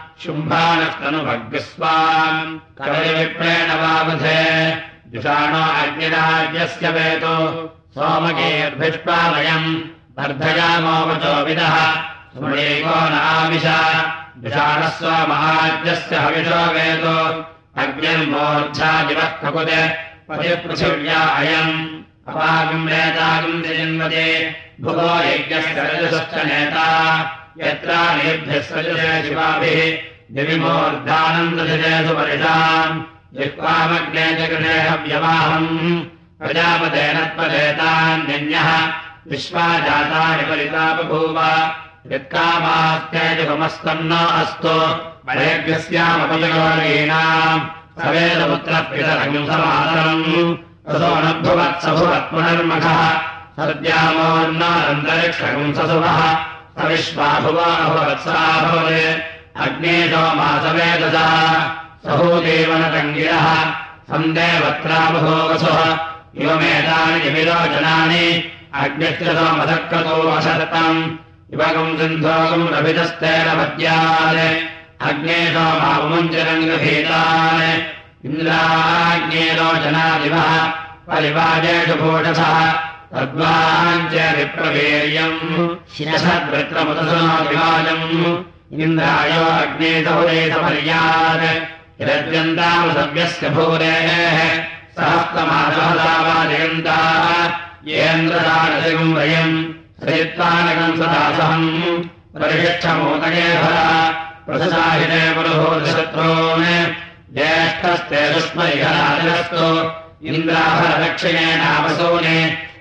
शुम्भानस्तनुभग्स्वाम् कविविप्रेण वाबुधे जुषाणो अग्निराज्यस्य वेतो सोमगीर्भिष्पालयम् वर्धयामोवचो विदः स्मृणीको नाविश जुषाणः सोमाज्यस्य हविषो वेतो अग्निर्मूर्च्छादिवः ककुते पतिपृथिव्या अयम् अपागम् नेतागम् जन्मते भुवो यज्ञस्य रजसश्च नेता यत्र निर्भ्यः सजसे शिवाभिः दिविमूर्धानन्दधिते सुपरिषाम् जिह्वामग्ने जगृहे हव्यवाहम् प्रजापतेन त्वदेतान्यन्यः विश्वा जातानि परितापभूव यत्कामास्तेजगमस्तन्न अस्तु वरेभ्यस्यामपजगोरीणाम् सवेदपुत्रः पितरम् समातरम् ततो न भुवत्सभुवत् पुनर्मखः सद्यामोन्नानन्तरिक्षगम् ससुभः सविश्वाभुवाभवत्साभवत् अग्नेशो मासवेदसा सहूदेवनतङ्गिरः सन्देवत्राबभूवसुः इवमेतानि जमिरोचनानि अग्निश्च सोमसक्रतो वशतम् इवगम् सिन्धोगम् रभितस्तेन मद्यात् अग्नेशो मापुमञ्चरङ्गभीतान् इन्द्राग्नेरोचनादिवः परिवाजेषु भूषसः तद्वाञ्च विप्रवीर्यम् शिरसद्वृत्रमुदसुनादिवाजम् इन्द्रायो अग्ने सहुरेशपर्यात् यद्यन्तामसव्यस्य भूरेः सहस्तमासहसावाजयन्ताः येन्द्रदानसिगम् वयम् सयित्वानकम् सदासहम् परिशिक्षमोदगे भरा प्रसदाहिते पुरुभूतशत्रून् ज्येष्ठस्ते सुष्मैहराजस्तु इन्द्राभरदक्षिणेनावसूने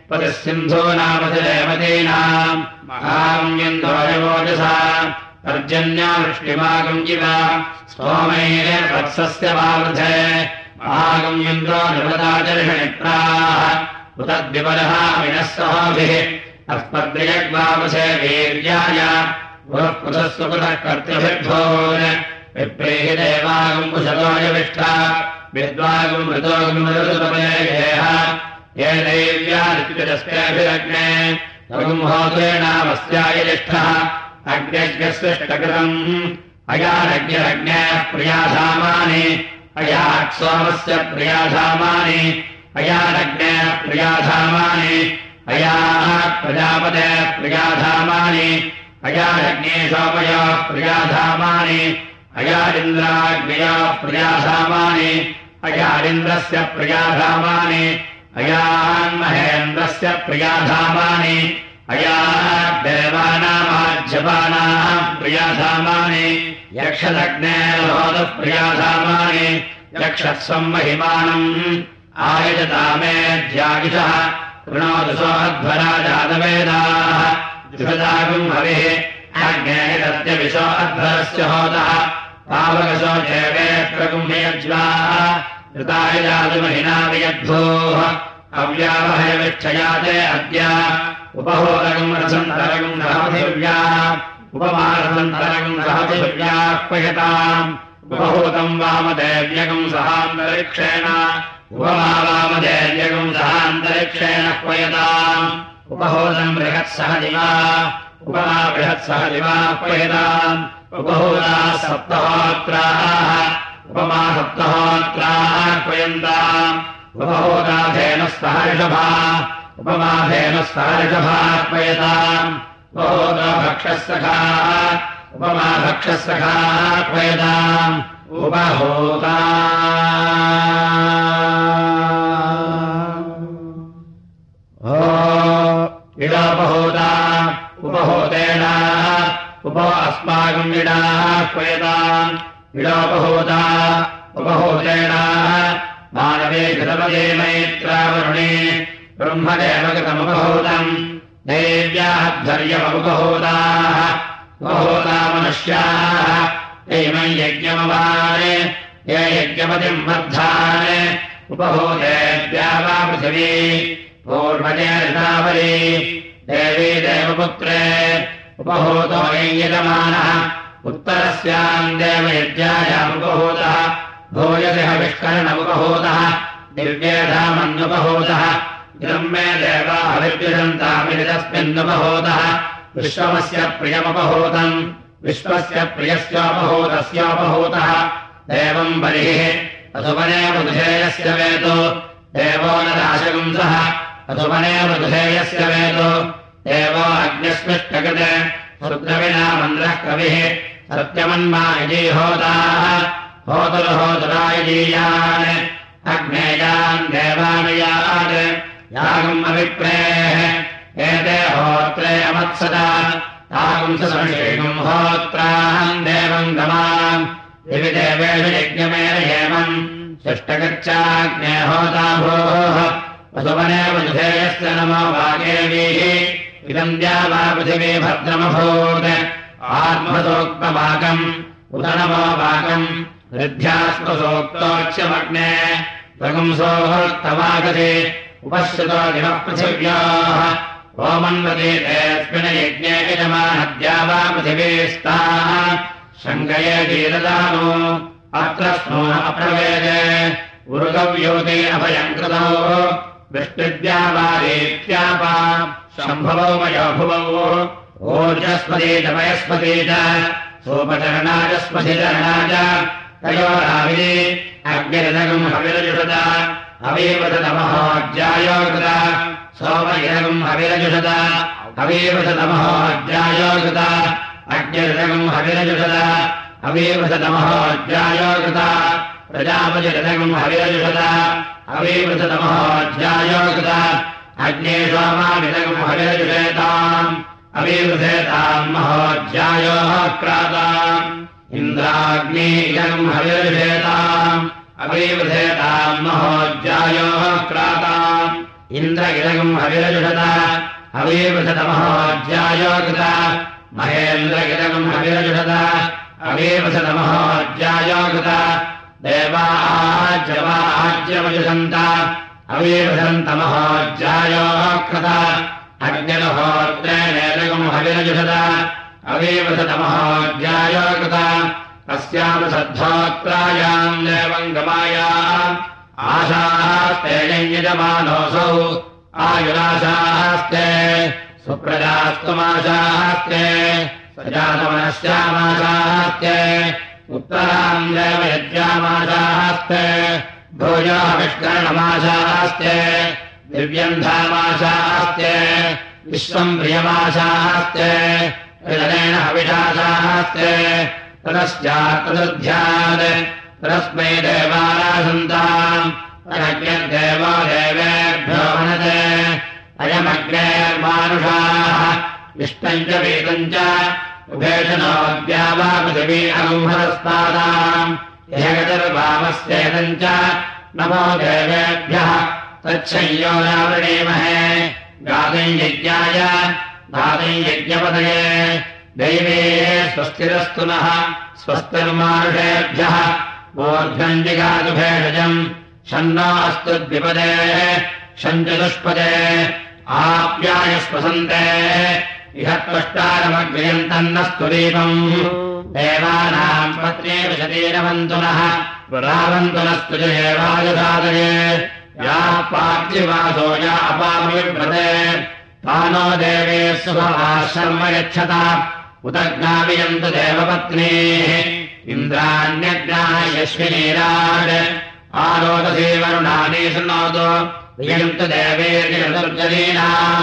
पतिसिन्धूनामतिरेवतीनाम् महागम्यन्दोयवोजसा पर्जन्या वृष्टिमागम् इव स्तोमैर्वत्सस्य वावृधे महागम्यन्द्रो निवदाचर्षणित्राः उतद्विपरः विनः सहोभिः अस्मद्रियग्वावसे वीर्याय पुरः पुरस्व पुरः कर्तृभिर्भून् विप्रेहि देवागम् कुशलोयविष्ठा विद्वागम् मृतोगम् मृतुपदेहेह ये दैव्यादित्यजस्तेऽभिरग्ने तगुम् होत्रेणामस्यायलिष्ठः अग्न्यज्ञस्विष्टकृतम् अयानज्ञरग्नेः प्रियाधामानि अयाक्सोमस्य प्रियाधामानि अयानग्नेः प्रियाधामानि अयाः प्रजापतेः प्रियाधामानि अयानग्नेशोपयोः प्रियाधामानि अयारिन्द्राग्नयोः प्रियाधामानि अयारिन्द्रस्य प्रियाधामानि अयान्महेन्द्रस्य प्रियाधामानि अयादेवानामाज्यपानाम् प्रियाधामानि यक्षदग्नेर्होतः प्रियाधामानि यक्षत्स्वम् महिमानम् आयजतामेध्यागिषः कृणोदुसो अध्वराजातवेदाः जुषदागम् हविः अग्नेरत्यविशो अध्वरस्य होतः पावकशो देवेऽत्रगुम्यज्वाः ऋतायजातुमहिना वियद्भूः अव्यावहयविक्षयाते अद्य उपहोदगम् रसन्तरगम् रहपथिव्याः उपमारसन्तरगम् रहपथिव्याः क्वयताम् उपहूतम् वामदेव्यगम् सहान्तरिक्षेण उपमा वामदेव्यगम् सहान्तरिक्षेण क्वयताम् उपहूतम् बृहत्सह दिवा उपमा बृहत्सह दिवा क्वयताम् उपहूताः सप्तहोत्राः उपमा सप्तहोत्राः क्वयन्ताम् उपहूताधेनुः सह ऋषभा उपमाधेनुः सह ऋषभा क्वयताम् उपहोतो भक्षस्सखाः उपमा भक्षस्सखाः क्वयताम् उपहोता इडोपहोता उपहोतेन उपो अस्माकम् इडाः क्वयताम् इडोपहोता उपहोतेन मानवे कृतपदे मैत्रावरुणे ब्रह्मदेवकृतमुपहोतम् देव्याः धर्यमुपहोताः उपहोता मनुष्याः एमम् यज्ञमवारे ये यज्ञपतिम् वर्धाने उपहोतेभ्या वा पृथिवी पूर्वजे ऋतावरी देवी देवपुत्रे उपहोतो यजमानः उत्तरस्याम् देवयज्ञायामुपहोतः भूयसि हविष्करणमुपहोतः दिव्यधामन्नुपहोतः ब्रह्मे देवा हविर्यजन्तामितस्मिन्नुपहोतः विश्वमस्य प्रियमुपहोतम् विश्वस्य प्रियस्योपहोतस्योपहोतः देवम् बलिः अधुवने मृधेयस्य वेतो देवो न राशगुंसः अधुवने मृधेयस्य वेतो देवो अग्निस्मिष्टकृते रुद्रविना मन्द्रः कविः सत्यमन्मा यजीहोताः होतुर्होतुरायजीयान् अग्नेयान् देवानयान् यागम् अभिप्रेः एते होत्रे अमत्सदा तागुंसंशेगम् होत्राहम् देवम् गमाम् दिवि देवेषु यज्ञमेन हेमम् शिष्टगच्छाग्ने होता भोः वसुवने वधुधेयस्य नमो वागेवीः इदम् द्यावा पृथिवी भद्रमभूत् आत्मसोक्तवाकम् उत नमो वाकम् हृद्ध्यास्मसोक्तोच्यमग्ने प्रगुंसोक्तवागति उपश्रुतो दिवः पृथिव्याः ओमन्वते तेऽस्मिन् यज्ञे यजमानद्या वा पृथिवीस्ताः शङ्कये दीरदानो अत्र स्नो अप्रवेदे उरुगव्योते अभयम् कृतौ वृष्टिद्या वा रीत्यापा शम्भवौ मयोभुवौ ऊर्जस्पति च वयस्पति च सोपचरणाजस्पतिचरणाज तयोराविः अग्निरदगम् हविरजुषत अवीवसतमहोज्यायो कृत सोमयगम् हविरजुषत अवीवसतमहोज्यायो कृत अग्निरदगम् हविरजुषत अवीवसतमहोज्यायो कृत प्रजापतिरदगम् हविरजुषत अवीवसतमहोज्यायो कृत अग्ने सोमाविदगम् हविरजुषेताम् अवीवसेताम् महोज्यायोः क्राताम् इन्द्राग्नि इदगम् हविरजुषेताम् अवीवसेताम् महोज्यायोः क्राताम् इन्द्र इदगम् हविरजुषत अवीवसतमहोज्यायो कृत महेन्द्र इदगम् हविरजुषत अवीवसतमहोज्यायो कृत देवा आज्यवा आज्यमजुषन्त अवीवसन्तमहोज्यायोः कृत अग्निर्होत्रेणेदगम् हविरजुषत अवीवसतमहोज्यायो कृत अस्याम् सद्धोत्रायाम् देवम् गमायाम् आशास्ते यजमानोऽसौ आयुराशास्ते सुप्रजास्तुमाशास्ते सजातमनस्यामाशास्ते उत्तराम् देवयज्ञामाशास्ते भोजाविष्करणमाशास्ते दिव्यन्धामाशास्ते विश्वम् प्रियमाशास्ते हृदयेन हविषाशास्ते तदस्यात्तदध्यात् तदस्मै देवारासन्ताम् अयज्ञदेवो देवेभ्यो वनते अयमग्नेर्मानुषाः इष्टम् च वीतम् च उभेशनोऽद्या वा पृथिवी अगुम्भरस्तादाम् ह्यगतिर्वामस्येदम् च नमो देवेभ्यः तच्छय्यो नावृणीमहे गातुम् यज्ञाय गातुम् यज्ञपदये दैवे स्वस्तिरस्तु नः स्वस्तिर्मानुषेभ्यः ऊर्ध्वम् जिगातु भेषजम् शन्नो अस्तु द्विपदे शञ्चतुष्पदे आप्यायस्वसन्ते इह त्वष्टारमग्र्यन्तन्नस्तु दीपम् देवानाम् पत्रे विशतीरवन्तु नः रावन्तु नस्तु च देवायुसादये या पार्थिवासो या अपामविव्रते तानो देवे सुभवाः शर्म यच्छता उत ज्ञापयन्तु देवपत्नीः इन्द्राण्यज्ञाः यश्विनीराड् आरोदसी वरुणानि शृणोतु यन्तु देवेर्यदुर्जनीनाम्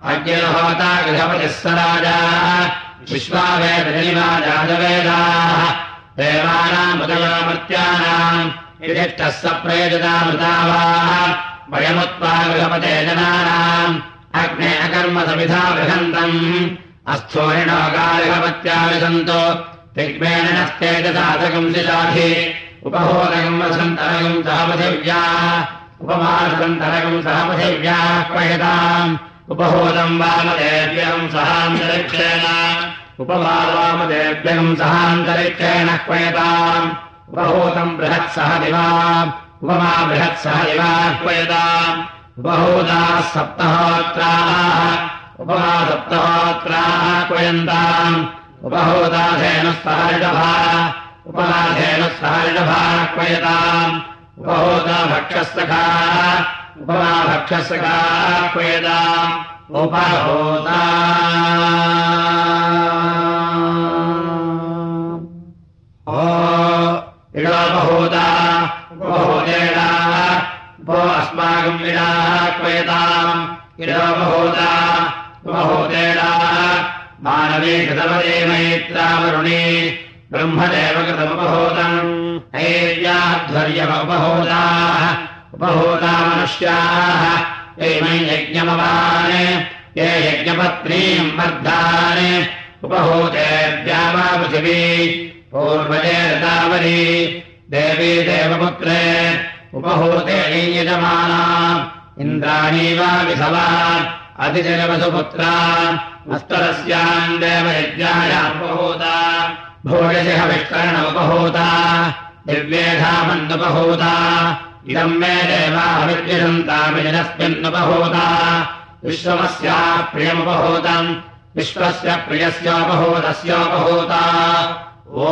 अग्निर्होता गृहपतिः स राजा विश्वावेदनिमा जातवेदाः देवानाम् उदयोमर्त्यानाम् युधिष्ठः स प्रेजतामृतावाः वयमुत्वा गृहपते जनानाम् अग्ने अकर्म समिधा बृहन्तम् अस्थूरिणो गार्हपत्या विसन्तो दिग्मेण नस्तेजसाधकम् शिलाधि उपहोदकम् वसन्तरकम् सह पृथिव्या उपमासन्तरकम् सह पृथिव्या क्वयताम् उपहोदम् वामदेव्यम् सहान्तरिक्षेण उपमावामदेव्यम् सहान्तरिक्षेण क्वयताम् उपहूतम् बृहत्सह दिवा उपमा बृहत्सह दिवा क्वयताम् उपहूताः सप्तहोत्राः उपमा सप्तहोत्राः क्वयन्ताम् उपहूताधेनुस्तः ऋषभा उपमाधेनुस्तः ऋषभा क्वयताम् उपहूता भक्षस्सखाः उपमा भक्षस्सखाः क्वयताम् उपहूता इडोपहूता उपहूतेडाः उपो अस्माकम् इडाः क्वयताम् इडोपहूता उपहूतेडाः मानवी कृतवदे मैत्रावरुणी ब्रह्मदेव कृतमुपहूतम् ऐर्याध्वर्यमुपहूताः उपहूता मनुष्याः ये मयि यज्ञमवान् ये यज्ञपत्नीम् वर्धान् उपहूतेर्द्यावा पृथिवी पूर्वजे ऋतावरी देवी देवपुत्रे उपहूते यजमाना इन्द्राणी वा विधवा अतिजलवसुपुत्रा मस्तरस्याम् देवयज्ञायामुपहूता भोजसिह विष्करण उपहूता दिव्येधामन्नुपहूता इदम् मे देवाः विद्यसन्तामिजनस्मिन्नुपहूता विश्वमस्याः प्रियमुपहूतम् विश्वस्य प्रियस्योपहूतस्योपहूता ॐ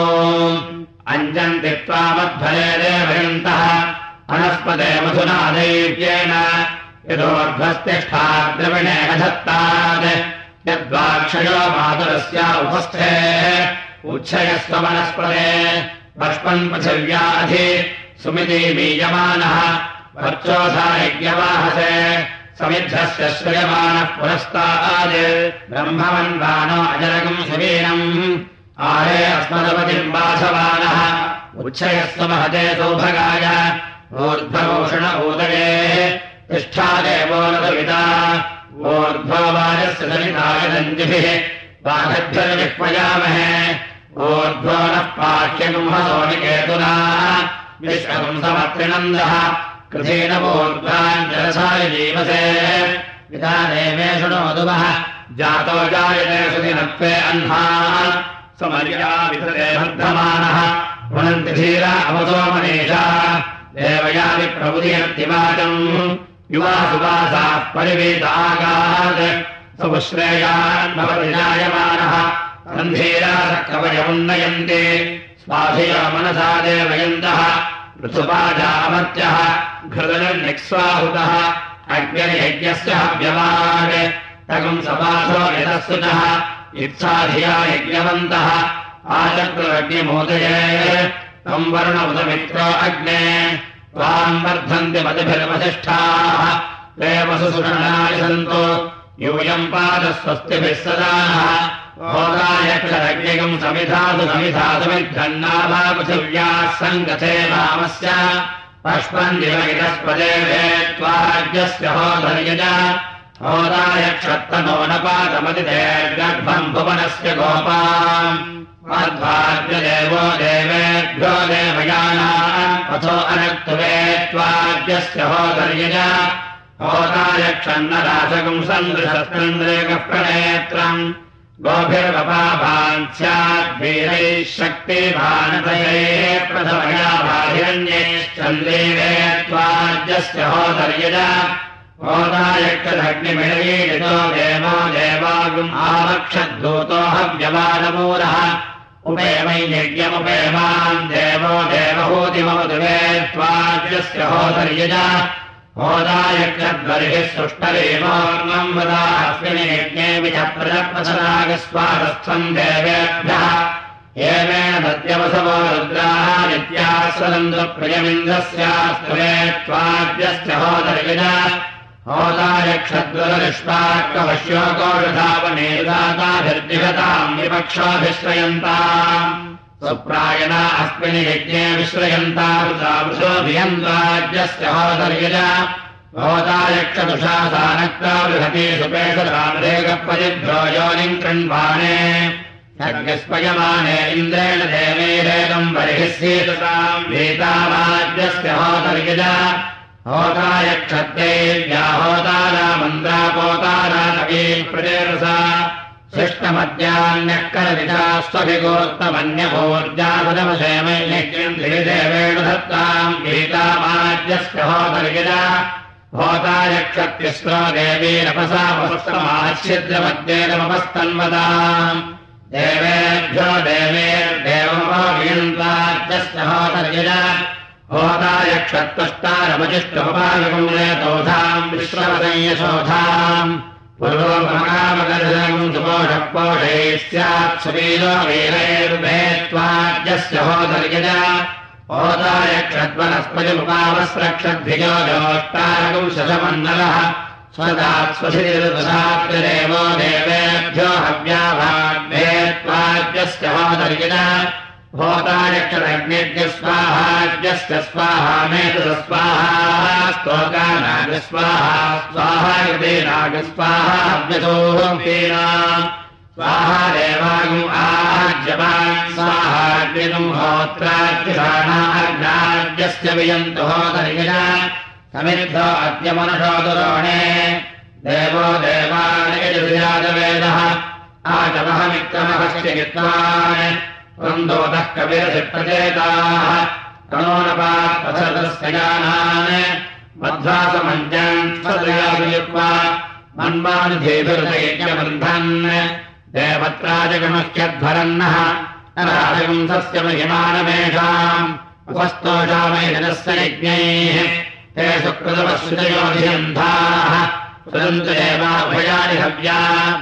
अञ्जन्ति त्वामध्वरे देवयन्तः वनस्पते मधुना दैव्येन यदोर्ध्वस्तिष्ठा द्रविणे अधत्तात् यद्वाक्षयो मातरस्य उपस्थे उच्छयस्व वनस्पते बाष्पन् पृथिव्या अधि सुमिति बीजमानः वर्चोधा यज्ञवाहसे समिद्धस्य श्रयमानः पुरस्ताद् ब्रह्मवन्वानो अजरकम् सुवीरम् आरे अस्मदपतिम् बाधवानः उच्छयस्व महते सौभगाय ऊर्ध्वभूषण ऊदये तिष्ठा देवो नदविता ऊर्ध्वो वाजस्य सविताय दञ्जिभिः वाघध्वरविह्वयामहे ऊर्ध्वो नः पाह्यगुंहसोनिकेतुना विश्वगुंसमत्रिनन्दः कृधीनवोर्ध्वाञ्जलसाय जीवसे पिता देवे शृणोतुवः जातो जायते सुदिनत्वे अह्नाः समर्या वितते वर्धमानः पुनन्ति धीरा अवतो मनीषा देवयानि प्रबुधियन्तिवाचम् युवा सुवासाः परिवेदागात् सुश्रेयान्भवति जायमानः सन्धीराः कवयमुन्नयन्ति स्वाधिया मनसा देवयन्तः ऋतुपाजामर्त्यः घृतनिक्स्वाहुतः अग्निर्यज्ञस्य हव्यवान् तगुम् सपासो यतस्तुतः इत्साधिया यज्ञवन्तः आचक्रमोदये तम् वरुण उदमित्रो अग्ने त्वाम् वर्धन्ति मतिभिर्वसिष्ठाः ते वसुसुषणानि सन्तो यूयम् पादस्वस्तिभिः सदाः होदायक्षरज्ञकम् समिधातु समिधातुमिद्धन्नाभा पृथिव्याः सङ्गते वामस्य पष्पन्दिवगिरस्पदे त्वाज्ञस्य होदर्यज होदायक्षत्तनो न पादमतिदेर्गर्भम् भुवनस्य गोपाम् मध्वाद्यदेवो देवेभ्यो देवयानाम् अथो अनक्तुवे त्वाद्यस्य होदर्यज होदायक्षन्नराजकम् सन्दृशस्कन्द्रेकः प्रणेत्रम् गोभिर्वपाभान् स्याद्वीरैः शक्तिभानतये प्रथमया बाहिरण्यैश्चन्द्रेवे त्वाद्यस्य होदर्यज होदायक्षदग्निमिळयीडितो देवो देवागुम् आवक्षद्धूतो हव्यवानमूलः उपेमै यज्ञमुपेमान् देवो देवहूतिमवदुवे त्वाद्यस्य होदर्यज होदायक्षद्बर्हिः सुष्टरेमोर्मम् वदा अस्मिन् यज्ञे विधप्रजप्रसरागस्वादस्थम् देवेभ्यः एवेन दद्यवसवो रुद्राः नित्याः सदन्तु प्रियमिन्द्रस्यास्तुवे त्वाद्यस्य होदर्यज होतायक्षद्वरनिष्पाकवश्योकोषधावनेदाताभिर्दिगताम् विपक्षाभिश्रयन्ताम् सुप्रायणा अस्मिन् यज्ञे विश्रयन्तावृषोभियन्ताज्यस्य होतर्यजा होतायक्षदुषासानक्ता बृहति सुपेशरामरेगपदिभ्यो योनिम् कृण्वाणे सर्गस्पयमाने इन्द्रेण देवैरेदम् बर्हिस्येतताम् भीतावाद्यस्य होतर्यजा होतायक्षत्रेव्या होतारामन्द्रापोतारा कवी प्रदेरसा सृष्टमद्यान्यः करदिशा स्वभिगोत्तमन्यभोर्जापदमशेमैक्यम् दत्ताम् भीतावाद्यस्य होतर्यजा होतायक्षत्यस्रो देवीरपसा वपुष्टमाच्छिद्रमद्येनमपस्तन्वताम् देवेभ्यो देवेर्देवमोभियन्ताद्यस्य होतर्यजा होतायक्षत्वष्टारमजिष्टोपायकुलेतोधाम् विश्ववदयशोधाम् पूर्वमकामगर्जम् सुपोषः पोषैः स्यात् सुवीरो वीरैर्भेत्वाद्यस्य होतर्यजा होतायक्षद्वनस्पतिमुपावस्रक्षद्भिजो जोष्टारकम् शशमन्नलः स्वदात् स्वशिरिर्दशात्रिदेवो देवेभ्यो हव्याभाग्भेत्वाद्यस्य होतर्यजा होतायक्षदग्निर्य स्वाहाज्यस्य स्वाहा मेधुस्वाहा स्तोकानागस्वाहा स्वाहा हृदेनागस्वाहा हव्यसोऽपीनाम् स्वाहा देवागुम् आज्यवान् स्वाहाग्निगुम् होत्राज्यशाणाग्नाद्यस्य वियन्तु होतर्यजा समिद्धो अद्य मनसो दुरोणे देवो देवानयजवेदः आचमहमिक्रमहस्य विद्वान् वन्दोतः कविरसिप्रचेताः तनोनपात्पथस्य जानान् मध्वासमञ्जन् स्वदयाभियुक्त्वा मन्वानुधेभिर्दयज्ञबन्धन् देवत्राजगमह्यध्वरन्नः राजवंशस्य महिमानमेषाम् उपस्तोषामैजनस्य यज्ञैः ते सुकृतवश्रुतयोधियन्धाः सुदन्तु देवाभयानि हव्या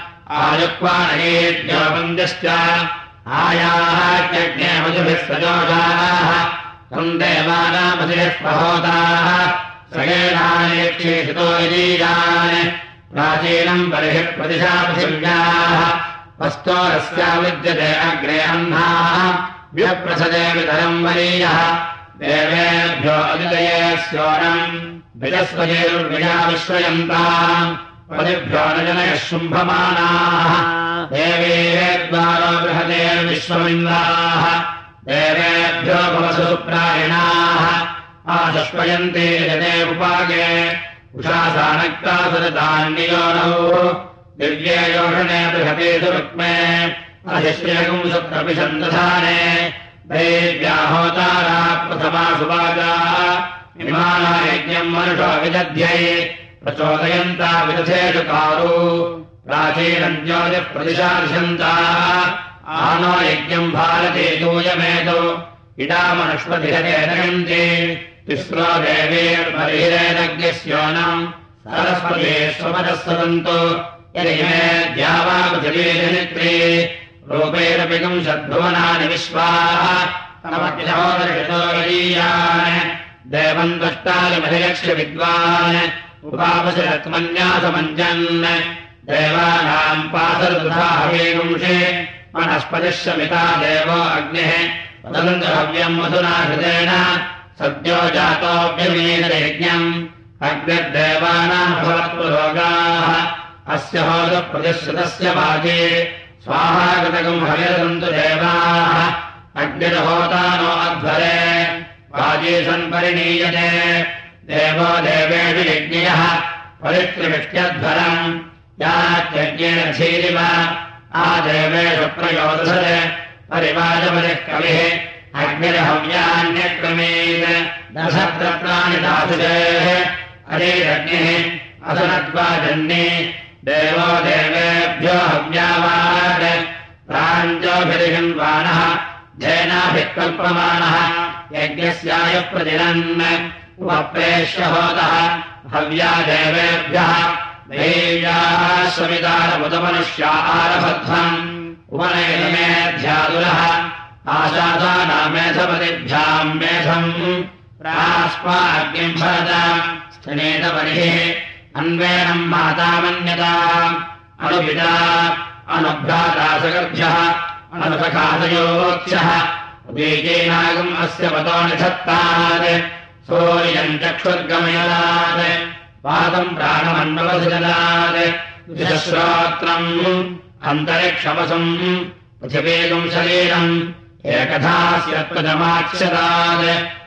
आयुक्वानयेद्योपन्द्यश्च आयाः यज्ञे मधुभिः सजोषाः तम् देवानामधिः प्रहोताः सगेनानेक्षेषितो यदीयान् प्राचीनम् बर्हिः प्रतिशा पृथिव्याः वस्तोरस्या विद्यते अग्रे अह्नाः व्यप्रसदे वितरम् वरीयः देवेभ्यो अदितये स्योनम् विजस्वजेरुर्विजा विश्रयन्ताम् पदिभ्यो न जनयः शुम्भमानाः देवेद्वारो बृहदेर्विश्वमिन्द्राः देवेभ्यो भवसु सुप्रायणाः आशुष्पयन्ते जने उपागे उषासानक्ता सदतान्नियोनौ दिव्ये योषणे बृहते सुरुक्मे अशिश्यगुम् सुप्रपिषन्दधाने देव्या होतारा प्रथमा सुवाजाः विमाना यज्ञम् मनुषो विदध्यै प्रचोदयन्ता विदधेषु कारु प्राचीनम् ज्योतिप्रतिशार्षन्ताः आनो यज्ञम् भारते दूयमेतु इडामनुष्पतिहते नयन्ति तिस्रो देवीर्बर्हिरेदज्ञस्योनम् सरस्वती स्वपदः सदन्तु यदिमे द्यावापृथिवीजनित्री रूपैरपि पुंसद्भुवनानि विश्वाः तमग्निहोदर्षितो यदीयान् देवम् दष्टालिमधिलक्ष्य विद्वान् उपापशरत्मन्यासमञ्जन् देवानाम् पासरदुधाहवेगुंषे वनस्पतिश्रमिता देवो अग्निः तदन्तहव्यम् मधुना हृदेन सद्यो जातोऽभ्यमीनयज्ञम् अग्निर्देवानाम् भवत्पुरोगाः अस्य होतप्रतिश्रुतस्य वाजे स्वाहागतकम् हविरदन्तु देवाः अग्निर्होता नो अध्वरे वाजे सन्परिणीयते देवो देवेषु यज्ञयः परित्रिविष्ट्यध्वरम् यात्यज्ञेन धीरिव आदेवेषु प्रयोदधते परिवाजपतिः कविः अग्निर्हव्यान्यक्रमेत् दशत्रत्राणि दाशुषेः अरेरग्निः असनद्वाजन्ये देवो देवेभ्यो हव्यावात् प्राञ्जोभिरिषण्वानः धेनाभिः कल्पमानः यज्ञस्याय प्रतिरन् उपप्रेष्य होतः हव्या देवेभ्यः देव्याः स्वमितारमुदमनुष्या आरभध्वम् उपनयनमेध्यादुरः आशासानामेधपतिभ्याम् मेधम् प्रास्माग्निम् भरत स्थनेतपरिः अन्वेणम् मातामन्यता अनुपिता अनुभ्राता सगर्भ्यः अनुसखादयोक्ष्यः उदीकेनागम् अस्य पतो निधत्तात् सूर्यम् चक्षुर्गमयदात् पादम् प्राणमन्ववसजदात् द्विश्रोत्रम् अन्तरिक्षवसम् पृथिवेगम् शरीरम् एकधास्यत्वजमाक्षदात्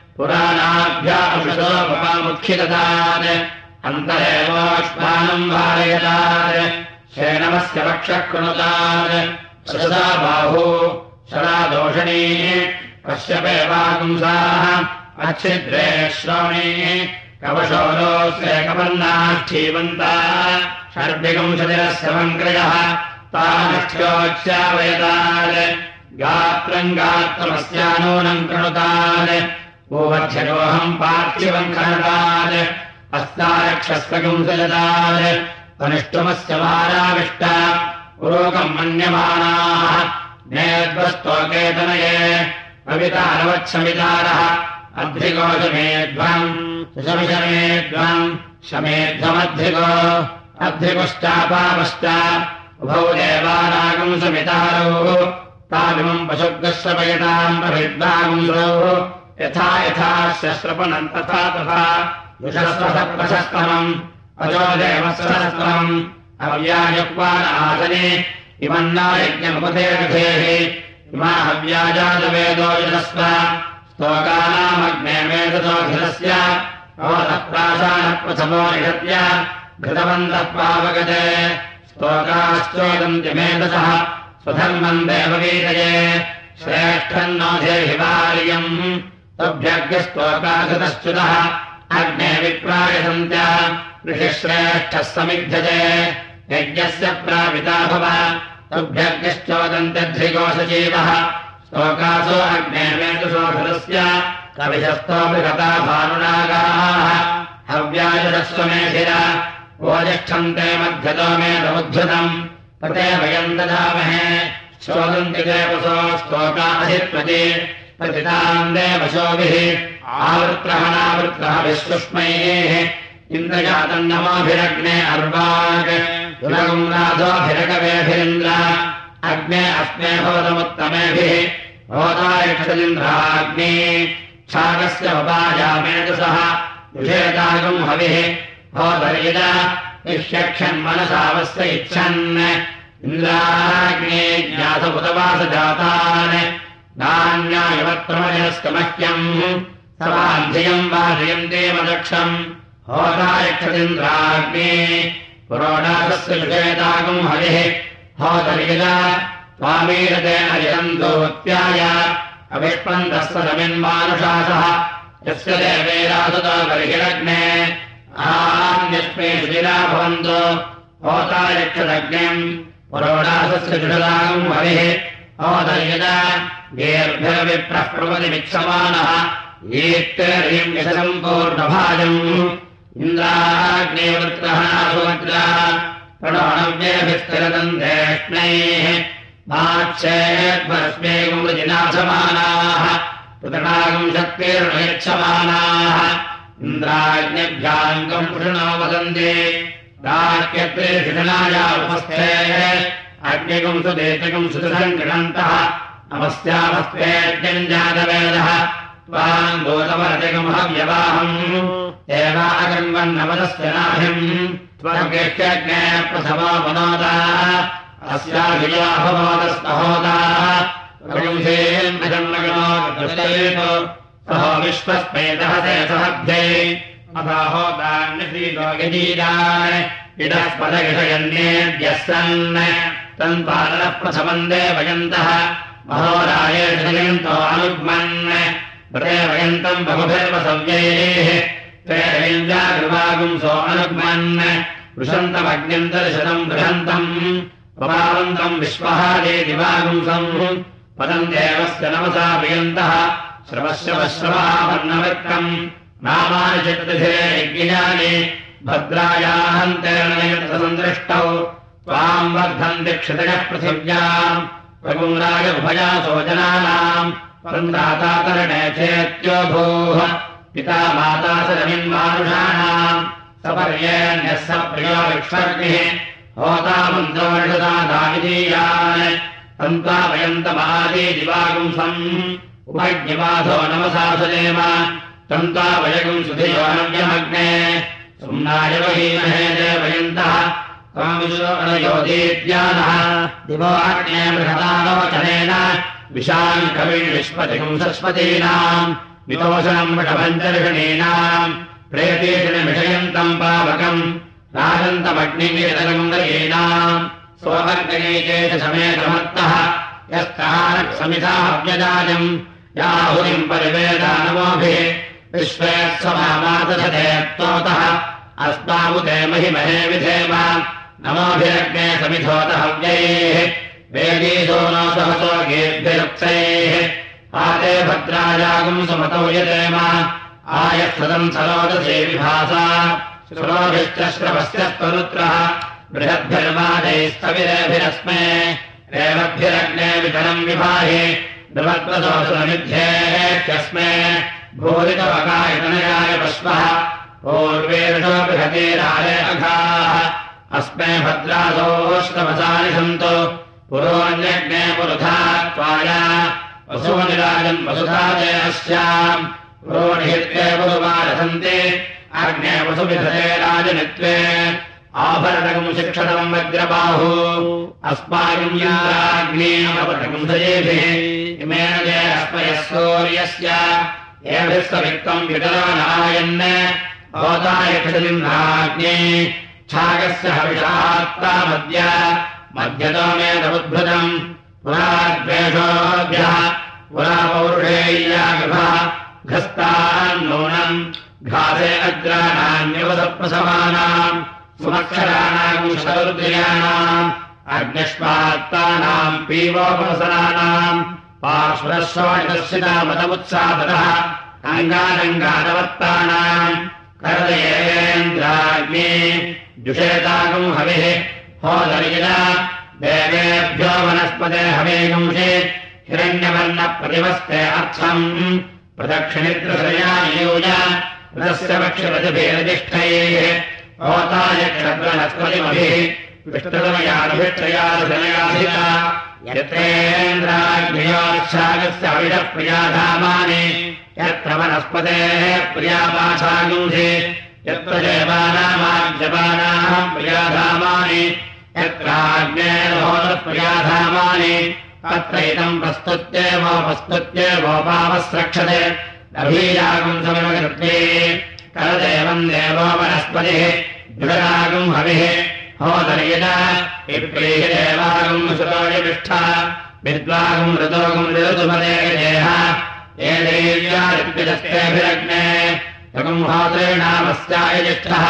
पुराणाभ्यामुखिददात् अन्तरेवोष्मानम् वारयदात् शेनमस्य वक्षः कृणुतात् सदा बाहू सदा दोषणी कश्यपेवागुंसाः अच्छिद्रे श्रोणी कवशोरोऽस्येकवर्णाक्षीवन्ता षड्विगुंशतिरस्य वङ्क्रयः तानिष्ठ्योच्चावयतात् गात्रम् गात्रमस्यानूनम् कृणुतात् भूवध्ययोऽहम् पार्थिवम् खनतात् अस्तारक्षस्वगुंसजतात् अनिष्टुमस्य वाराविष्टा पुरोकम् मन्यमानाः नेद्वस्तोकेतनये कवितारवच्छमितारः अध्रिकोशमेध्वम् सुशमिशमेध्वम् शमेध्वमध्रिको अध्रिकुश्चापावश्च उभौ देवानागम् समितारौ तामिमम् पशुग्रश्रपयताम् प्रभिद्वागुंसौ यथा यथा शस्त्रपनम् तथा तथा दुषस्वसप्रशस्तमम् अजो देवस्वस्तमम् अव्यायुक्वान आसने इमन्नायज्ञमुपधेः इमा हव्याजातवेदो यदस्व स्तोकानामग्ने वेदतोऽखिलस्य भवतः प्राशानप्रथमो निषत्य घृतवन्तः पावगते स्तोकाश्चोदन्ति मेधसः स्वधर्मम् देववीतये श्रेष्ठम् नो देहिवार्यम् तभ्यग्स्तोकाघृतश्च्युतः अग्ने विप्रायसन्त्य ऋषिश्रेष्ठः समिध्यते यज्ञस्य प्रापिता भव तभ्यग्निश्चोदन्त्यध्रिकोशजीवः स्तोकासो अग्ने वेदसोऽखिलस्य कविशस्तो बृहता भानुनागाः हव्याजरस्वमेधिर ओजिष्ठन्ते मध्यतो मे समुद्धृतम् तते वयम् ददामहे चोदन्ति देवसो स्तोकाधिप्रति प्रतिताम् देवशोभिः आवृत्रहणावृत्रः विश्वस्मैः इन्द्रजातम् नमोभिरग्ने अर्वाग् दुरगम् नाथोभिरगवेभिरिन्द्र अग्ने अस्मे भवतमुत्तमेभिः भवतायक्षलिन्द्राग्नि क्षागस्य उपायामेतसः विषेतागम् हविः भवतर्यज इष्यक्षन्मनसावस्य इच्छन् इन्द्राग्ने ज्ञातमुतवासजातान् नान्यायवत्रमजस्कमह्यम् समाध्ययम् वाजयन्ते मदक्षम् होतायक्षदिन्द्राग्ने पुरोडासस्य विषेतागम् हविः होतर्यज स्वामीरते अजन्तोत्याय अविष्पन्दस्तमिन्मानुषासः यस्य देवेरासुतो बर्हिरग्ने आन्यस्मे सुजिरा भवन्तो होतायक्षदग्निम् पुरोडासस्य जुषदागम् हविः होतर्यज गेर्भिरविप्रः प्रवतिमित्समानः येत्तरीम् यशसम्पूर्णभाजम् इन्द्राग्नेवृत्रः सुवज्रा प्रणोणव्यभिस्तिरदन्तेष्णैः माक्षेद्वरस्मेगुमृजिनाथमानाः पृतनागम् शक्तिर्णयच्छमानाः इन्द्राग्निभ्याङ्गम् पुषणो वदन्ति राष्ट्यत्रे शिषणाया उपस्थे अग्निगुम् सुदेशगुम् सुदृशम् गृणन्तः नमस्यामस्तेऽग्निम् जातवेदः त्वाम् दूतवरजगमहव्यवाहम् एवागन्वन्नवदस्य नाभिम् त्वगेह्यग्ने प्रथमो मनोदा अस्याभियाभवोदस्तहोदाः प्रगुंसेन्मजन्मगणो सहो विश्वस्मेतः ते सहभ्ये अथाहोदान्यसीतो यजीदान् इडस्पदगिषयन्नेभ्यः सन् तन्पादनः प्रथमम् देवयन्तः महोरायेषयन्तो अनुग्मन् प्रदेवयन्तम् बहुभिर्वसव्यैः ते रैन्द्रागृवागुंसो अनुग्मन् वृषन्तमग्निम् दर्शनम् बृहन्तम् पपावन्तम् विश्वहादे दिवागुंसम् पदम् देवस्य नमसा प्रियन्तः श्रवश्रवश्रवावर्णवृत्तम् नामानि चित्तधे यज्ञानि भद्रायाहन्तेर्णयसन्दृष्टौ त्वाम् वर्धन्ति क्षितयः पृथिव्याम् प्रगुम्राय उभयासो जनानाम् वृन्दातातरणे चेत्यो भूः पिता माता स जमिन्मानुषाणाम् सपर्येण्यः स प्रियो विक्ष्वर्ग्निः होतामन्त्रोणिषदादाविधीयान् तन्त्वावयन्तमादि दिवागुंसम् उपज्ञवाधो नमसा सुदेम तन्त्वावयगुं सुधियोनव्यमग्ने सुम्नाय वहीमहे देवयन्तः कामिशोऽनयोदीद्यानः दिवो अग्ने बृहदालोचनेन विशाम् कविम् विश्वतिकम् सरस्वतीनाम् वितोषणम् वृषपञ्चर्षणीनाम् प्रेतीषणमिषयन्तम् पावकम् राजन्तमग्निनिरतरम् स्ववर्गणीकेश समेतमत्तः यस्तहारक्समिधाव्यजायम् याहुरिम् परिवेदानमोभिः विश्वेत्समामातधेत्तोतः अस्मावुते महिमहे विधेम नमोभिरग्ने समिधोतहव्यैः वेदीसो नो सहसो गीर्भिरुक्तैः आते भद्राजागुम् सुमतौ यदेम आयस्तदम् सरोदसे विभासा श्रोभिश्च श्रवस्य स्तनुत्रः बृहद्भिर्वाजैस्तविरेभिरस्मे रेवद्भिरग्ने वितरम् विभाहि नृवत्वसोऽसुरमिध्येत्यस्मे भूरितवकायतनयाय पश्वः पूर्वेषो बृहतीराय अघाः अस्मे भद्रासोऽष्टवसानि सन्तु पुरोऽन्यग्ने पुरुधा त्वाय वसूनिराजन् वसुधा ते अस्याम् पुरोनिहित्ये पुरुवारसन्ति अग्ने वसुविधते राजनित्वे आभरणकम् शिक्षणम् वज्रबाहु अस्माकम् सजेभिः इमेन ये अस्मयः सूर्यस्य एभिः सविक्तम् वितरो नायन् भवतायक्षदिन्नाग्ने छागस्य हविषात्तामद्य मध्यतो मे तमुद्भृतम् पुराद्वेषोभ्यः पुरा पौरुषेय्यागभः घस्तान्नूनम् घासे अग्राणान्यवसप्रसमानाम् सुमक्षराणाम् शरुद्र्याणाम् अग्निष्पात्तानाम् पीवोपसनानाम् पार्श्वशोणितस्यतामतमुत्सादतः अङ्गानङ्गानवत्तानाम् करदयेन्द्राग्ने जुषेतागम् हविः होदर्यिना देवेभ्यो वनस्पते हवेगुंषे हिरण्यवर्णप्रतिवस्ते अर्थम् प्रदक्षिणित्रसयानियूय रस्य वक्षपतिभिरजिष्ठैः होतायक्षत्रनस्पतिमभिः विष्टतमयाभिक्षयादुशनयाधिता यत्रेन्द्राग्नियोच्छागस्य हविषः प्रियाधामानि यत्र वनस्पतेः प्रियापाशागुंसि यत्र देवानामाज्यपानाम् प्रियाधामानि यत्राग्नेर्होतप्रियाधामानि तत्रैतम् प्रस्तुत्येवोपस्तुत्येवोपावस्रक्षते अभीयागुम् समनुकृत्ये करदेवम् देवो वनस्पतिः जुडरागुम् हविः होदर्यज विप्रीहि देवागुम् सुरोयविष्ठा विद्वागुम् ऋतोगुम् ऋतुपदेह ये देव्यादित्यजस्तेभिरग्ने तगुम् होतॄणामस्याय जिष्ठः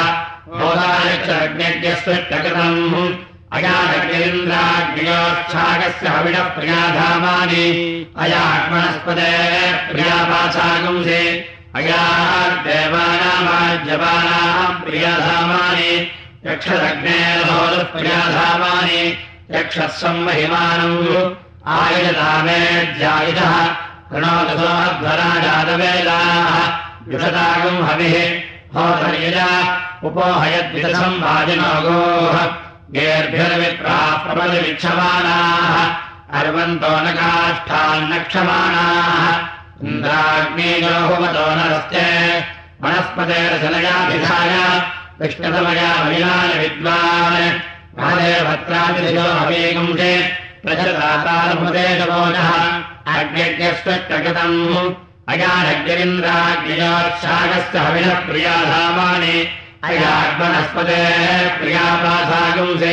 होदायक्षरग्नेज्ञस्विष्टकृतम् अयानग्निन्द्राग्नियोच्छागस्य हविषः प्रियाधामानि अयाग्मनस्पते प्रियापाशागुंसि अयादेवानामाज्यपानाम् प्रियाधामानि यक्षदग्नेर्होतप्रियाधामानि यक्षः संमहिमानम् आयुजतामेध्यायुधः कृणोदसोऽध्वराजातवेदाः जुषतागुम् हविः होदर्यज उपोहयद्विषसम्भाजिनो गोः गेर्भिर्विप्राः प्रबलविक्षमाणाः अर्वन्तो न काष्ठान्नक्षमाणाः इन्द्राग्नेजोहुमतो नरस्ते वनस्पतेरशनयाभिधाय विष्णुतमया मलिनाय विद्वान् महादेवत्रादिशो हवीगुंषे प्रजतातारभृतेजवोजः अग्निज्ञस्वट्टकृतम् अयानग्निरिन्द्राग्नियोच्छागस्य हविषः प्रियाधामानि अयाग्मनस्पते प्रियापाशागुंसि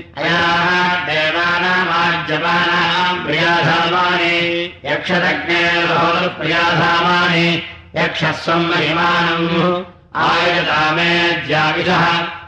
अयादेवानामाज्यपानाम् प्रियाधामानि यक्षदग्नेर्होतप्रियाधामानि यक्षः सम्महिमानम् आयुजतामेध्याविषः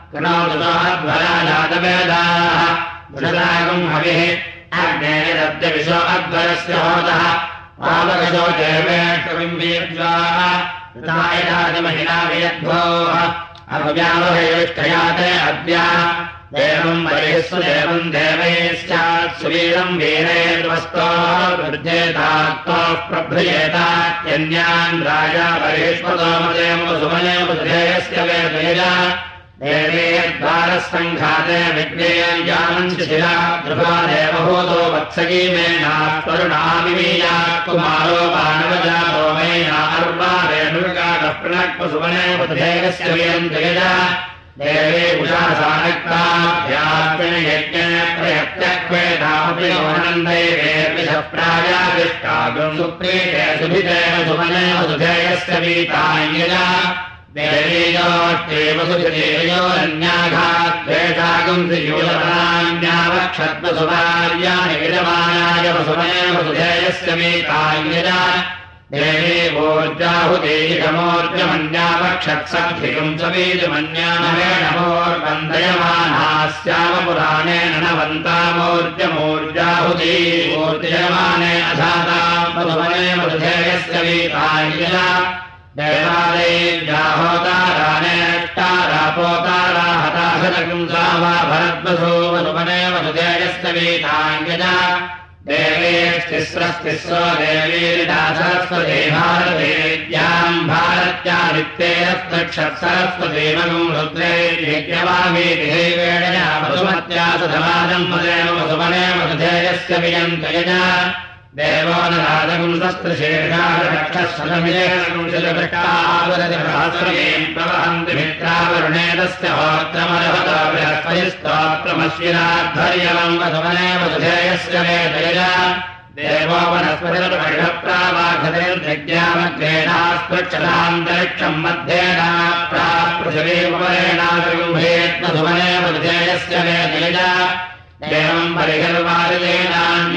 कृणोदसोऽध्वराजातवेदाः जुषतागुम् हविः अग्नेरद्यविशो अध्वरस्य होतः पावकशो देवेष्टबिम्बीर्ज्वाः ऋतायनादिमहिला वियद्भोः अभव्यावहैविष्ठयाते अद्य देवम् बलिस्तु देवम् देवैः स्यात् सुवीरम् वीरेर्वस्तोर्जेतात्तोः प्रभ्रियेतात्यन्यान् राजा बलिष्पदोमदेव सुमनेव सुधेयस्य वेदयजा देवेर्द्वारः सङ्घाते विज्ञेयम् जानम् शिशिरा कृपा देवभूतो वत्सगी मेनात्वरुणामिमीया कुमारो मानवजातो मेना अर्वा रेणुकाटः प्रणक्पसुवनेव सुधेयस्य वेदयजा देवे उषासानक्ताभ्यात्मयज्ञे प्रयत्यक्वेदामपि नोनन्दैवेर्विषप्रायाविष्टागम् सुप्रीते सुभिते सुमनेव सुधेयस्य वीताञ्जला देवीयोष्टेव सुधिदेयोरन्याघाद्वेषागम् श्रीयूलपराण्यावक्षत्वसुभार्याणि विजमानाय वसुमनेव सुधेयस्य वीताञ्जला देवी ऊर्जाहुदेशमोर्जमन्यावक्षत्सद्धिकम् च बीजमन्यामवेणमोर्वन्दयमानास्यामपुराणेन नवन्तामोर्जमोर्जाहुती ऊर्जयमाने अधाताम् वसुमनेव सुधेयस्य वीताञ्जला देवादेव्याहोतारानेष्टारापोतारा हताशतकम् सा वा भरद्वसो वसुमनेव सुधेयस्य वीताञ्जला देवेस्तिस्रस्तिस्रो देवीरिदासरस्वती भारतेद्याम् भारत्या नित्येरस्तक्षत्सरस्वतीमगम् रुद्रैर्यज्ञवामीतिहैवेणया वसुमत्या सधमाजम् मदेव वसुमनेव सुधेयस्य वियन्तयजा देवो न राजगुंसस्त्रशेषारक्षस्वरमिलेणगुंसलभृष्टावरतिसहस्रमीम् प्रवहन्ति मित्रावरुणे तस्य होत्रमर्हतो बृहस्पतिस्तोत्रमश्विनाद्धर्यवम् वसुमनेव सुधेयस्य वेदयजा देवो वनस्पतिर्विषप्रावाघतेर्जज्ञामग्रेणास्पृक्षतान्तरिक्षम् मध्येना प्रापृथिवीपरेणागुम्भेत्वसुमनेव सुधेयस्य वेदयजा देवम् परिहर्वारिदेनाम्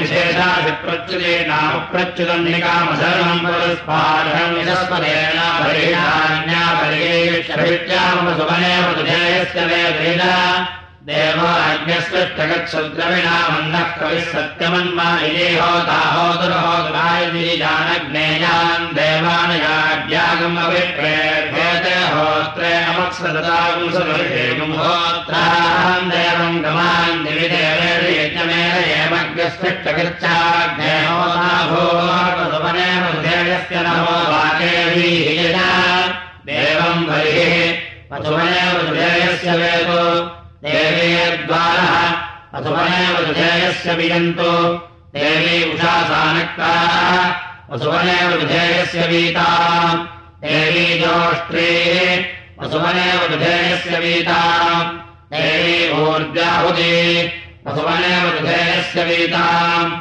विशेषाभिप्रच्युतेनामुप्रच्युतम् निकामधर्मम् पुरस्पार्हम् यशस्पदेन परिहान्या परिगेष्यभित्यामसुमनेव सुधेयस्य वेदयजा देवो अज्ञस्पृष्टगच्छुद्रविणा मन्दः कविः सत्यमन्मा इति होता होतुरहोतुरायदिजानज्ञेयान् देवानयाज्ञागम् अभिप्रेर्भेते होत्रे अमत्सदतागुम् सदर्हेगुम् होत्राहम् देवम् गमान् दिवि देवेर्यज्ञमेन एवज्ञस्पृष्टकृच्छाग्ने होता भूर्वसुमनेव सुधेयस्य नमो वाकेवीहियजा देवम् बलिः वसुमनेव सुधेयस्य वेदो देवीर्द्वारः वसुमनेव सुधेयस्य वियन्तो देवी उषासानक्ताः वसुमनेव सुधेयस्य वीताम् देवी जोष्ट्रीः वसुमनेव सुधेयस्य वीताम् देवी ऊर्जाहुती वसुमनेव सुधेयस्य वीताम्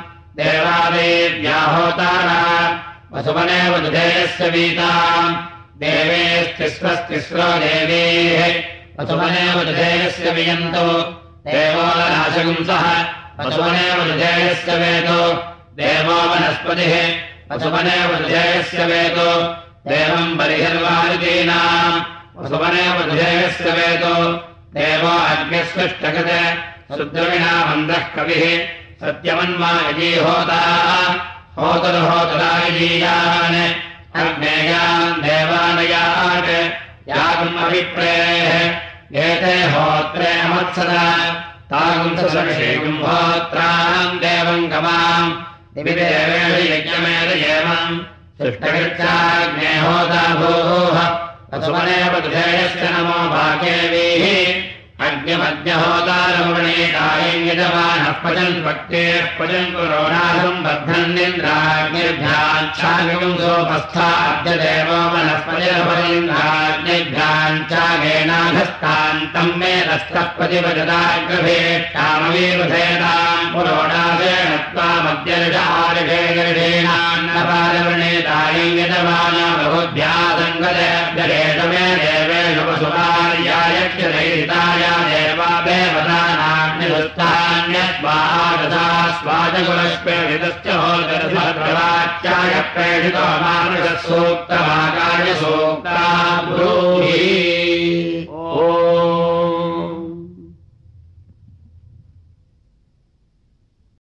देवादेव्याहोतारा वसुमनेव सुधेयस्य वीताम् देवेस्तिस्रस्तिस्रो देवीः वसुमनेव सुधेयस्य वियन्तो देवो नाशगुंसः वसुमनेव सुधेयस्य वेदो देवो वनस्पतिः वसुमनेव सुधेयस्य वेदो देवम् बलिहर्वारिदीनाम् वसुमनेव सुधेयस्य वेदो देवो अग्निस्पृष्टकृते सुद्रविणा मन्दः कविः सत्यमन्मा यजी होता होतुर्होतुरायजीयान् अग्नेयान् देवानयान् यागम् अभिप्रेः एते होत्रे अमत्सदा तागुंससर्षेगुम् होत्राम् देवम् गमाम् दिवि देवेषु यज्ञमेदयेवम् सृष्टकृत्याग्ने होता भूः वसुमनेव सुधेयस्य नमो भाकेवीः अग्निमद्यहोतारमणीतायम् यजमानः पचन् भक्तेः पचन् पुरोणासम् बध्नन्निन्द्राग्निभ्याच्छागम् सोपस्थाद्य देवो वनस्पतिरपरिन्द्राग्निभ्याञ्चागेनाघस्तान्तम् मे रस्तः प्रतिपजदाग्रभेष्टामवीरुधेताम् पुरोणासेन त्वामद्यर्षारिषेणीणान्नपारवृणीतायम् यजमाना बहुभ्या सङ्गतेभ्यरेतमे देवेषु वसुमार्यायक्षदैताय देवा देवतानाग्निदुस्तान्यत्वारसा स्वाजकुलस्पेषितश्च होतरसर्ववाच्याय प्रेषितो मानुषः सूक्तमाकार्य सूक्ता ब्रूहि